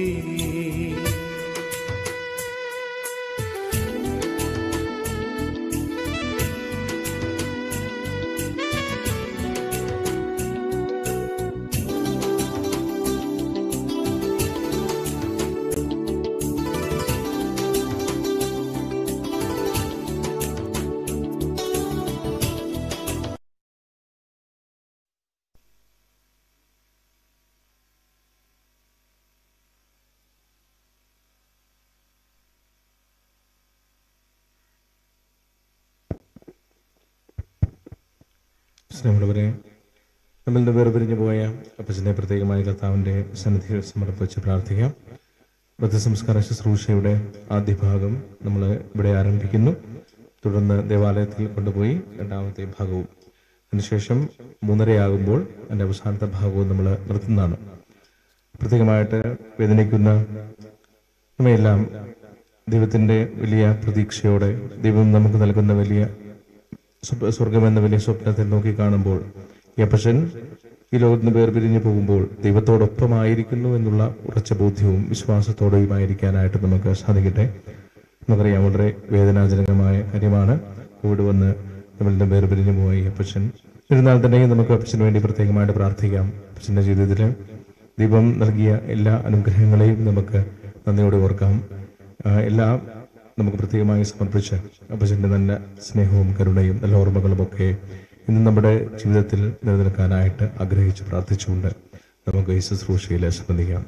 സ്നേഹമുള്ളവരെ, നമ്മളുടെ വേർപിരിഞ്ഞു പോയ അപ്പച്ചനെ പ്രത്യേകമായി കർത്താവിൻ്റെ സന്നിധിയിൽ സമർപ്പിച്ച് പ്രാർത്ഥിക്കാം. വധസംസ്കാര ശുശ്രൂഷയുടെ ആദ്യ ഭാഗം നമ്മൾ ഇവിടെ ആരംഭിക്കുന്നു. തുടർന്ന് ദേവാലയത്തിൽ കൊണ്ടുപോയി രണ്ടാമത്തെ ഭാഗവും, അതിനുശേഷം 3:30 അതിൻ്റെ അവസാനത്തെ ഭാഗവും നമ്മൾ നിർത്തുന്നതാണ്. പ്രത്യേകമായിട്ട് വേദനിക്കുന്ന നമ്മയെല്ലാം ദൈവത്തിൻ്റെ വലിയ പ്രതീക്ഷയോടെ ദൈവം നമുക്ക് നൽകുന്ന വലിയ സ്വർഗമെന്ന വലിയ സ്വപ്നത്തെ നോക്കി കാണുമ്പോൾ ഈ അപ്പച്ചൻ ഈ ലോകത്തിന് വേർപിരിഞ്ഞു പോകുമ്പോൾ ദൈവത്തോടൊപ്പമായിരിക്കുന്നു എന്നുള്ള ഉറച്ച ബോധ്യവും വിശ്വാസത്തോടെയുമായിരിക്കാനായിട്ട് നമുക്ക് സാധിക്കട്ടെ. നമുക്കറിയാം, വളരെ വേദനാജനകമായ കാര്യമാണ് കോവിഡ് വന്ന് നമ്മളുടെ വേർപിരിഞ്ഞു പോയ ഈ അപ്പച്ചൻ. എന്നിരുന്നാൽ തന്നെയും നമുക്ക് അപ്പച്ചന് വേണ്ടി പ്രത്യേകമായിട്ട് പ്രാർത്ഥിക്കാം. അപ്പച്ചൻ്റെ ജീവിതത്തിൽ ദൈവം നൽകിയ എല്ലാ അനുഗ്രഹങ്ങളെയും നമുക്ക് നന്ദിയോടെ ഓർക്കാം. എല്ലാം നമുക്ക് പ്രത്യേകമായി സമർപ്പിച്ച് അപ്പച്ചൻ്റെ നല്ല സ്നേഹവും കരുണയും നല്ല ഓർമ്മകളുമൊക്കെ ഇന്ന് നമ്മുടെ ജീവിതത്തിൽ നിലനിൽക്കാനായിട്ട് ആഗ്രഹിച്ച് പ്രാർത്ഥിച്ചുകൊണ്ട് നമുക്ക് ഈ ശുശ്രൂഷയിൽ സംബന്ധിക്കാം.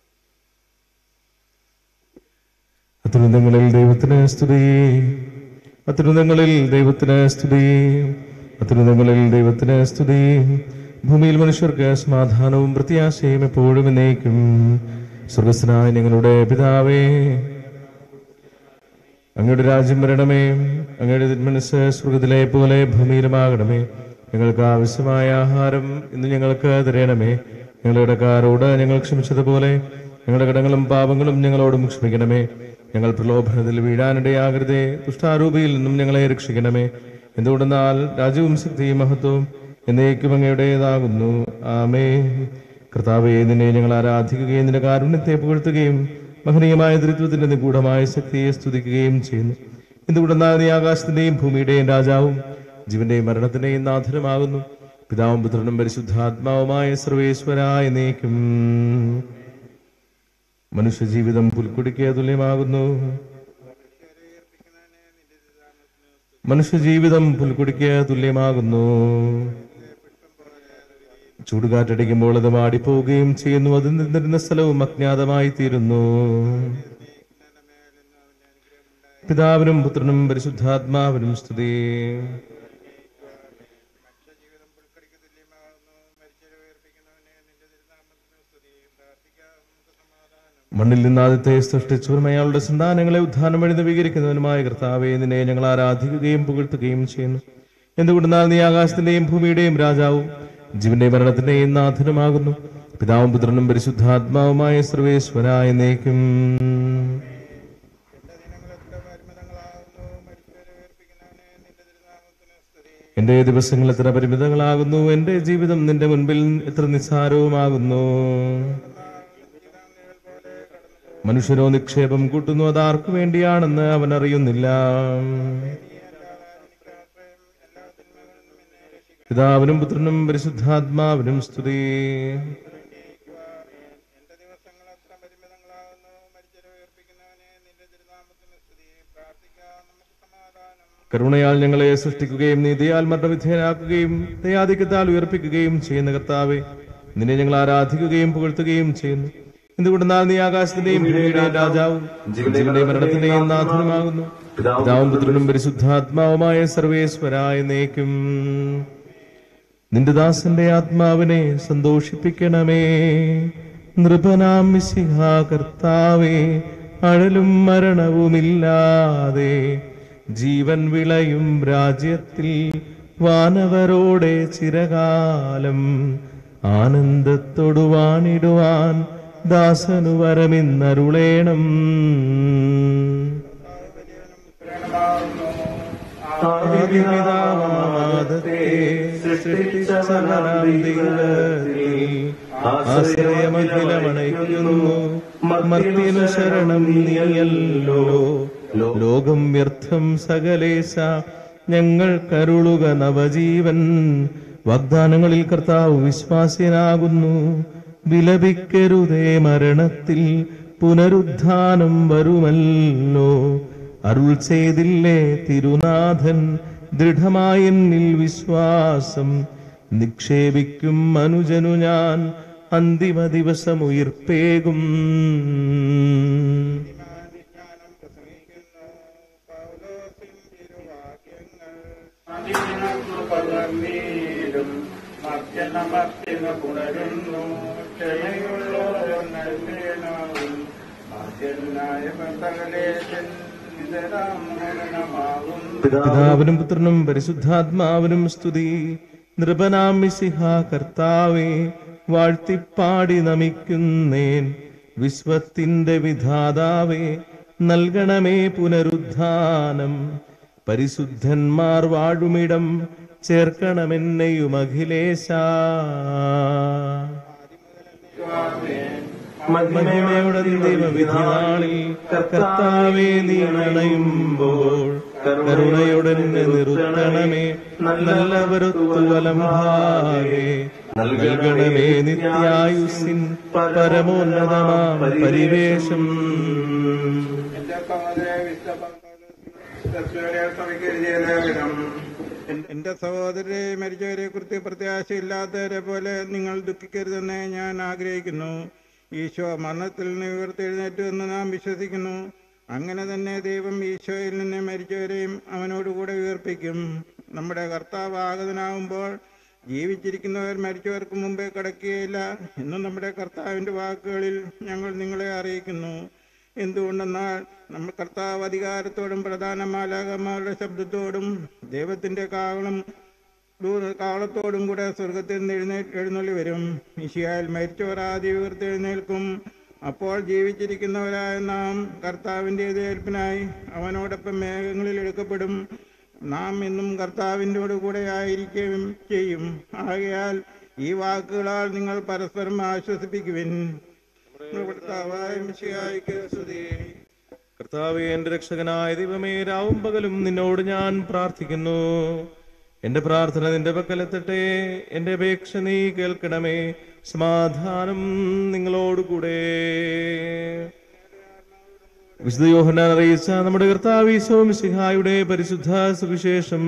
അത്യുന്നതങ്ങളിൽ ദൈവത്തിന് സ്തുതി, അത്യുന്നതങ്ങളിൽ ദൈവത്തിന് സ്തുതി, അത്യുന്നതങ്ങളിൽ ദൈവത്തിന് സ്തുതി. ഭൂമിയിൽ മനുഷ്യർക്ക് സമാധാനവും പ്രത്യാശയും എപ്പോഴും എന്നേക്കും. സ്വർഗസ്ഥനായ ഞങ്ങളുടെ പിതാവേ, അങ്ങയുടെ രാജ്യം വരണമേ, അങ്ങയുടെ തിരുമനസ്സ് സ്വർഗത്തിലെ പോലെ ഭൂമിയിലുമാകണമേ. ഞങ്ങൾക്ക് ആവശ്യമായ ആഹാരം ഇന്ന് ഞങ്ങൾക്ക് തരണമേ. ഞങ്ങളുടെ കടക്കാരോട് ഞങ്ങൾ ക്ഷമിച്ചതുപോലെ ഞങ്ങളുടെ കടങ്ങളും പാപങ്ങളും ഞങ്ങളോടും ക്ഷമിക്കണമേ. ഞങ്ങൾ പ്രലോഭനത്തിൽ വീഴാനിടയാകരുതേ, ദുഷ്ടാരൂപിയിൽ നിന്നും ഞങ്ങളെ രക്ഷിക്കണമേ. എന്തുകൊണ്ടെന്നാൽ രാജ്യവും ശക്തിയും മഹത്വവും എന്നേക്കും അങ്ങയുടേതാകുന്നു. ആമേൻ. കർത്താവേ, നിന്നെ ഞങ്ങൾ ആരാധിക്കുകയും നിന്റെ കാരുണ്യത്തെ പുകഴ്ത്തുകയും മഹനീയമായ ത്രിത്വത്തിന്റെ നിഗൂഢമായ ശക്തിയെ സ്തുതിക്കുകയും ചെയ്യുന്നു. എന്തുകൊണ്ടെന്നാൽ നീ ആകാശത്തിന്റെയും ഭൂമിയുടെയും രാജാവും ജീവന്റെയും മരണത്തിന്റെയും നാഥനുമാകുന്നു. പിതാവും പുത്രനും പരിശുദ്ധാത്മാവുമായ സർവേശ്വരായ എന്നേക്കും. മനുഷ്യജീവിതം പുൽക്കുടിക്ക് തുല്യമാകുന്നു. മനുഷ്യജീവിതം പുൽക്കുടിക്ക് തുല്യമാകുന്നു. ചൂടുകാറ്റടിക്കുമ്പോൾ അത് മാടിപ്പോവുകയും ചെയ്യുന്നു. അത് നിന്നിരുന്ന സ്ഥലവും അജ്ഞാതമായി തീരുന്നു. പിതാവിനും പുത്രനും പരിശുദ്ധാത്മാവിനും സ്തുതി. മണ്ണിൽ നിന്ന് ആദ്യത്തെ സൃഷ്ടിച്ചവരും അയാളുടെ സന്താനങ്ങളെ ഉദ്ധാനം വഴി നവീകരിക്കുന്നവനുമായ കർത്താവേ, നിന്നെ ഞങ്ങൾ ആരാധിക്കുകയും പുകഴ്ത്തുകയും ചെയ്യുന്നു. എന്തുകൊണ്ടെന്നാൽ നീ ആകാശത്തിന്റെയും ഭൂമിയുടെയും രാജാവും ജീവന്റെയും മരണത്തിന്റെയും നാഥനുമാകുന്നു. പിതാവും പുത്രനും പരിശുദ്ധാത്മാവുമായ സർവേശ്വരായ എന്നേക്കും. എന്റെ ദിവസങ്ങൾ എത്ര പരിമിതങ്ങളാകുന്നു, എന്റെ ജീവിതം നിന്റെ മുൻപിൽ എത്ര നിസ്സാരവുമാകുന്നു. മനുഷ്യരോ നിക്ഷേപം കൂട്ടുന്നു, അതാർക്കു വേണ്ടിയാണെന്ന് അവൻ അറിയുന്നില്ല. പിതാവിനും പുത്രനും പരിശുദ്ധാത്മാവിനും സ്തുതി. കരുണയാൽ ഞങ്ങളെ സൃഷ്ടിക്കുകയും നീതിയാൽ മരണവിധേയനാക്കുകയും ദയാധിക്യത്താൽ ഉയർപ്പിക്കുകയും ചെയ്യുന്ന കർത്താവേ, നിന്നെ ഞങ്ങൾ ആരാധിക്കുകയും പുകഴ്ത്തുകയും ചെയ്യുന്നു. എന്തുകൊണ്ടെന്നാൽ നീ ആകാശത്തിന്റെയും ഭൂമിയുടെയും രാജാവും ജീവന്റെയും മരണത്തിന്റെയും നാഥനുമാകുന്നു. പിതാവും പുത്രനും പരിശുദ്ധാത്മാവുമായ സർവേശ്വരായ എന്നേക്കും. നിന്റെ ദാസന്റെ ആത്മാവിനെ സന്തോഷിപ്പിക്കണമേ. നൃപനാം മിശിഹാ കർത്താവേ, അഴലും മരണവുമില്ലാതെ ജീവൻ വിളയും രാജ്യത്തിൽ വാനവരോടെ ചിരകാലം ആനന്ദത്തോടു വാണിടുവാൻ ദാസനു വരമിന്നരുളേണം. ആശ്രയമഖിലമണയ്ക്കുന്നു, മർത്യനു ശരണം നീയല്ലോ. ലോകം വ്യർത്ഥം സകലേശ, ഞങ്ങൾ കരുളുക നവജീവൻ. വാഗ്ദാനങ്ങളിൽ കർത്താവ് വിശ്വാസ്യനാകുന്നു. വിലപിക്കരുതേ, മരണത്തിൽ പുനരുദ്ധാനം വരുമല്ലോ. അരുൾ ചെയ്തില്ലേ തിരുനാഥൻ, ദൃഢമായെന്നിൽ വിശ്വാസം നിക്ഷേപിക്കും മനുജനു ഞാൻ അന്തിമ ദിവസം ഉയിർപ്പേകും. പിതാവിനും പുത്രനും പരിശുദ്ധാത്മാവിനും സ്തുതി. നൃപനാം മിശിഹാ കർത്താവേ, വാഴ്ത്തിപ്പാടി നമിക്കുന്നേൻ. വിശ്വത്തിന്റെ വിധാതാവേ, നൽകണമേ പുനരുദ്ധാനം. പരിശുദ്ധന്മാർ വാഴുമിടം ചേർക്കണമെന്നെയും അഖിലേശ. മഹിമയുടെ ദൈവവിധിനാളിൽ കർത്താവേ, നീ അണയുമ്പോൾ കരുണയുടെ നിർത്തണമേ. നല്ലവരൊത്തു വലംഭാഗേ നൽകണമേ നിത്യായുസിൻ പരമോന്നതമാം പരിവേഷം.
എന്റെ സഹോദരരെ, മരിച്ചവരെ കുറിച്ച് പ്രത്യാശയില്ലാത്തവരെ പോലെ നിങ്ങൾ ദുഃഖിക്കരുതെന്ന് ഞാൻ ആഗ്രഹിക്കുന്നു. ഈശോ മരണത്തിൽ നിന്ന് ഉയർത്തെഴുന്നേറ്റു എന്ന് നാം വിശ്വസിക്കുന്നു. അങ്ങനെ തന്നെ ദൈവം ഈശോയിൽ നിന്ന് മരിച്ചവരെയും അവനോടുകൂടെ ഉയർപ്പിക്കും. നമ്മുടെ കർത്താവ് ആഗതനാകുമ്പോൾ ജീവിച്ചിരിക്കുന്നവർ മരിച്ചവർക്ക് മുമ്പേ കടക്കുകയില്ല എന്നും നമ്മുടെ കർത്താവിൻ്റെ വാക്കുകളിൽ ഞങ്ങൾ നിങ്ങളെ അറിയിക്കുന്നു. എന്തുകൊണ്ടെന്നാൽ നമ്മൾ കർത്താവ് അധികാരത്തോടും പ്രധാന മാലാഖമാരുടെ ശബ്ദത്തോടും ദൈവത്തിൻ്റെ കാളത്തോടും കൂടെ സ്വർഗത്തിൽ നിന്ന് എഴുന്നള്ളി വരും. മിശിഹായിൽ മരിച്ചവർ ആദ്യം ഉയർത്തെഴുന്നേൽക്കും. അപ്പോൾ ജീവിച്ചിരിക്കുന്നവരായ നാം കർത്താവിൻ്റെ എതിരേൽപ്പിനായി അവനോടൊപ്പം മേഘങ്ങളിൽ എടുക്കപ്പെടും. നാം എന്നും കർത്താവിൻ്റെ കൂടെ ആയിരിക്കുകയും ചെയ്യും. ആകയാൽ ഈ വാക്കുകളാൽ നിങ്ങൾ പരസ്പരം ആശ്വസിപ്പിക്കുവിൻ.
കർത്താവേ, എന്റെ രക്ഷകനായ ദൈവമേ, രാവും പകലും നിന്നോട് ഞാൻ പ്രാർത്ഥിക്കുന്നു. എന്റെ പ്രാർത്ഥന നിന്റെ പക്കലെത്തട്ടെ. എന്റെ അപേക്ഷ നീ കേൾക്കണമേ. സമാധാനം നിങ്ങളോടുകൂടെ. വിശുദ്ധ യോഹന്നാൻ അറിയിച്ച നമ്മുടെ കർത്താവ് ഈശോ മിശിഹായുടെ പരിശുദ്ധ സുവിശേഷം.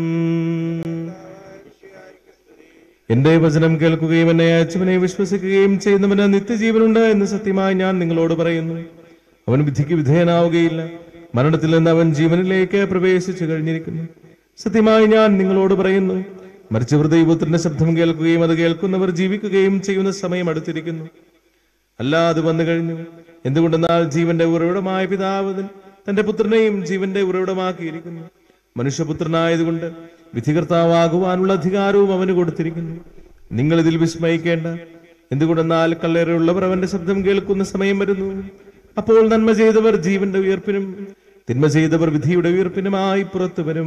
എന്റെ വചനം കേൾക്കുകയും എന്നെ അയച്ചവനെ വിശ്വസിക്കുകയും ചെയ്യുന്നവന് നിത്യജീവനുണ്ട് എന്ന് സത്യമായി ഞാൻ നിങ്ങളോട് പറയുന്നു. അവൻ വിധിക്ക് വിധേയനാവുകയില്ല, മരണത്തിൽ നിന്ന് അവൻ ജീവനിലേക്ക് പ്രവേശിച്ചു കഴിഞ്ഞിരിക്കുന്നു. സത്യമായി ഞാൻ നിങ്ങളോട് പറയുന്നു, മരിച്ചവർ ദൈവപുത്രന്റെ ശബ്ദം കേൾക്കുകയും അത് കേൾക്കുന്നവർ ജീവിക്കുകയും ചെയ്യുന്ന സമയം അടുത്തിരിക്കുന്നു. അല്ല, അത് വന്നു കഴിഞ്ഞു. എന്തുകൊണ്ടെന്നാൽ ജീവന്റെ ഉറവിടമായ പിതാവ് തന്റെ പുത്രനെയും ജീവന്റെ ഉറവിടമാക്കിയിരിക്കുന്നു. മനുഷ്യപുത്രനായതുകൊണ്ട് വിധികർത്താവാകുവാനുള്ള അധികാരവും അവന് കൊടുത്തിരിക്കുന്നു. നിങ്ങൾ ഇതിൽ വിസ്മയിക്കേണ്ട. എന്തുകൊണ്ടെന്നാൽ കല്ലേറുള്ളവർ അവന്റെ ശബ്ദം കേൾക്കുന്ന സമയം വരുന്നു. അപ്പോൾ നന്മ ചെയ്തവർ ജീവന്റെ ഉയർപ്പിനും തിന്മ ചെയ്തവർ വിധിയുടെ ഉയർപ്പിനുമായി പുറത്തു വരും.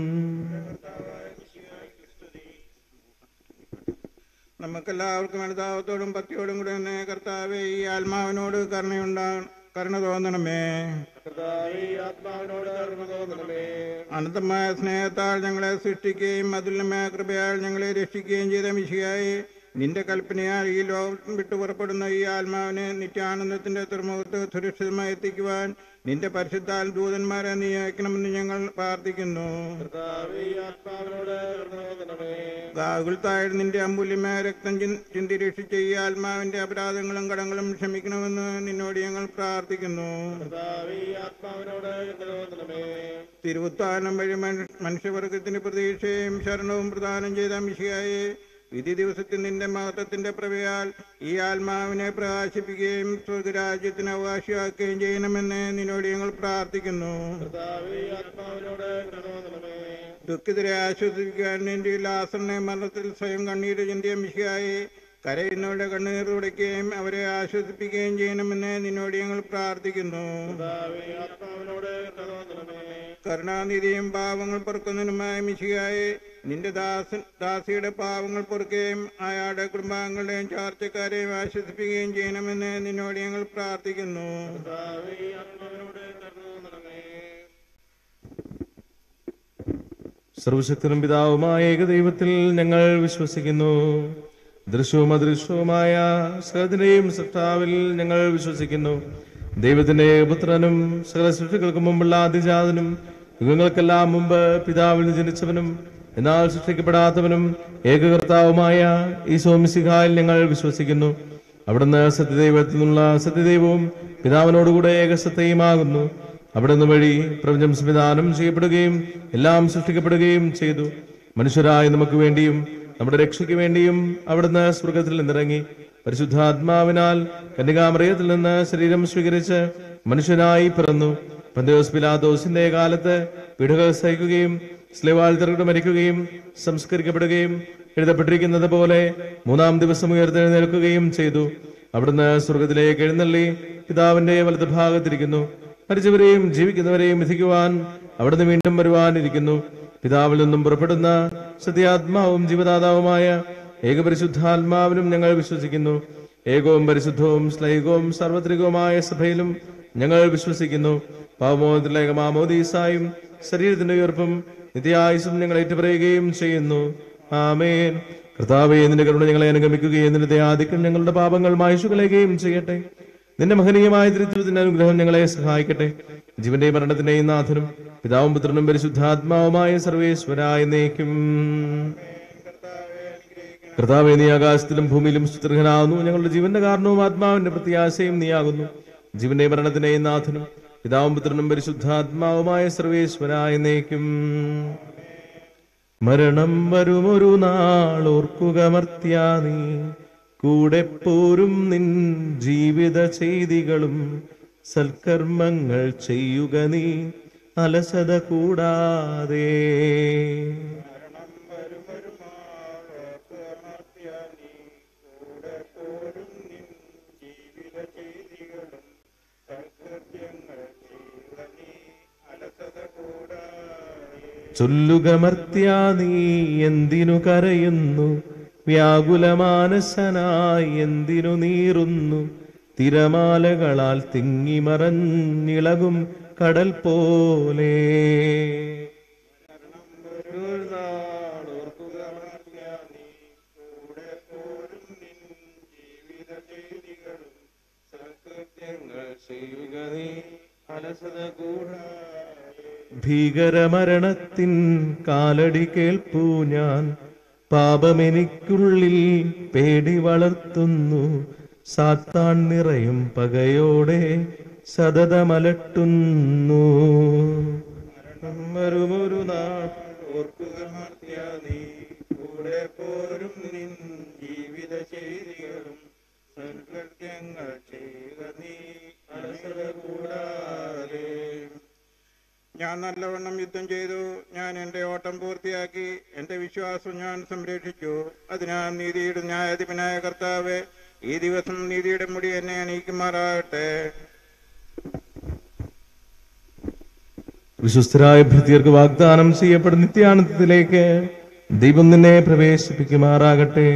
നമുക്കെല്ലാവർക്കും അനുതാപത്തോടും ഭക്തിയോടും കൂടെ തന്നെ കർത്താവേ, ഈ ആത്മാവിനോട് കരുണ തോന്നണമേ. അനന്തമായ സ്നേഹത്താൽ ഞങ്ങളെ സൃഷ്ടിക്കുകയും അതുല്യമായ കൃപയാൽ ഞങ്ങളെ രക്ഷിക്കുകയും ചെയ്ത മിശിഹായെ, നിന്റെ കൽപ്പനയാൽ ഈ ലോകം വിട്ടു പുറപ്പെടുന്ന ഈ ആത്മാവിനെ നിത്യാനന്ദത്തിന്റെ തുറമുഖത്ത് സുരക്ഷിതമായി എത്തിക്കുവാൻ നിന്റെ പരിശുദ്ധാൽ ദൂതന്മാരെ നിയോഗിക്കണമെന്ന് ഞങ്ങൾ പ്രാർത്ഥിക്കുന്നു. ഗാകുൽത്തായിൽ നിന്റെ അമൂല്യമായ രക്തം ചിന്തി രക്ഷിച്ച ഈ ആത്മാവിന്റെ അപരാധങ്ങളും കടങ്ങളും ക്ഷമിക്കണമെന്ന് നിന്നോട് ഞങ്ങൾ പ്രാർത്ഥിക്കുന്നു. തിരുവുത്താനം വഴി മനുഷ്യവർഗത്തിന്റെ പ്രതീക്ഷയും ശരണവും പ്രദാനം ചെയ്ത മിശിഹായെ, വിധി ദിവസത്തിൽ നിന്റെ മഹത്വത്തിന്റെ പ്രഭയാൽ ഈ ആത്മാവിനെ പ്രകാശിപ്പിക്കുകയും സ്വർഗരാജ്യത്തിന് അവകാശിയാക്കുകയും ചെയ്യണമെന്ന് നിന്നോട് ഞങ്ങൾ പ്രാർത്ഥിക്കുന്നു. ദുഃഖിതരെ ആശ്വസിപ്പിക്കാൻ വേണ്ടി ലാസറിനെ മരണത്തിൽ സ്വയം കണ്ണീര് ചിന്തിയ മിശിഹായെ, കരയുന്നവരുടെ കണ്ണീർ തുടയ്ക്കുകയും അവരെ ആശ്വസിപ്പിക്കുകയും ചെയ്യണമെന്ന് നിന്നോട് ഞങ്ങൾ പ്രാർത്ഥിക്കുന്നു. കരുണാനിധിയും പാവങ്ങൾ പൊറുക്കുന്നതിനുമായ മിശിഹായെ, നിന്റെ ദാസിയുടെ പാവങ്ങൾ പൊറുക്കുകയും അയാളുടെ കുടുംബാംഗങ്ങളുടെയും ചാർച്ചക്കാരെയും ആശ്വസിപ്പിക്കുകയും ചെയ്യണമെന്ന് നിന്നോട് ഞങ്ങൾ പ്രാർത്ഥിക്കുന്നു.
സർവശക്തനും പിതാവുമായ ഏകദൈവത്തിൽ ഞങ്ങൾ വിശ്വസിക്കുന്നു. ദൃശ്യവും അദൃശ്യവുമായ സകലത്തിന്റെയും സൃഷ്ടാവിൽ ഞങ്ങൾ വിശ്വസിക്കുന്നു. ദൈവത്തിന്റെ പുത്രനും സകല സൃഷ്ടികൾക്ക് മുമ്പുള്ള ആദിജാതനും യുഗങ്ങൾക്കെല്ലാം മുമ്പ് പിതാവിൽ ജനിച്ചവനും എന്നാൽ സൃഷ്ടിക്കപ്പെടാത്തവനും ഏകകർത്താവുമായ ഈശോ മിശിഹായിൽ ഞങ്ങൾ വിശ്വസിക്കുന്നു. അവിടുന്ന് സത്യദൈവത്തിൽ നിന്നുള്ള സത്യദൈവവും പിതാവിനോടുകൂടെ ഏകസത്തയുമാകുന്നു. അവിടുന്ന് വഴി പ്രപഞ്ചം സംവിധാനം ചെയ്യപ്പെടുകയും എല്ലാം സൃഷ്ടിക്കപ്പെടുകയും ചെയ്തു. മനുഷ്യരായ നമുക്ക് വേണ്ടിയും നമ്മുടെ രക്ഷയ്ക്ക് വേണ്ടിയും അവിടുന്ന് സ്വർഗത്തിൽ നിന്നിറങ്ങി പരിശുദ്ധാത്മാവിനാൽ കന്യകാമറിയത്തിൽ നിന്ന് ശരീരം സ്വീകരിച്ച് മനുഷ്യനായി പിറന്നു. പന്തിയോസ് പിലാത്തോസിന്റെ കാലത്ത് പീഡകൾ സഹിക്കുകയും സ്ലേവാൽ തറയിട്ട് മരിക്കുകയും സംസ്കരിക്കപ്പെടുകയും എഴുതപ്പെട്ടിരിക്കുന്നത് പോലെ മൂന്നാം ദിവസം ഉയർത്തെഴുന്നേൽക്കുകയും ചെയ്തു. അവിടുന്ന് സ്വർഗത്തിലേക്ക് എഴുന്നള്ളി പിതാവിന്റെ വലത് ഭാഗത്തിരിക്കുന്നു. മരിച്ചവരെയും ജീവിക്കുന്നവരെയും വിധിക്കുവാൻ അവിടുന്ന് വീണ്ടും വരുവാനിരിക്കുന്നു. പിതാവിൽ നിന്നും പുറപ്പെടുന്ന സത്യാത്മാവും ജീവദാതാവുമായ ഏകപരിശുദ്ധാത്മാവിനും ഞങ്ങൾ വിശ്വസിക്കുന്നു. ഏകവും പരിശുദ്ധവും ശ്ലൈകവും സാർവത്രികവുമായ സഭയിലും ഞങ്ങൾ വിശ്വസിക്കുന്നു. പാവമോചനത്തിലെ മാമോദീസായും ശരീരത്തിന്റെ ഉയർപ്പും നിത്യായുസ്സും ഞങ്ങൾ ഏറ്റുപറയുകയും ചെയ്യുന്നു. ആമേൻ. കർത്താവേ, നിന്റെ കരുണ ഞങ്ങളെ അനുഗമിക്കുകയും നിന്റെ ദയാധിക്യം ഞങ്ങളുടെ പാപങ്ങൾ മായ്ച്ചു കളയുകയും ചെയ്യട്ടെ. നിന്റെ മഹനീയമായ തിരുത്വത്തിന്റെ അനുഗ്രഹം ഞങ്ങളെ സഹായിക്കട്ടെ. ജീവന്റെയും മരണത്തിന്റെയും നാഥനും പിതാവും പുത്രനും പരിശുദ്ധാത്മാവുമായ സർവേശ്വരായ എന്നേക്കും. കർത്താവേ, നീ ആകാശത്തിലും ഭൂമിയിലും സ്തുത്യർഹനാകുന്നു. ഞങ്ങളുടെ ജീവന്റെ കാരണവും ആത്മാവിന്റെ പ്രത്യാശയും നീയാകുന്നു. ജീവന്റെയും മരണത്തിന്റെയും നാഥനും പിതാവും പുത്രനും പരിശുദ്ധാത്മാവുമായ സർവേശ്വരായ എന്നേക്കും. മരണം വരുമൊരു നാൾ ഓർക്കുക മർത്യാ നീ, കൂടെ പോരും നിൻ ജീവിത ചെയ്തികളും സൽക്കർമ്മങ്ങൾ ചെയ്യുക നീ അലസത കൂടാതെ. ചൊല്ലുക മർത്യാ നീ എന്തിനു കരയുന്നു, വ്യാകുലമാനസനായി എന്തിനു നീറുന്നു, തിരമാലകളാൽ തിങ്ങിമറഞ്ഞിളകും കടൽ പോലെ. ഭീകരമരണത്തിൻ കാലടി കേൾപ്പൂ ഞാൻ, പാപമെനിക്കുള്ളിൽ പേടി വളർത്തുന്നു, സാത്താൻ നിറയും പകയോടെ സതതമലട്ടുന്നു. വരുമൊരു നാൾ ഓർക്കുക മർത്യാ നീ, കൂടെ പോരും നിൻ ജീവിത ചെയ്തികളും സൽകൃത്യങ്ങൾ ചെയ്യുക നീ അലസത കൂടാതെ. ഞാൻ നല്ലവണ്ണം യുദ്ധം ചെയ്തു, ഞാൻ എൻ്റെ ഓട്ടം പൂർത്തിയാക്കി, എൻ്റെ വിശ്വാസം ഞാൻ സംരക്ഷിച്ചു. അതിനാൽ നീതിയുടെ ന്യായാധിപനായ കർത്താവേ, ഈ ദിവസം നീതിയുടെ മുടി എന്നെ അണിയിക്കുമാറാകട്ടെ. വിശ്വസ്തരായ ഭൃത്യർക്ക് വാഗ്ദാനം ചെയ്യപ്പെടുന്ന നിത്യാനന്ദത്തിലേക്ക് ദൈവം നിന്നെ പ്രവേശിപ്പിക്കുമാറാകട്ടെ.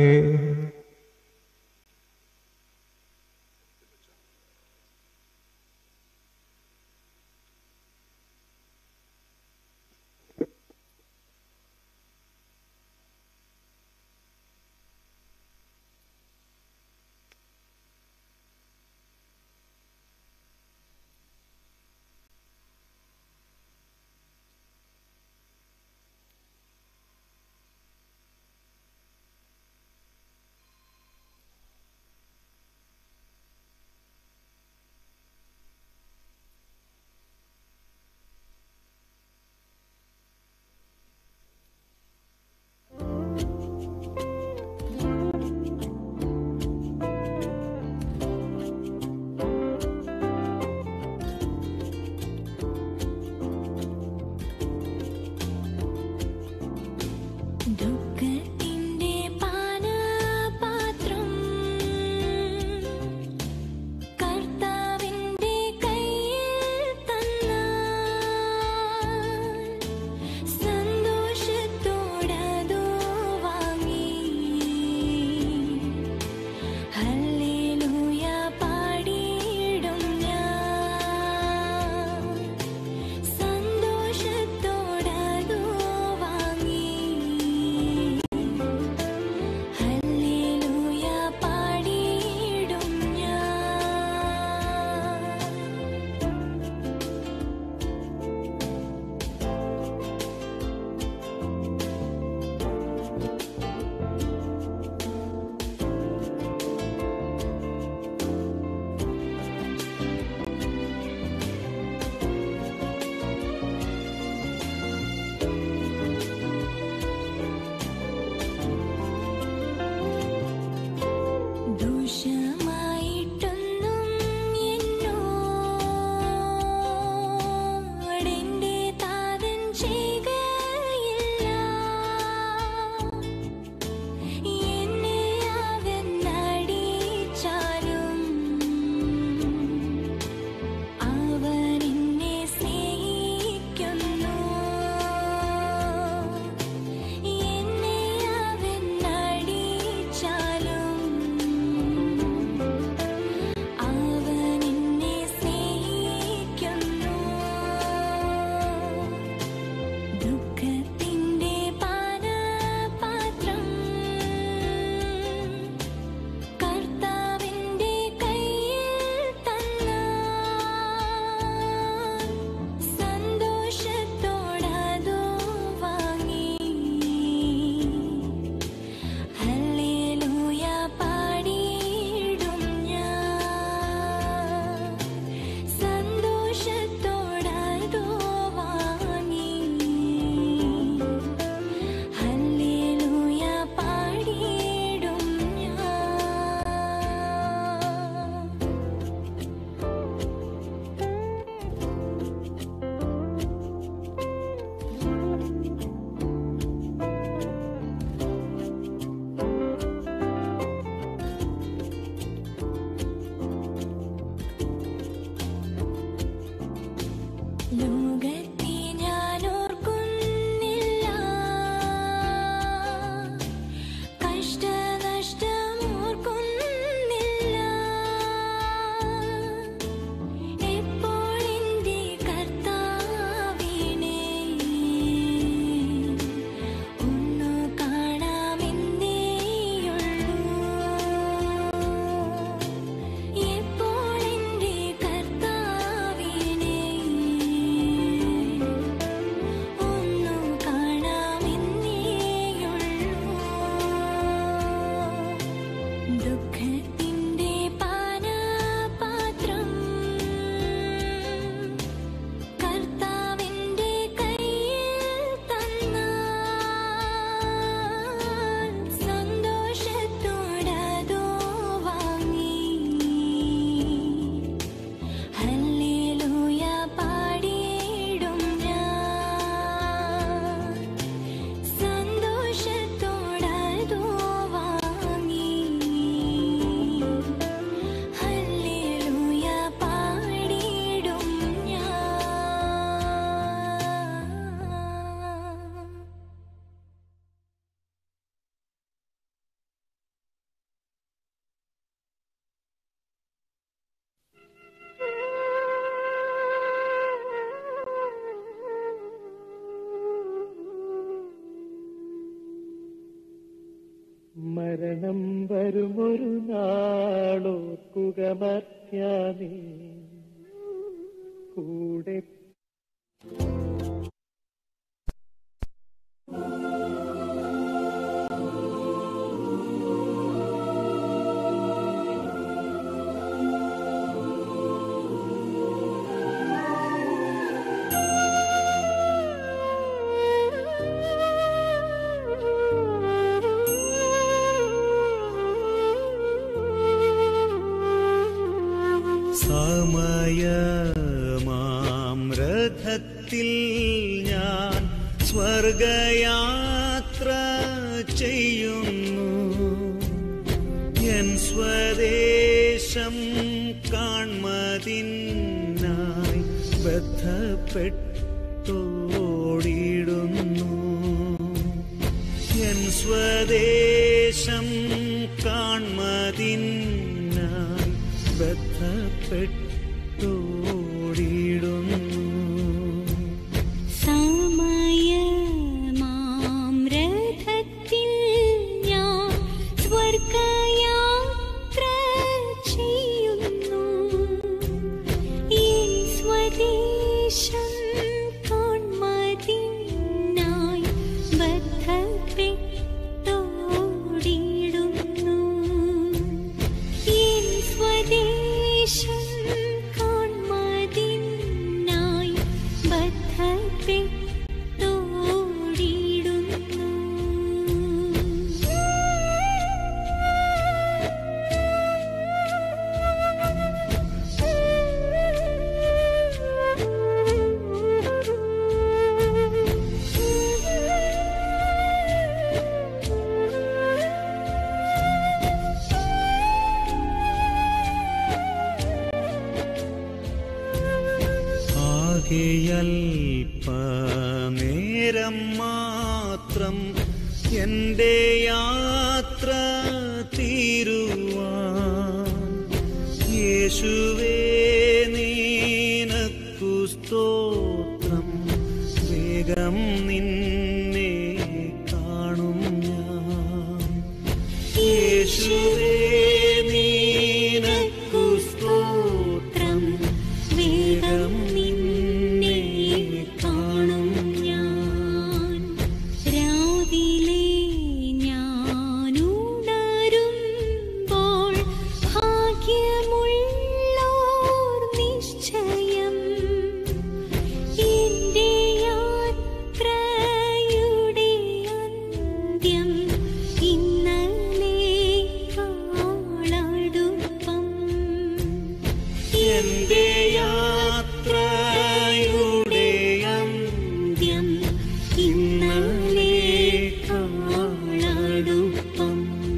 മരണം വരുമൊരു നാളോർക്കുക മർത്യാനേ കൂടെ
സമയമാം രഥത്തിൽ ഞാൻ സ്വർഗയാത്ര ചെയ്യുന്നു. എൻ സ്വദേശം കാൺമതിനായി ബദ്ധപ്പെട്ടോടിടുന്നു. എൻ സ്വദേശം കാൺമതിനായി ബദ്ധപ്പെട്ടോടിടുന്നു.
സമയമാം രഥത്തിൽ ഞാൻ സ്വർഗയാത്ര ചെയ്യുന്നു. എൻ സ്വദേശം കാൺമതിനായി ബദ്ധപ്പെട്ടോടിടുന്നു. എൻ സ്വദേശം കാൺമതിനായി ബദ്ധപ്പെട്ടോടിടുന്നു.
അല്പനേരം മാത്രം എൻ്റെ യാത്ര തീരുവാൻ യേശുവേ നിനക്കു സ്തോത്രം. വേഗം നിന്നെ കാണും ഞാൻ. യേശുവേ നിനക്കു സ്തോത്രം. വേഗം നിന്നെ കാണും ഞാൻ. രാവിലെ ഞാനുണരുമ്പോൾ ഭാഗ്യമുള്ളോർ നിശ്ചയം എന്റെ യാത്രയുടെ അന്ത്യം ഇന്നലെ കാളടുപ്പം. എന്റെ യാത്രയുടെ അന്ത്യം ഇന്നലെ കാളടുപ്പം.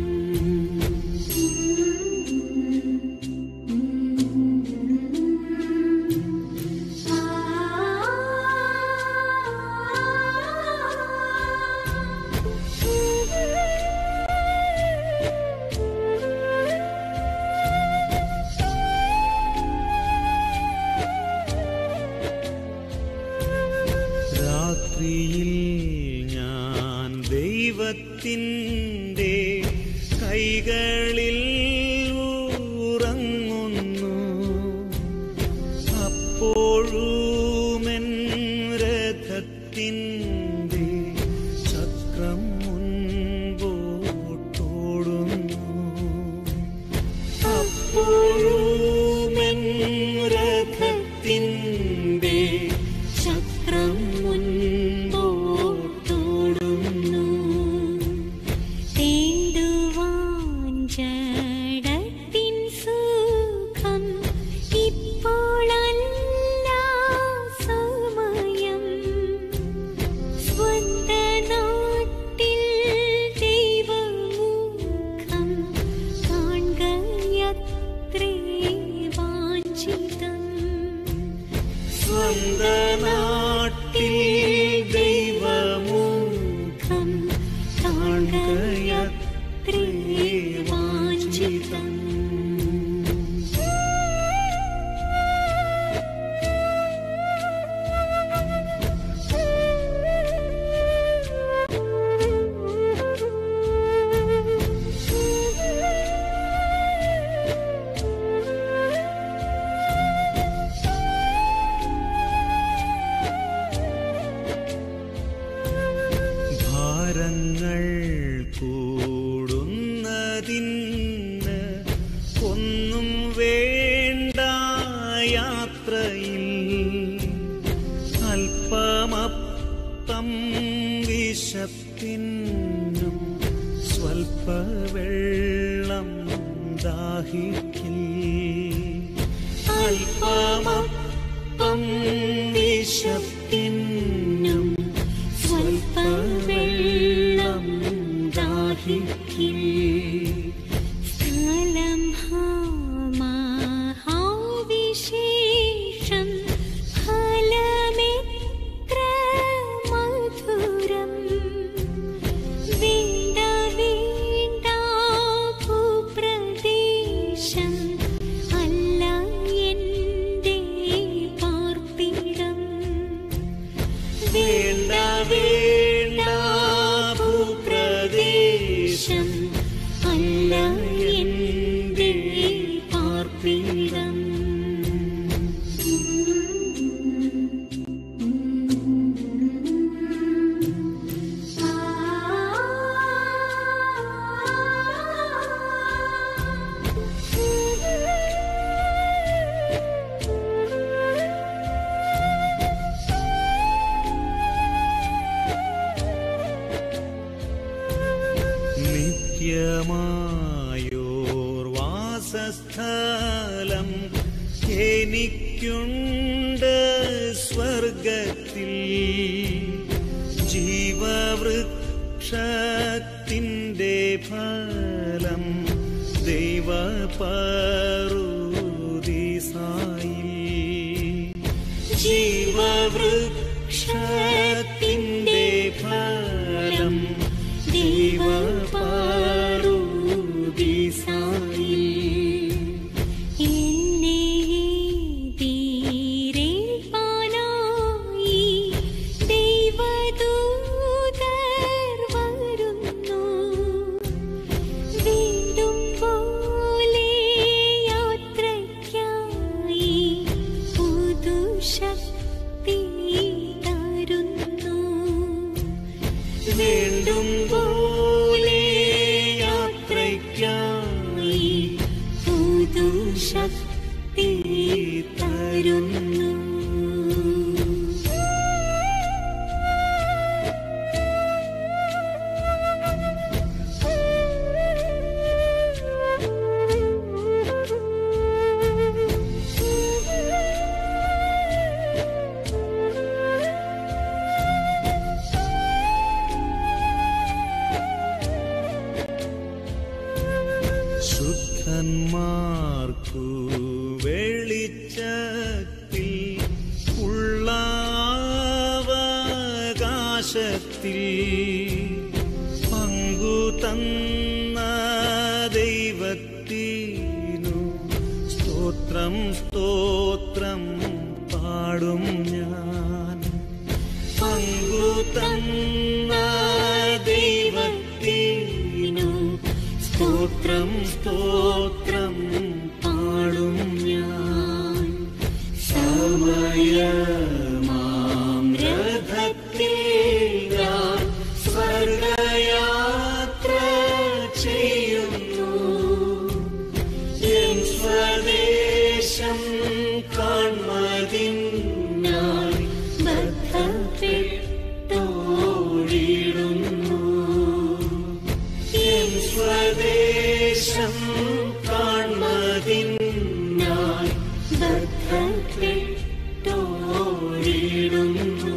രാത്രിയിൽ ഞാൻ ദൈവത്തിൻ്റെ കൈകളിൽ ഉറങ്ങുന്നു. അപ്പോഴുമെൻ രഥത്തിൻ്റെ ചക്രം മുൻപോട്ടോടുന്നു. അപ്പോഴുമെൻ രഥത്തിൻ്റെ ചക്രം മുൻപോട്ടോടുന്നു. തേടുവാൻ ജഡത്തിൻ സുഖം ഇപ്പോഴല്ല സമയം. സ്വന്ത നാട്ടിൽ ദൈവമുഖം കാൺകയത്രേ വാഞ്ചിതം. സ്വന്ത നാട്ടിൽ ദൈവമുഖം കാൺകയത്രേ വാഞ്ചിതം. തിന്നും സ്വൽപ്പവെള്ളം ദാഹിക്കിൽ. അല്പമപ്പം വിശപ്പിന്നും സ്വൽപ്പവെള്ളം ദാഹിക്കിൽ.
സ്ഥലം മഹാവിശേഷം ഫലമെത്ര മധുരം. വേണ്ട വേണ്ട ഭൂപ്രദേശം അല്ല എൻ്റെ പാർപ്പിടം.
വേണ്ട വേണ്ട ഭൂപ്രദേശം
അല്ല എൻ്റെ പാർപ്പിടം.
നിത്യമായോർ വാസസ്ഥലം എനിക്കുണ്ട് സ്വർഗത്തിൽ. ജീവവൃക്ഷത്തിൻ്റെ ഫലം ദൈവപറുദീസായിൽ. ജീവവൃക്ഷത്തിൻ്റെ ഫലം
ദൈവപറുദീസായിൽ. എന്നെ എതിരേൽപ്പാനായി ദൈവദൂതർ വരുന്നു. വീണ്ടും പോലെ യാത്രയ്ക്കായി പുതുശക്തി തരുന്നു.
വീണ്ടും പോലെ യാത്രയ്ക്കായി
പുതുശക്തി തരുന്നു.
ശുദ്ധന്മാർക്കു വെളിച്ചത്തിൽ ഉള്ള അവകാശത്തിൽ പങ്കു തന്ന ദൈവത്തിനു സ്തോത്രം സ്തോത്രം പാടും ഞാൻ. പങ്കു തന്ന ദൈവത്തിനു സ്തോത്രം സ്തോത്രം പാടും ഞാൻ. സമയമാം രഥത്തിൽ ഞാൻ സ്വർഗയാത്ര ചെയ്യുന്നു. എൻ സ്വദേശം കാൺമതിനായി ബദ്ധപ്പെട്ടോടിടുന്നു. എൻ സ്വദേശം കാൺമതിനായി ബദ്ധപ്പെട്ടോടിടുന്നു.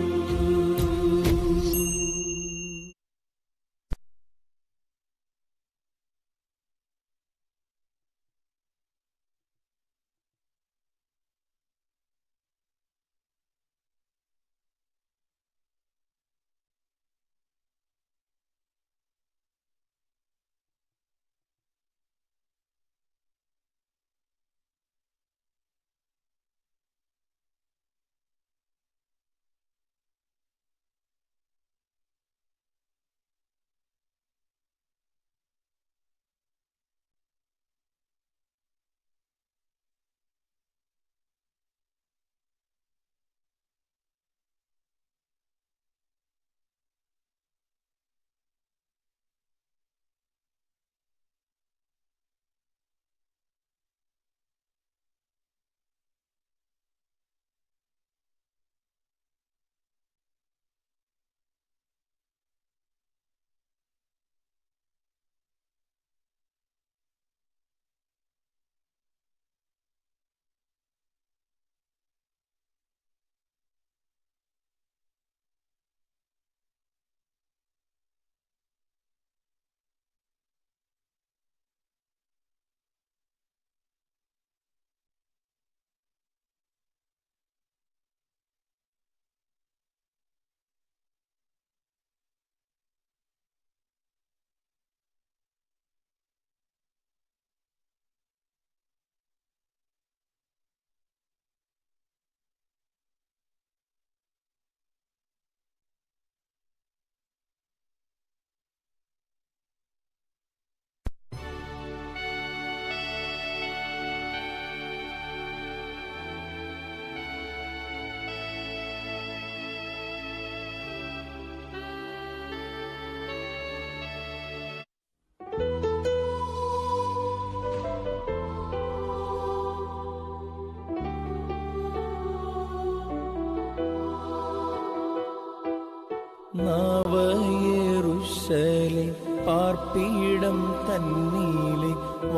നവയെരൂശലേം പാർപ്പിടം തന്നിലെ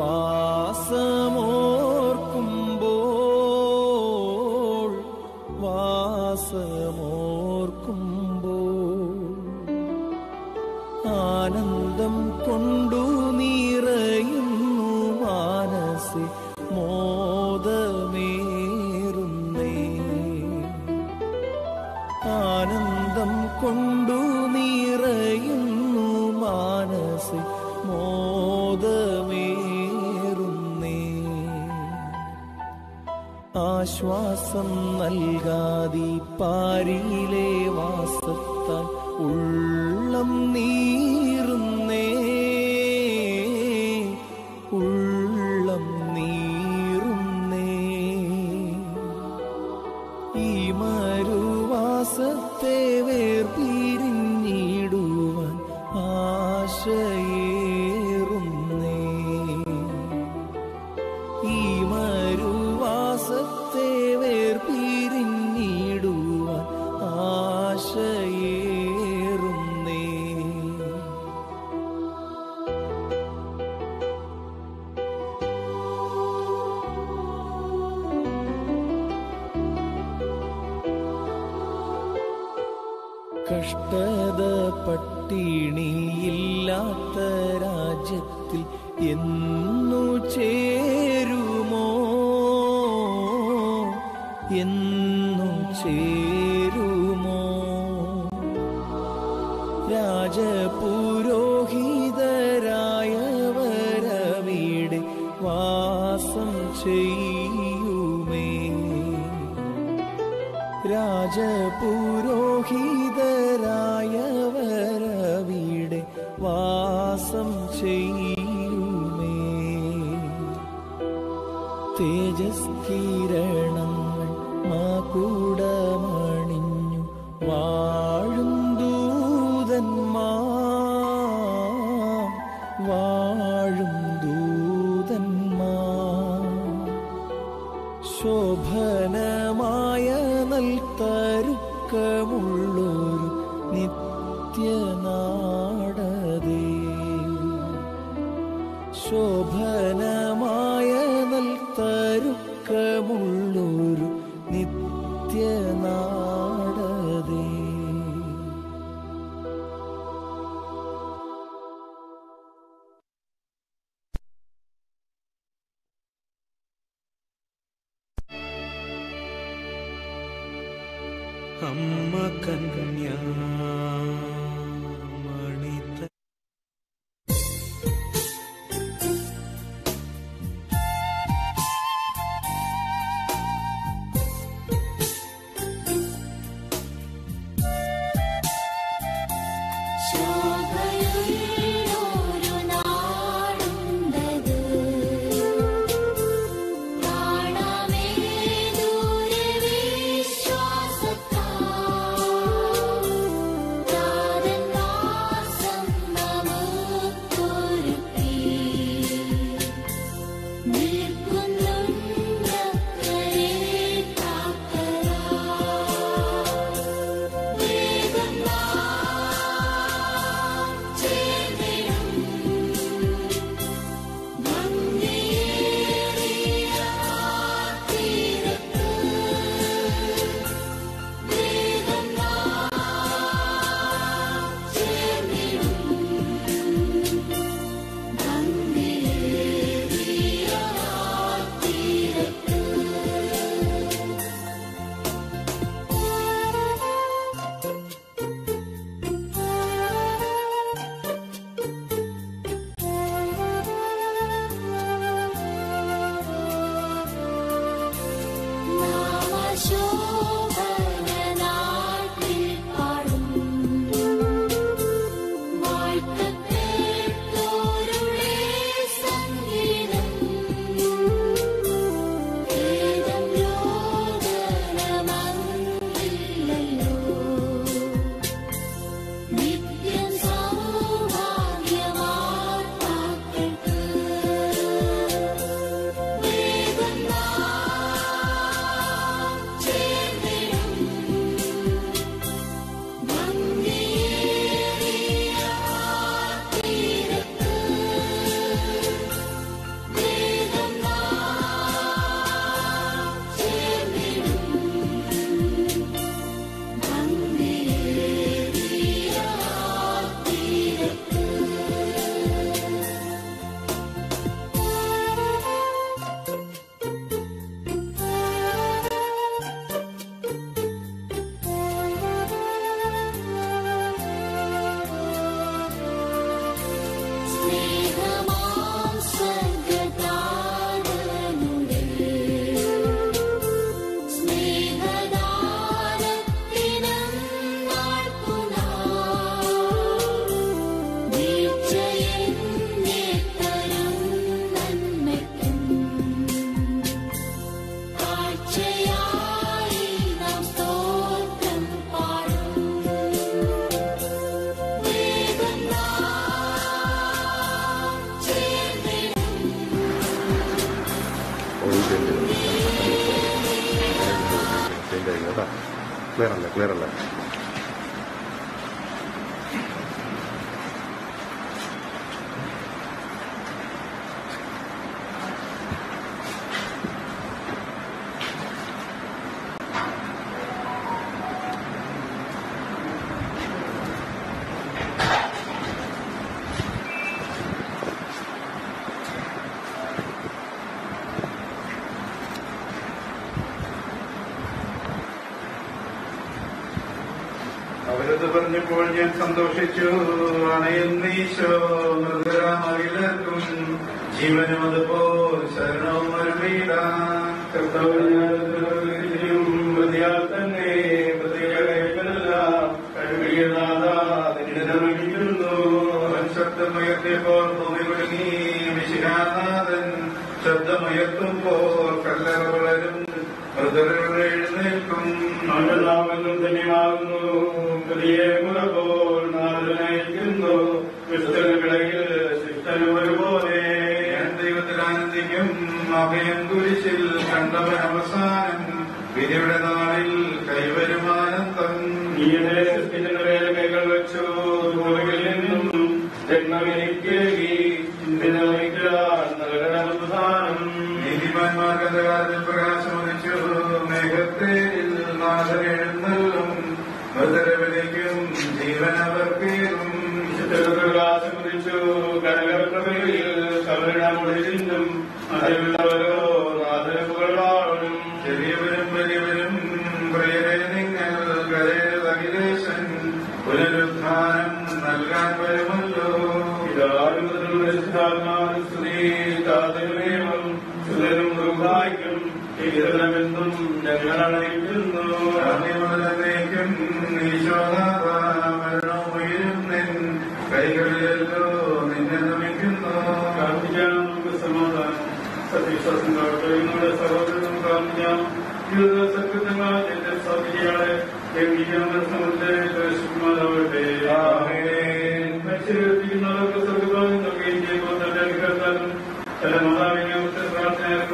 വാസമോർക്കുമ്പോൾ ആനന്ദം കൊണ്ടു നിറയുന്നു മനസ്സെ മോദമേറുന്നേ. ആനന്ദം കൊണ്ടു നിറയുന്നു മനസ്സെ മോദമേറുന്നേ. ആശ്വാസം നൽകാതി പാരിലെ വാസത്താൽ ഉള്ളം നീറുന്നേ. ഉള്ളം നീറുന്നേ. ഈ മരുവാസത്തെ വേർപിരിഞ്ഞിടുവാൻ ആശയേറുന്നേ. ഈ മരുവാസത്തെ വേർപിരിഞ്ഞിടുവാൻ ആശയേറുന്നേ. കഷ്ടത പട്ടിണിയില്ലാത്ത രാജ്യത്തിൽ എന്നു ചേരുമോ? എന്നു ചേരുമോ? രാജപുരോഹിതരായവരവിടെ വാസം ചെയ്യുമേ. രാജപുരോഹിതരായവരവിടെ വാസം ചെയ്യുമേ. തേജസ്കിരണങ്ങൾ മകുടമണിഞ്ഞു വാഴും ദൂതന്മാർ. വാഴും ദൂതന്മാർ. ശോഭനമായ നൽത്തരുക്കമുള്ളൊരു നിത്യനാടതേ. ശോഭനമായ നൽത്തരുക്കമുള്ളൊരു നിത്യനാടതേ. അമ്മ കന്യാമണിത
നിത്യം സൗഭാഗ്യമാർത്താ ക്ലിയർ അല്ല.
അവരത് പറഞ്ഞപ്പോൾ ഞാൻ സന്തോഷിച്ചു. അണയുന്നീശോ മൃതരാമകിലർക്കും ജീവനും അതുപോൽ ശരണവും അരുളീടാം. കർത്താവിനും പ്രതിയാൽ തന്നെ പ്രതികളെല്ലാം കഴിവിക്കുന്നു. അവൻ ശബ്ദമുയർത്തിയപ്പോൾ ഭൂമി കുലുങ്ങി. മിശിഹാനാഥൻ ശബ്ദമുയർത്തുമ്പോൾ കല്ലറ വളരും, മൃതരുകൾ എഴുന്നേൽക്കും. നാമെന്നും ധന്യമാകുന്നു. പുതിയ മുറ പോൽ നാഥനയക്കുന്നു. ക്രിസ്തുവിടയിൽ ശിഷ്ടനും ഒരുപോലെ. ഞാൻ ദൈവത്തിൽ ആനന്ദിക്കും. അഭയം കുരിശിൽ കണ്ടവൻ അവസാനം. വിധിയുടെ നാളിൽ കൈവരുമാനന്ദം. ഈയിടെ സൃഷ്ടിച്ചവരെ കൈകൾ വെച്ചു. ഭൂമിയിൽ നിന്നും ജന്മമെനിക്കേകി നൽകണം. നീതിമാന്മാർക്ക് അന്ധകാരത്തിൽ പ്രകാശമൊഴിച്ചു. മേഘത്തേരിൽ നാഥൻ എഴുന്നള്ളും. മൃതരവിളിക്കും ജീവനവർക്കേറും. പ്രകാശമൊഴിച്ചു. കനകപ്രഭയിൽ കവരണമൊഴിഞ്ഞും അതിലുള്ളവരോ നാഥന് പുകഴാടും. ചെറിയവരും വലിയവരും പ്രിയരെ നിങ്ങൾ കരയുടെ അഖിലേശൻ പുനരുദ്ധാനം നൽകാൻ വരുമല്ലോ. സുതരും ദുർഭാഗ്യം ചെയ്തണമെന്നും ഞങ്ങൾ അറിയിക്കുന്നു. മുതലേക്കും ഈശോനാഥ മരണവുയരുന്നിൻ കൈകളിലല്ലോ നിന്നെ നമിക്കുന്നു. കാണിക്കാം നമുക്ക് സമാധാനം. സത്യവിശ്വാസം കാട്ടുന്നവരുടെ സഹോദരനും കാണിക്കാം. സത്യങ്ങളെ സൗകര്യങ്ങളെ സമുദ്രമാതാവട്ടെ. മത്സരിക്കുന്നവർക്ക് സ്വർഗം നൽകുകയും ചെയ്യുമ്പോൾ തന്നെ അനുഗ്രഹത്താലും ചില മാതാവിനെ പ്രാർത്ഥനയാലും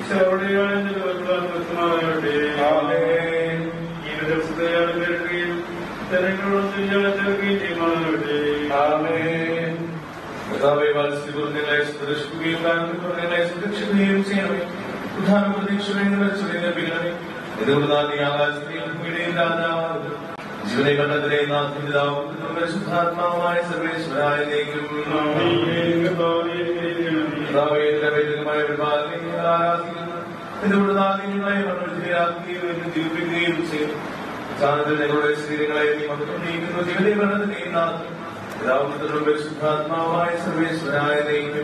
ഈശോയുടെയാളെ ഈ ദിവസത്തെയാൾ പേരുകയും ജനങ്ങളോട് ചേർക്കുകയും ചെയ്യുമാറാകട്ടെ. കർത്താവേ, വാത്സല്യപൂർണ്ണങ്ങളെ സുരക്ഷിക്കുകയും കാരണങ്ങളെ സുരക്ഷിക്കുകയും ചെയ്യണമേ. പ്രധാന പ്രതീക്ഷയുടെ പിന്നണി ഇതുകൊണ്ടാണ് ഈ ആകാശത്തെയും ഭൂമിയുടെയും രാജാവ് ജീവനെ കണ്ടതിരെ ശുദ്ധാത്മാവുമായ സർവേശ്വരായ ജീവിപ്പിക്കുകയും ചെയ്യും. ഞങ്ങളുടെ ശരീരങ്ങളെ നീക്കുന്നു. ജീവനെ കണ്ടതിനെയും ശുദ്ധാത്മാവായ സർവേശ്വരായ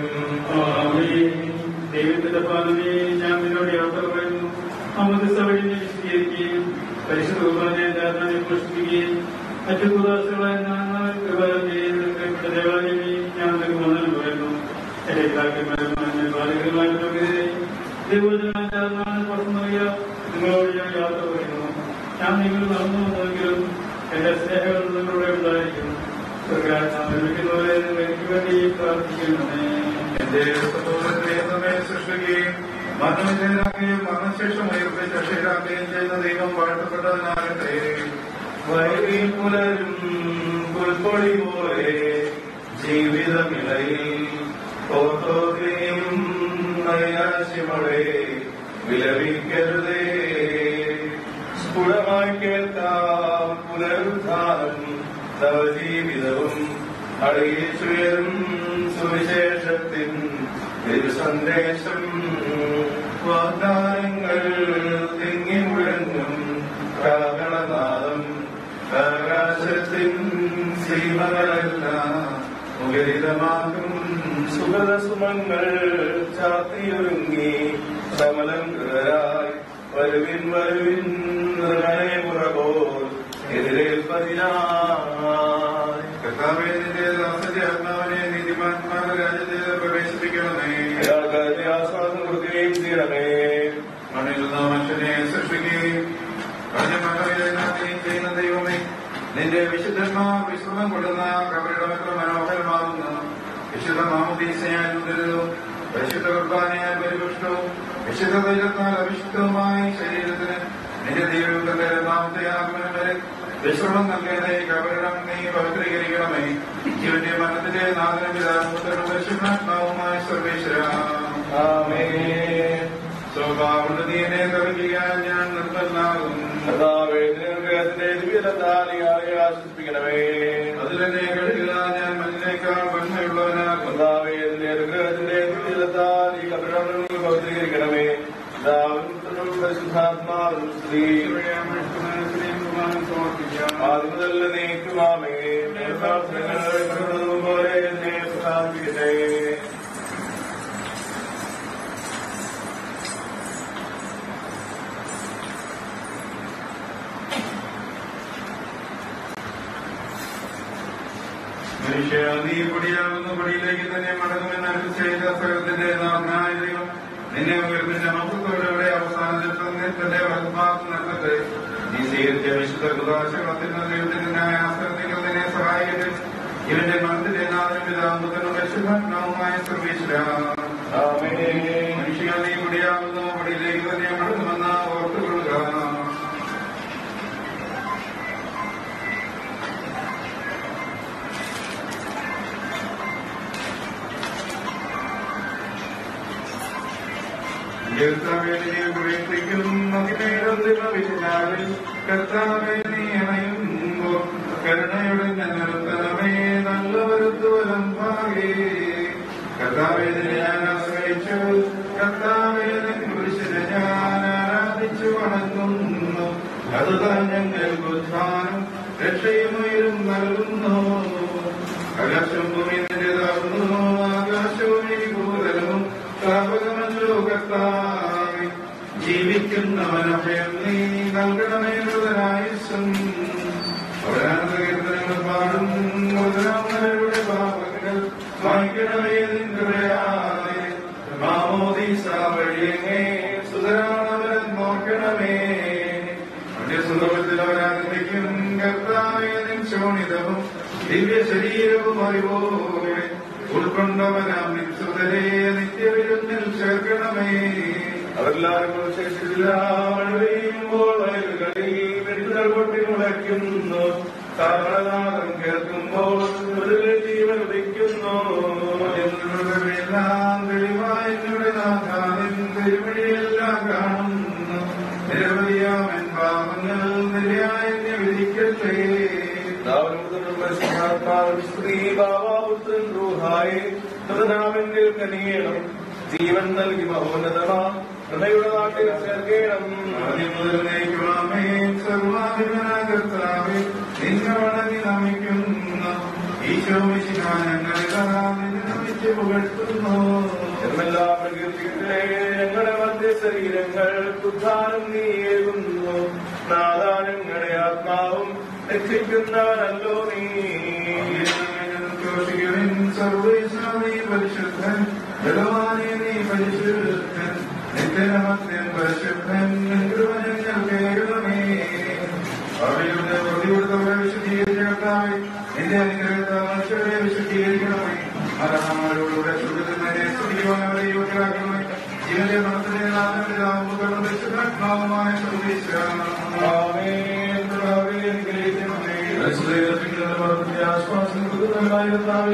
ദൈവത്തിന്റെ പാലനെ ഞാൻ നിന്നോട് യാത്ര പറയുന്നു. അമൃത വഴി വിശദീകരിക്കുകയും പരിശുദ്ധ കുർബാനയെ പുഷ്പിക്കുകയും മറ്റു കുദാശകളായ ദേവാലയമേ ഞാൻ വന്ദനം പറയുന്നു. എന്റെ പിതാക്കന്മാരും ബാലികന്മാരുമെതിരെ ദൈവജനാചാരനാണ് പുറത്തുനറിയ നിങ്ങളോട് ഞാൻ യാത്ര പറയുന്നു. ഞാൻ നിങ്ങൾ നടന്നു വന്നെങ്കിലും എന്റെ സ്നേഹങ്ങൾ നിങ്ങളുടെ ഉണ്ടായിരിക്കുന്നു. നിർമ്മിക്കുന്നവരെ എനിക്ക് വേണ്ടി പ്രാർത്ഥിക്കണമേ. എന്റെ സഹോദരനെ സൃഷ്ടിക്കുകയും മരണവിധേയരാക്കുകയും മരണശേഷം ഉയർപ്പിച്ച് രക്ഷയിലാക്കുകയും ചെയ്യുന്ന ദൈവം വാഴ്ത്തപ്പെട്ടവനാകട്ടെ. വൈകിൽ പുലരും പുൽപ്പൊടി പോലെ ജീവിതമിളയിൽ ഓർത്തോകയും നൈരാശ്യമോടെ വിലപിക്കരുതേ. സ്ഫുടമായി കേൾക്കാം പുനരുദ്ധാനം നവജീവിതവും അടയിച്ചുയരും സുവിശേഷത്തിൻ തിരുസന്ദേശം. വാഗ്ദാനങ്ങൾ തിങ്ങി മുഴങ്ങും കാഹളനാദം ആകാശത്തിൻ സീമകളെല്ലാം
സുഖരിതമാക്കും സുഗതസുമങ്ങൾ ചാത്തിയൊരുങ്ങി സമലങ്കരായി വരുവിൻ വരുവിൻ മുറപോൽ എതിരേൽപ്പതിനായി കർത്താവേ നിന്റെ ദാസന്റെ ആത്മാവിനെ നീതിമാന്മാരുടെ രാജ്യത്തിൽ പ്രവേശിപ്പിക്കണമേ. അയാൾക്ക് ആസ്വാദം കൊടുക്കുകയും ചെയ്യണമേ. മണ്ണിൽ നിന്ന് മനുഷ്യനെ സൃഷ്ടിക്കുകയും കാര്യമായും ചെയ്യുന്ന ദൈവമേ, നിന്റെ വിശുദ്ധന്മാർ വിശ്രമം കൊള്ളുന്ന കബറിടം എത്ര മനോഹരമാകുന്നു. വിശുദ്ധ മാമോദീസയാൽ ഉദരവും പരിശുദ്ധ കുർബാനയാൽ പരിപുഷ്ടവും വിശുദ്ധ തൈലത്താൽ അഭിഷിക്തവുമായ ശരീരത്തിന് നിന്റെ ദൈവത്തിന്റെ രണ്ടാമത്തെ ആഗമനം വരെ വിശ്രമം നൽകേണ്ടേ കബറിടം നീ പവിത്രീകരിക്കണമേ. ജീവന്റെ മരണത്തിന്റെ നാഥനും പിതാവും പരിശുദ്ധാത്മാവുമായ സർവേശ്വര. ആമേൻ. സ്വഭാവം നീ എന്നെ കവിക്കാൻ ഞാൻ നിർമ്മലനാകും. ആശ്വസിപ്പിക്കണമേ. അതിലെന്നെ കഴുകുക, ഞാൻ മണ്ണിനേക്കാൾ ഭംഗിയുള്ളവനാകും. പവിത്രീകരിക്കണമേ. പരിശുദ്ധാത്മാവും സ്ത്രീ ആദ്യം മുതൽ നീക്കുമാമേ പോലെ എന്നെ പ്രസാദിപ്പിക്കട്ടെ. മനുഷ്യ നീ പൊടിയാകുന്ന പൊടിയിലേക്ക് തന്നെ മടങ്ങുമെന്ന് അരുൾ ചെയ്ത സകലത്തിന്റെ നാഥനായ ദൈവം നിന്നെ ഉയർത്തിന്റെ മഹത്വത്തോടെ അവസാന ദിവസം തന്റെ വലതുഭാഗത്ത് നൽകട്ടെ. നീ സ്വീകരിച്ച വിശുദ്ധ കുദാശകളത്തിൽ ദൈവത്തിന്റെ ആശ്രയത്തിൽ നിന്നെ സഹായിക്കട്ടെ. ഇവന്റെ മനസ്സിന്റെ നാഥനും പിതാവും പരിശുദ്ധാത്മാവുമായ സർവേശ്വര. മനുഷ്യ നീ പൊടിയാകുന്ന പൊടിയിലേക്ക് തന്നെ മടങ്ങുമെന്ന് ഓർത്തുകൊള്ളുക. കർത്താവേ നീ അണയുമ്പോ കരുണയുടെ നിർത്തനമേ നല്ലവരുത്തോലം ഭാഗേ. കർത്താവേ ഞാൻ ആശ്രയിച്ചു, കർത്താവേ കുരിശിനെ ഞാൻ ആരാധിച്ചു വണങ്ങുന്നു. അതുതാൻ ഞങ്ങൾക്ക് ഉദ്ധാനം രക്ഷയും ഉയരും നൽകുന്നു. ആകാശവും ഭൂമി നിന്റേതാകുന്നു, ആകാശവും ഈ ഭൂതലവും സ്ഥാപകമല്ലോ കർത്താവേ. ജീവിക്കുന്നവനഭയം നീ നൽകണമേ മൃതനായുസ്സും. അവരാനന്ദകീർത്തനങ്ങൾ പാടും മൃതനാമരുടെ പാപങ്ങൾ വായിക്കണമേ നിൻകൃപയാലേ. മാമോദീസ വഴിയെങ്ങേ സുതരാണവരൻ നോക്കണമേ. അവന്റെ സുഖത്തിൽ അവരാനന്ദിക്കും കർത്താവേ നിൻ ശോണിതവും ദിവ്യ ശരീരവും അറിവോടെ ഉൾക്കൊണ്ടവനാം നിൻ സുതരേ നിത്യവിരുന്നിൽ ചേർക്കണമേ. അവരെല്ലാവരും ശേഷിച്ചില്ല. മഴ പെയ്യുമ്പോൾ വയലുകളിൽ വെട്ടുകൾ പൊട്ടി മുളയ്ക്കുന്നു. താളനാദം കേൾക്കുമ്പോൾ ജീവൻ ഉദിക്കുന്നു. എല്ലാം തെളിവായി എന്നുടെ നാഥാനിൻ തിരുവഴിയെല്ലാം കാണുന്നു. നിരവധിയാമൻ പാപങ്ങൾ നിരയായി വിധിക്കട്ടെ. സ്ത്രീ ബാബാപുത്രൻ റൂഹായി മൃതനാമന്റെ കനിയണം. ജീവൻ നൽകി മഹോന്നതമാ ഹൃദയുടെ നാട്ടിൽ ചേർക്കണം. ആദ്യം മുതൽ നയിക്കുവാമേ സർവാധിപനാകർത്താവേ നിന്നെ വണങ്ങി നമിക്കുന്നു. ഈശോ മിശിഹാനങ്ങളിതാ നിന്നെ നമിച്ച് പുകഴ്ത്തുന്നു. എന്നെല്ലാ പ്രകീർത്തികളെ ഞങ്ങളുടെ മധ്യ ശരീരങ്ങൾ ഉദ്ധാനം നീയേകുന്നു. നാദാനങ്ങളുടെ ആത്മാവും രക്ഷിക്കുന്നവനല്ലോ നീ. സർവേശ്വരീ പരിശുദ്ധൻ ഭഗവാനെ നീ പരിശുദ്ധൻ നിത്യനമസ്യം പരിശുദ്ധൻ ഞങ്ങൾ കേൾക്കണമേ. അവയുടെ പ്രതികൊടുത്തവരെ വിശുദ്ധീകരിച്ച കർത്താവേ നിന്റെ അനുഗ്രഹത്താൽ മനുഷ്യരെ വിശുദ്ധീകരിക്കണമേ. മരണങ്ങളോടുകൂടെ സുഖത്തിനെ സ്തുതിക്കുവാൻ അവരെ യോഗ്യരാക്കണമേ. ജീവന്റെ മനസ്സിനെ നാഥനും പരിശുദ്ധാത്മാവുമായ സർവേശ്വര. ആശ്വാസം കർത്താവേ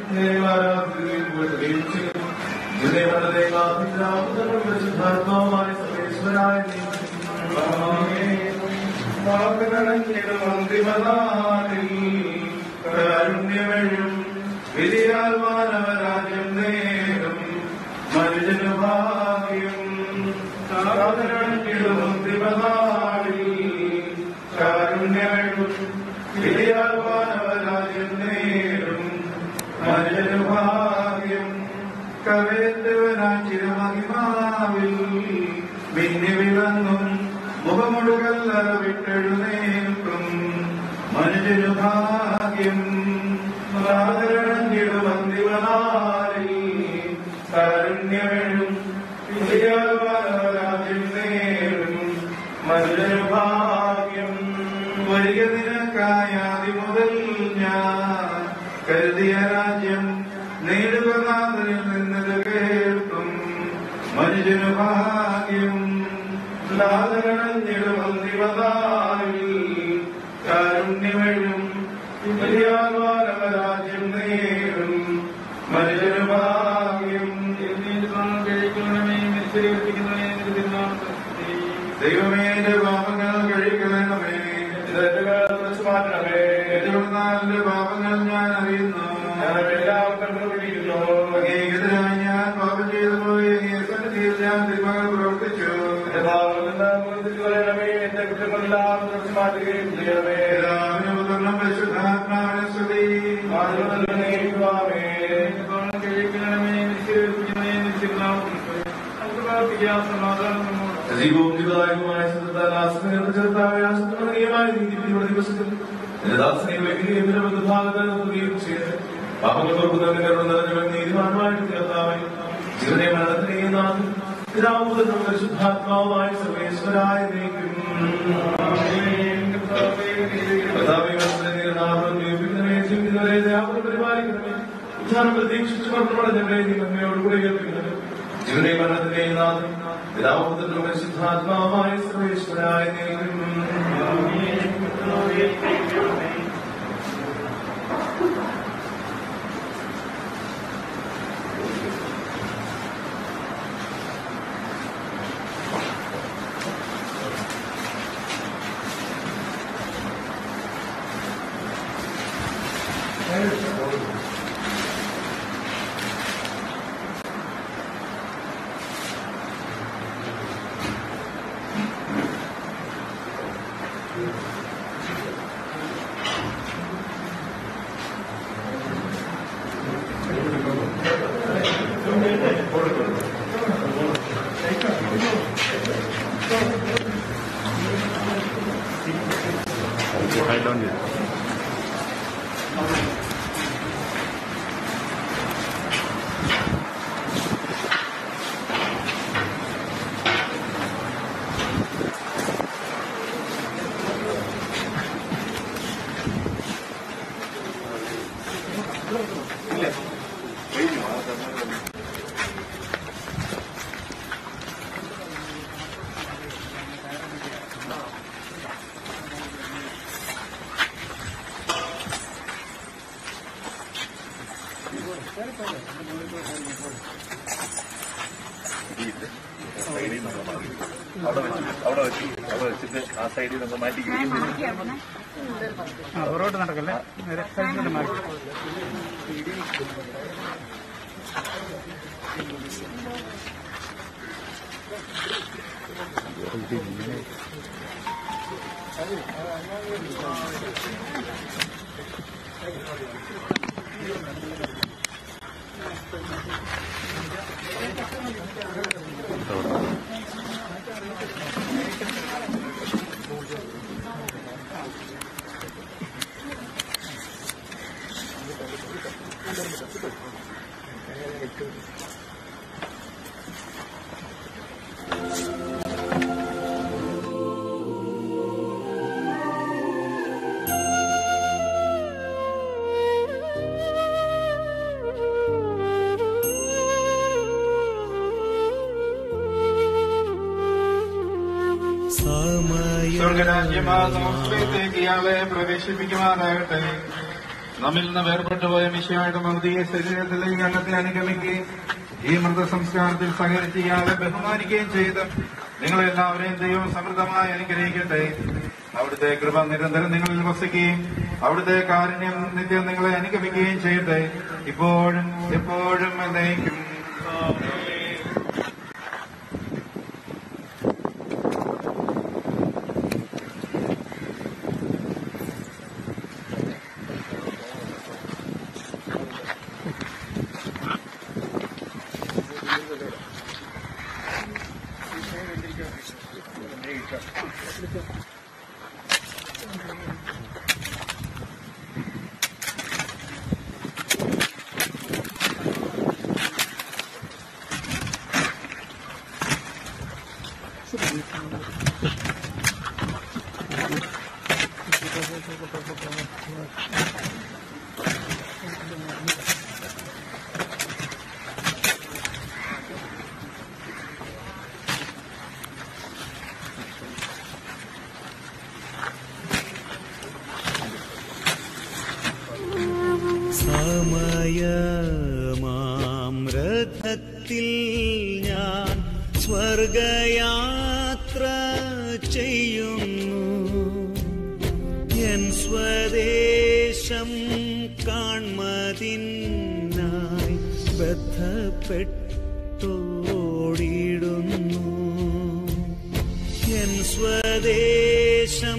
പരിശുദ്ധാത്മാവുമായ സർവേശ്വരായ കാരുണ്യമെഴും വിധിയാൽ മാനവരാജ്യം നേടും മനുജനു ഭാഗ്യം. കാരുണ്യമെഴും വിധിയാൽ മാനവരാജ്യം നേടും മനുഷ്യഭാഗ്യം കവേറ്റവനാചിരമഹിമാവിൽ മിന്നി വിളങ്ങും മുഖമുടുകല്ല വിട്ടെഴുന്നേൽക്കും മനുഷ്യഭാഗ്യം കാരുണ്യമെഴും രാജ്യം നേടും മനുഷ്യഭാഗ്യം വലിയ നിനക്കായാതി മുതൽ ഞാൻ കരുതിയ രാജ്യം നേടുക നാഥനിൽ നിന്നത് കേൾക്കും മനുഷ്യനു ഭാഗ്യം കാരുണ്യമെഴും രാജ്യം നേടും മനുഷ്യനു ഭാഗ്യം ദൈവമേ എന്റെ പാപങ്ങൾ കഴിക്കണമേ എന്റെ പാപങ്ങൾ ഞാൻ അറിയുന്നു അങ്ങേക്കെതിരായി ഞാൻ പാപം ചെയ്തു പോയി സന്നിധിയിൽ ഞാൻ തിന്മകൾ പ്രവർത്തിച്ചു എന്റെ കുറ്റങ്ങളെല്ലാം മാറ്റുകയും ചെയ്യണമേ പരിശുദ്ധാത്മാവിനെ സ്തുതി
പരിശുദ്ധാത്മാവായ സർവേശ്വരായ പ്രതീക്ഷിച്ചു നന്മയോടുകൂടി കേൾക്കുന്നത് ജീവനെ മരണത്തിന്റെയും നാഥൻ പിതാവുപുത്രനും പരിശുദ്ധാത്മാവായ സർവേശ്വരായ
അവിടെ വെച്ചിട്ട് ആ സൈഡിൽ നമുക്ക് മാറ്റി
പുറകോട്ട് നടക്കല്ലേ സൈഡിൽ മാറ്റി
സ്വർഗരാജ്യമാകുമ്പോഴത്തേക്ക് ഇയാളെ പ്രവേശിപ്പിക്കുവാനാകട്ടെ. നമ്മിൽ നിന്ന് വേർപെട്ടു പോയ മിശിഹായുടെ മൗതിക ശരീരത്തിലേക്ക് അംഗത്തെ അനുഗമിക്കുകയും ഈ മൃതസംസ്കാരത്തിൽ സഹകരിച്ച് ഇയാളെ ബഹുമാനിക്കുകയും ചെയ്ത് നിങ്ങളെല്ലാവരെയും ദൈവം സമൃദ്ധമായി അനുഗ്രഹിക്കട്ടെ. അവിടുത്തെ കൃപ നിരന്തരം നിങ്ങളിൽ വസിക്കുകയും അവിടുത്തെ കാരുണ്യം നിത്യം നിങ്ങളെ അനുഗമിക്കുകയും ചെയ്യട്ടെ, ഇപ്പോഴും എപ്പോഴും എന്നേക്കും.
സമയമാം രഥത്തിൽ ഞാൻ സ്വർഗയാത്ര ചെയ്യുന്നു. എൻ സ്വദേശം കാൺമതിനായി ബദ്ധപ്പെട്ടോടിടുന്നു. എൻ സ്വദേശം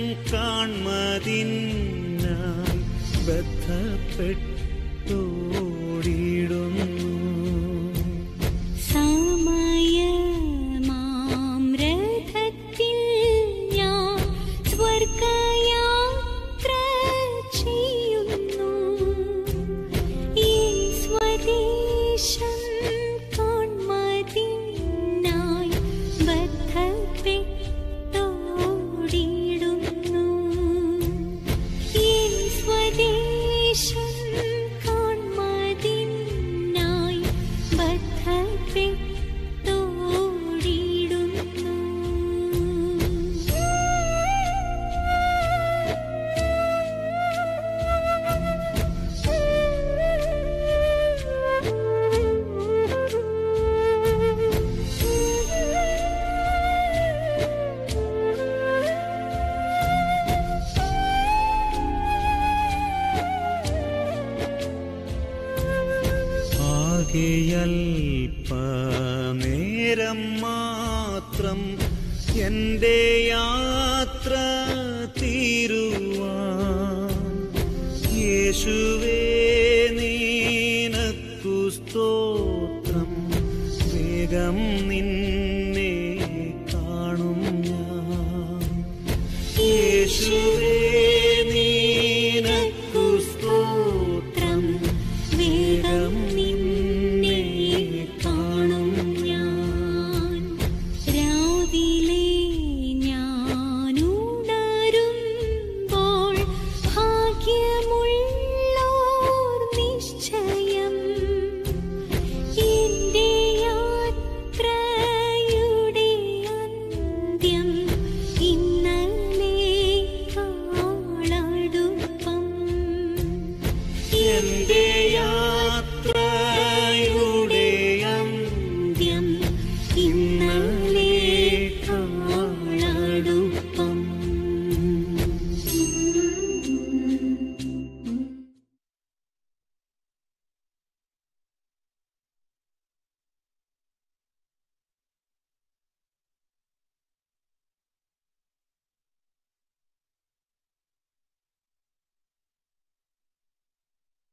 കാൺമതിനായി ബദ്ധപ്പെട്ടോടിടുന്നു.
സമയമാം രഥത്തിൽ ഞാൻ സ്വർഗയാത്ര ചെയ്യുന്നു. എൻ സ്വദേശം കാൺമതിനായി ബദ്ധപ്പെട്ടോടിടുന്നു. എൻ സ്വദേശം കാൺമതിനായി ബദ്ധപ്പെട്ടോടിടുന്നു.
അല്പനേരം മാത്രം എൻ്റെ യാത്ര തീരുവാൻ യേശുവേ നിനക്കു സ്തോത്രം. വേഗം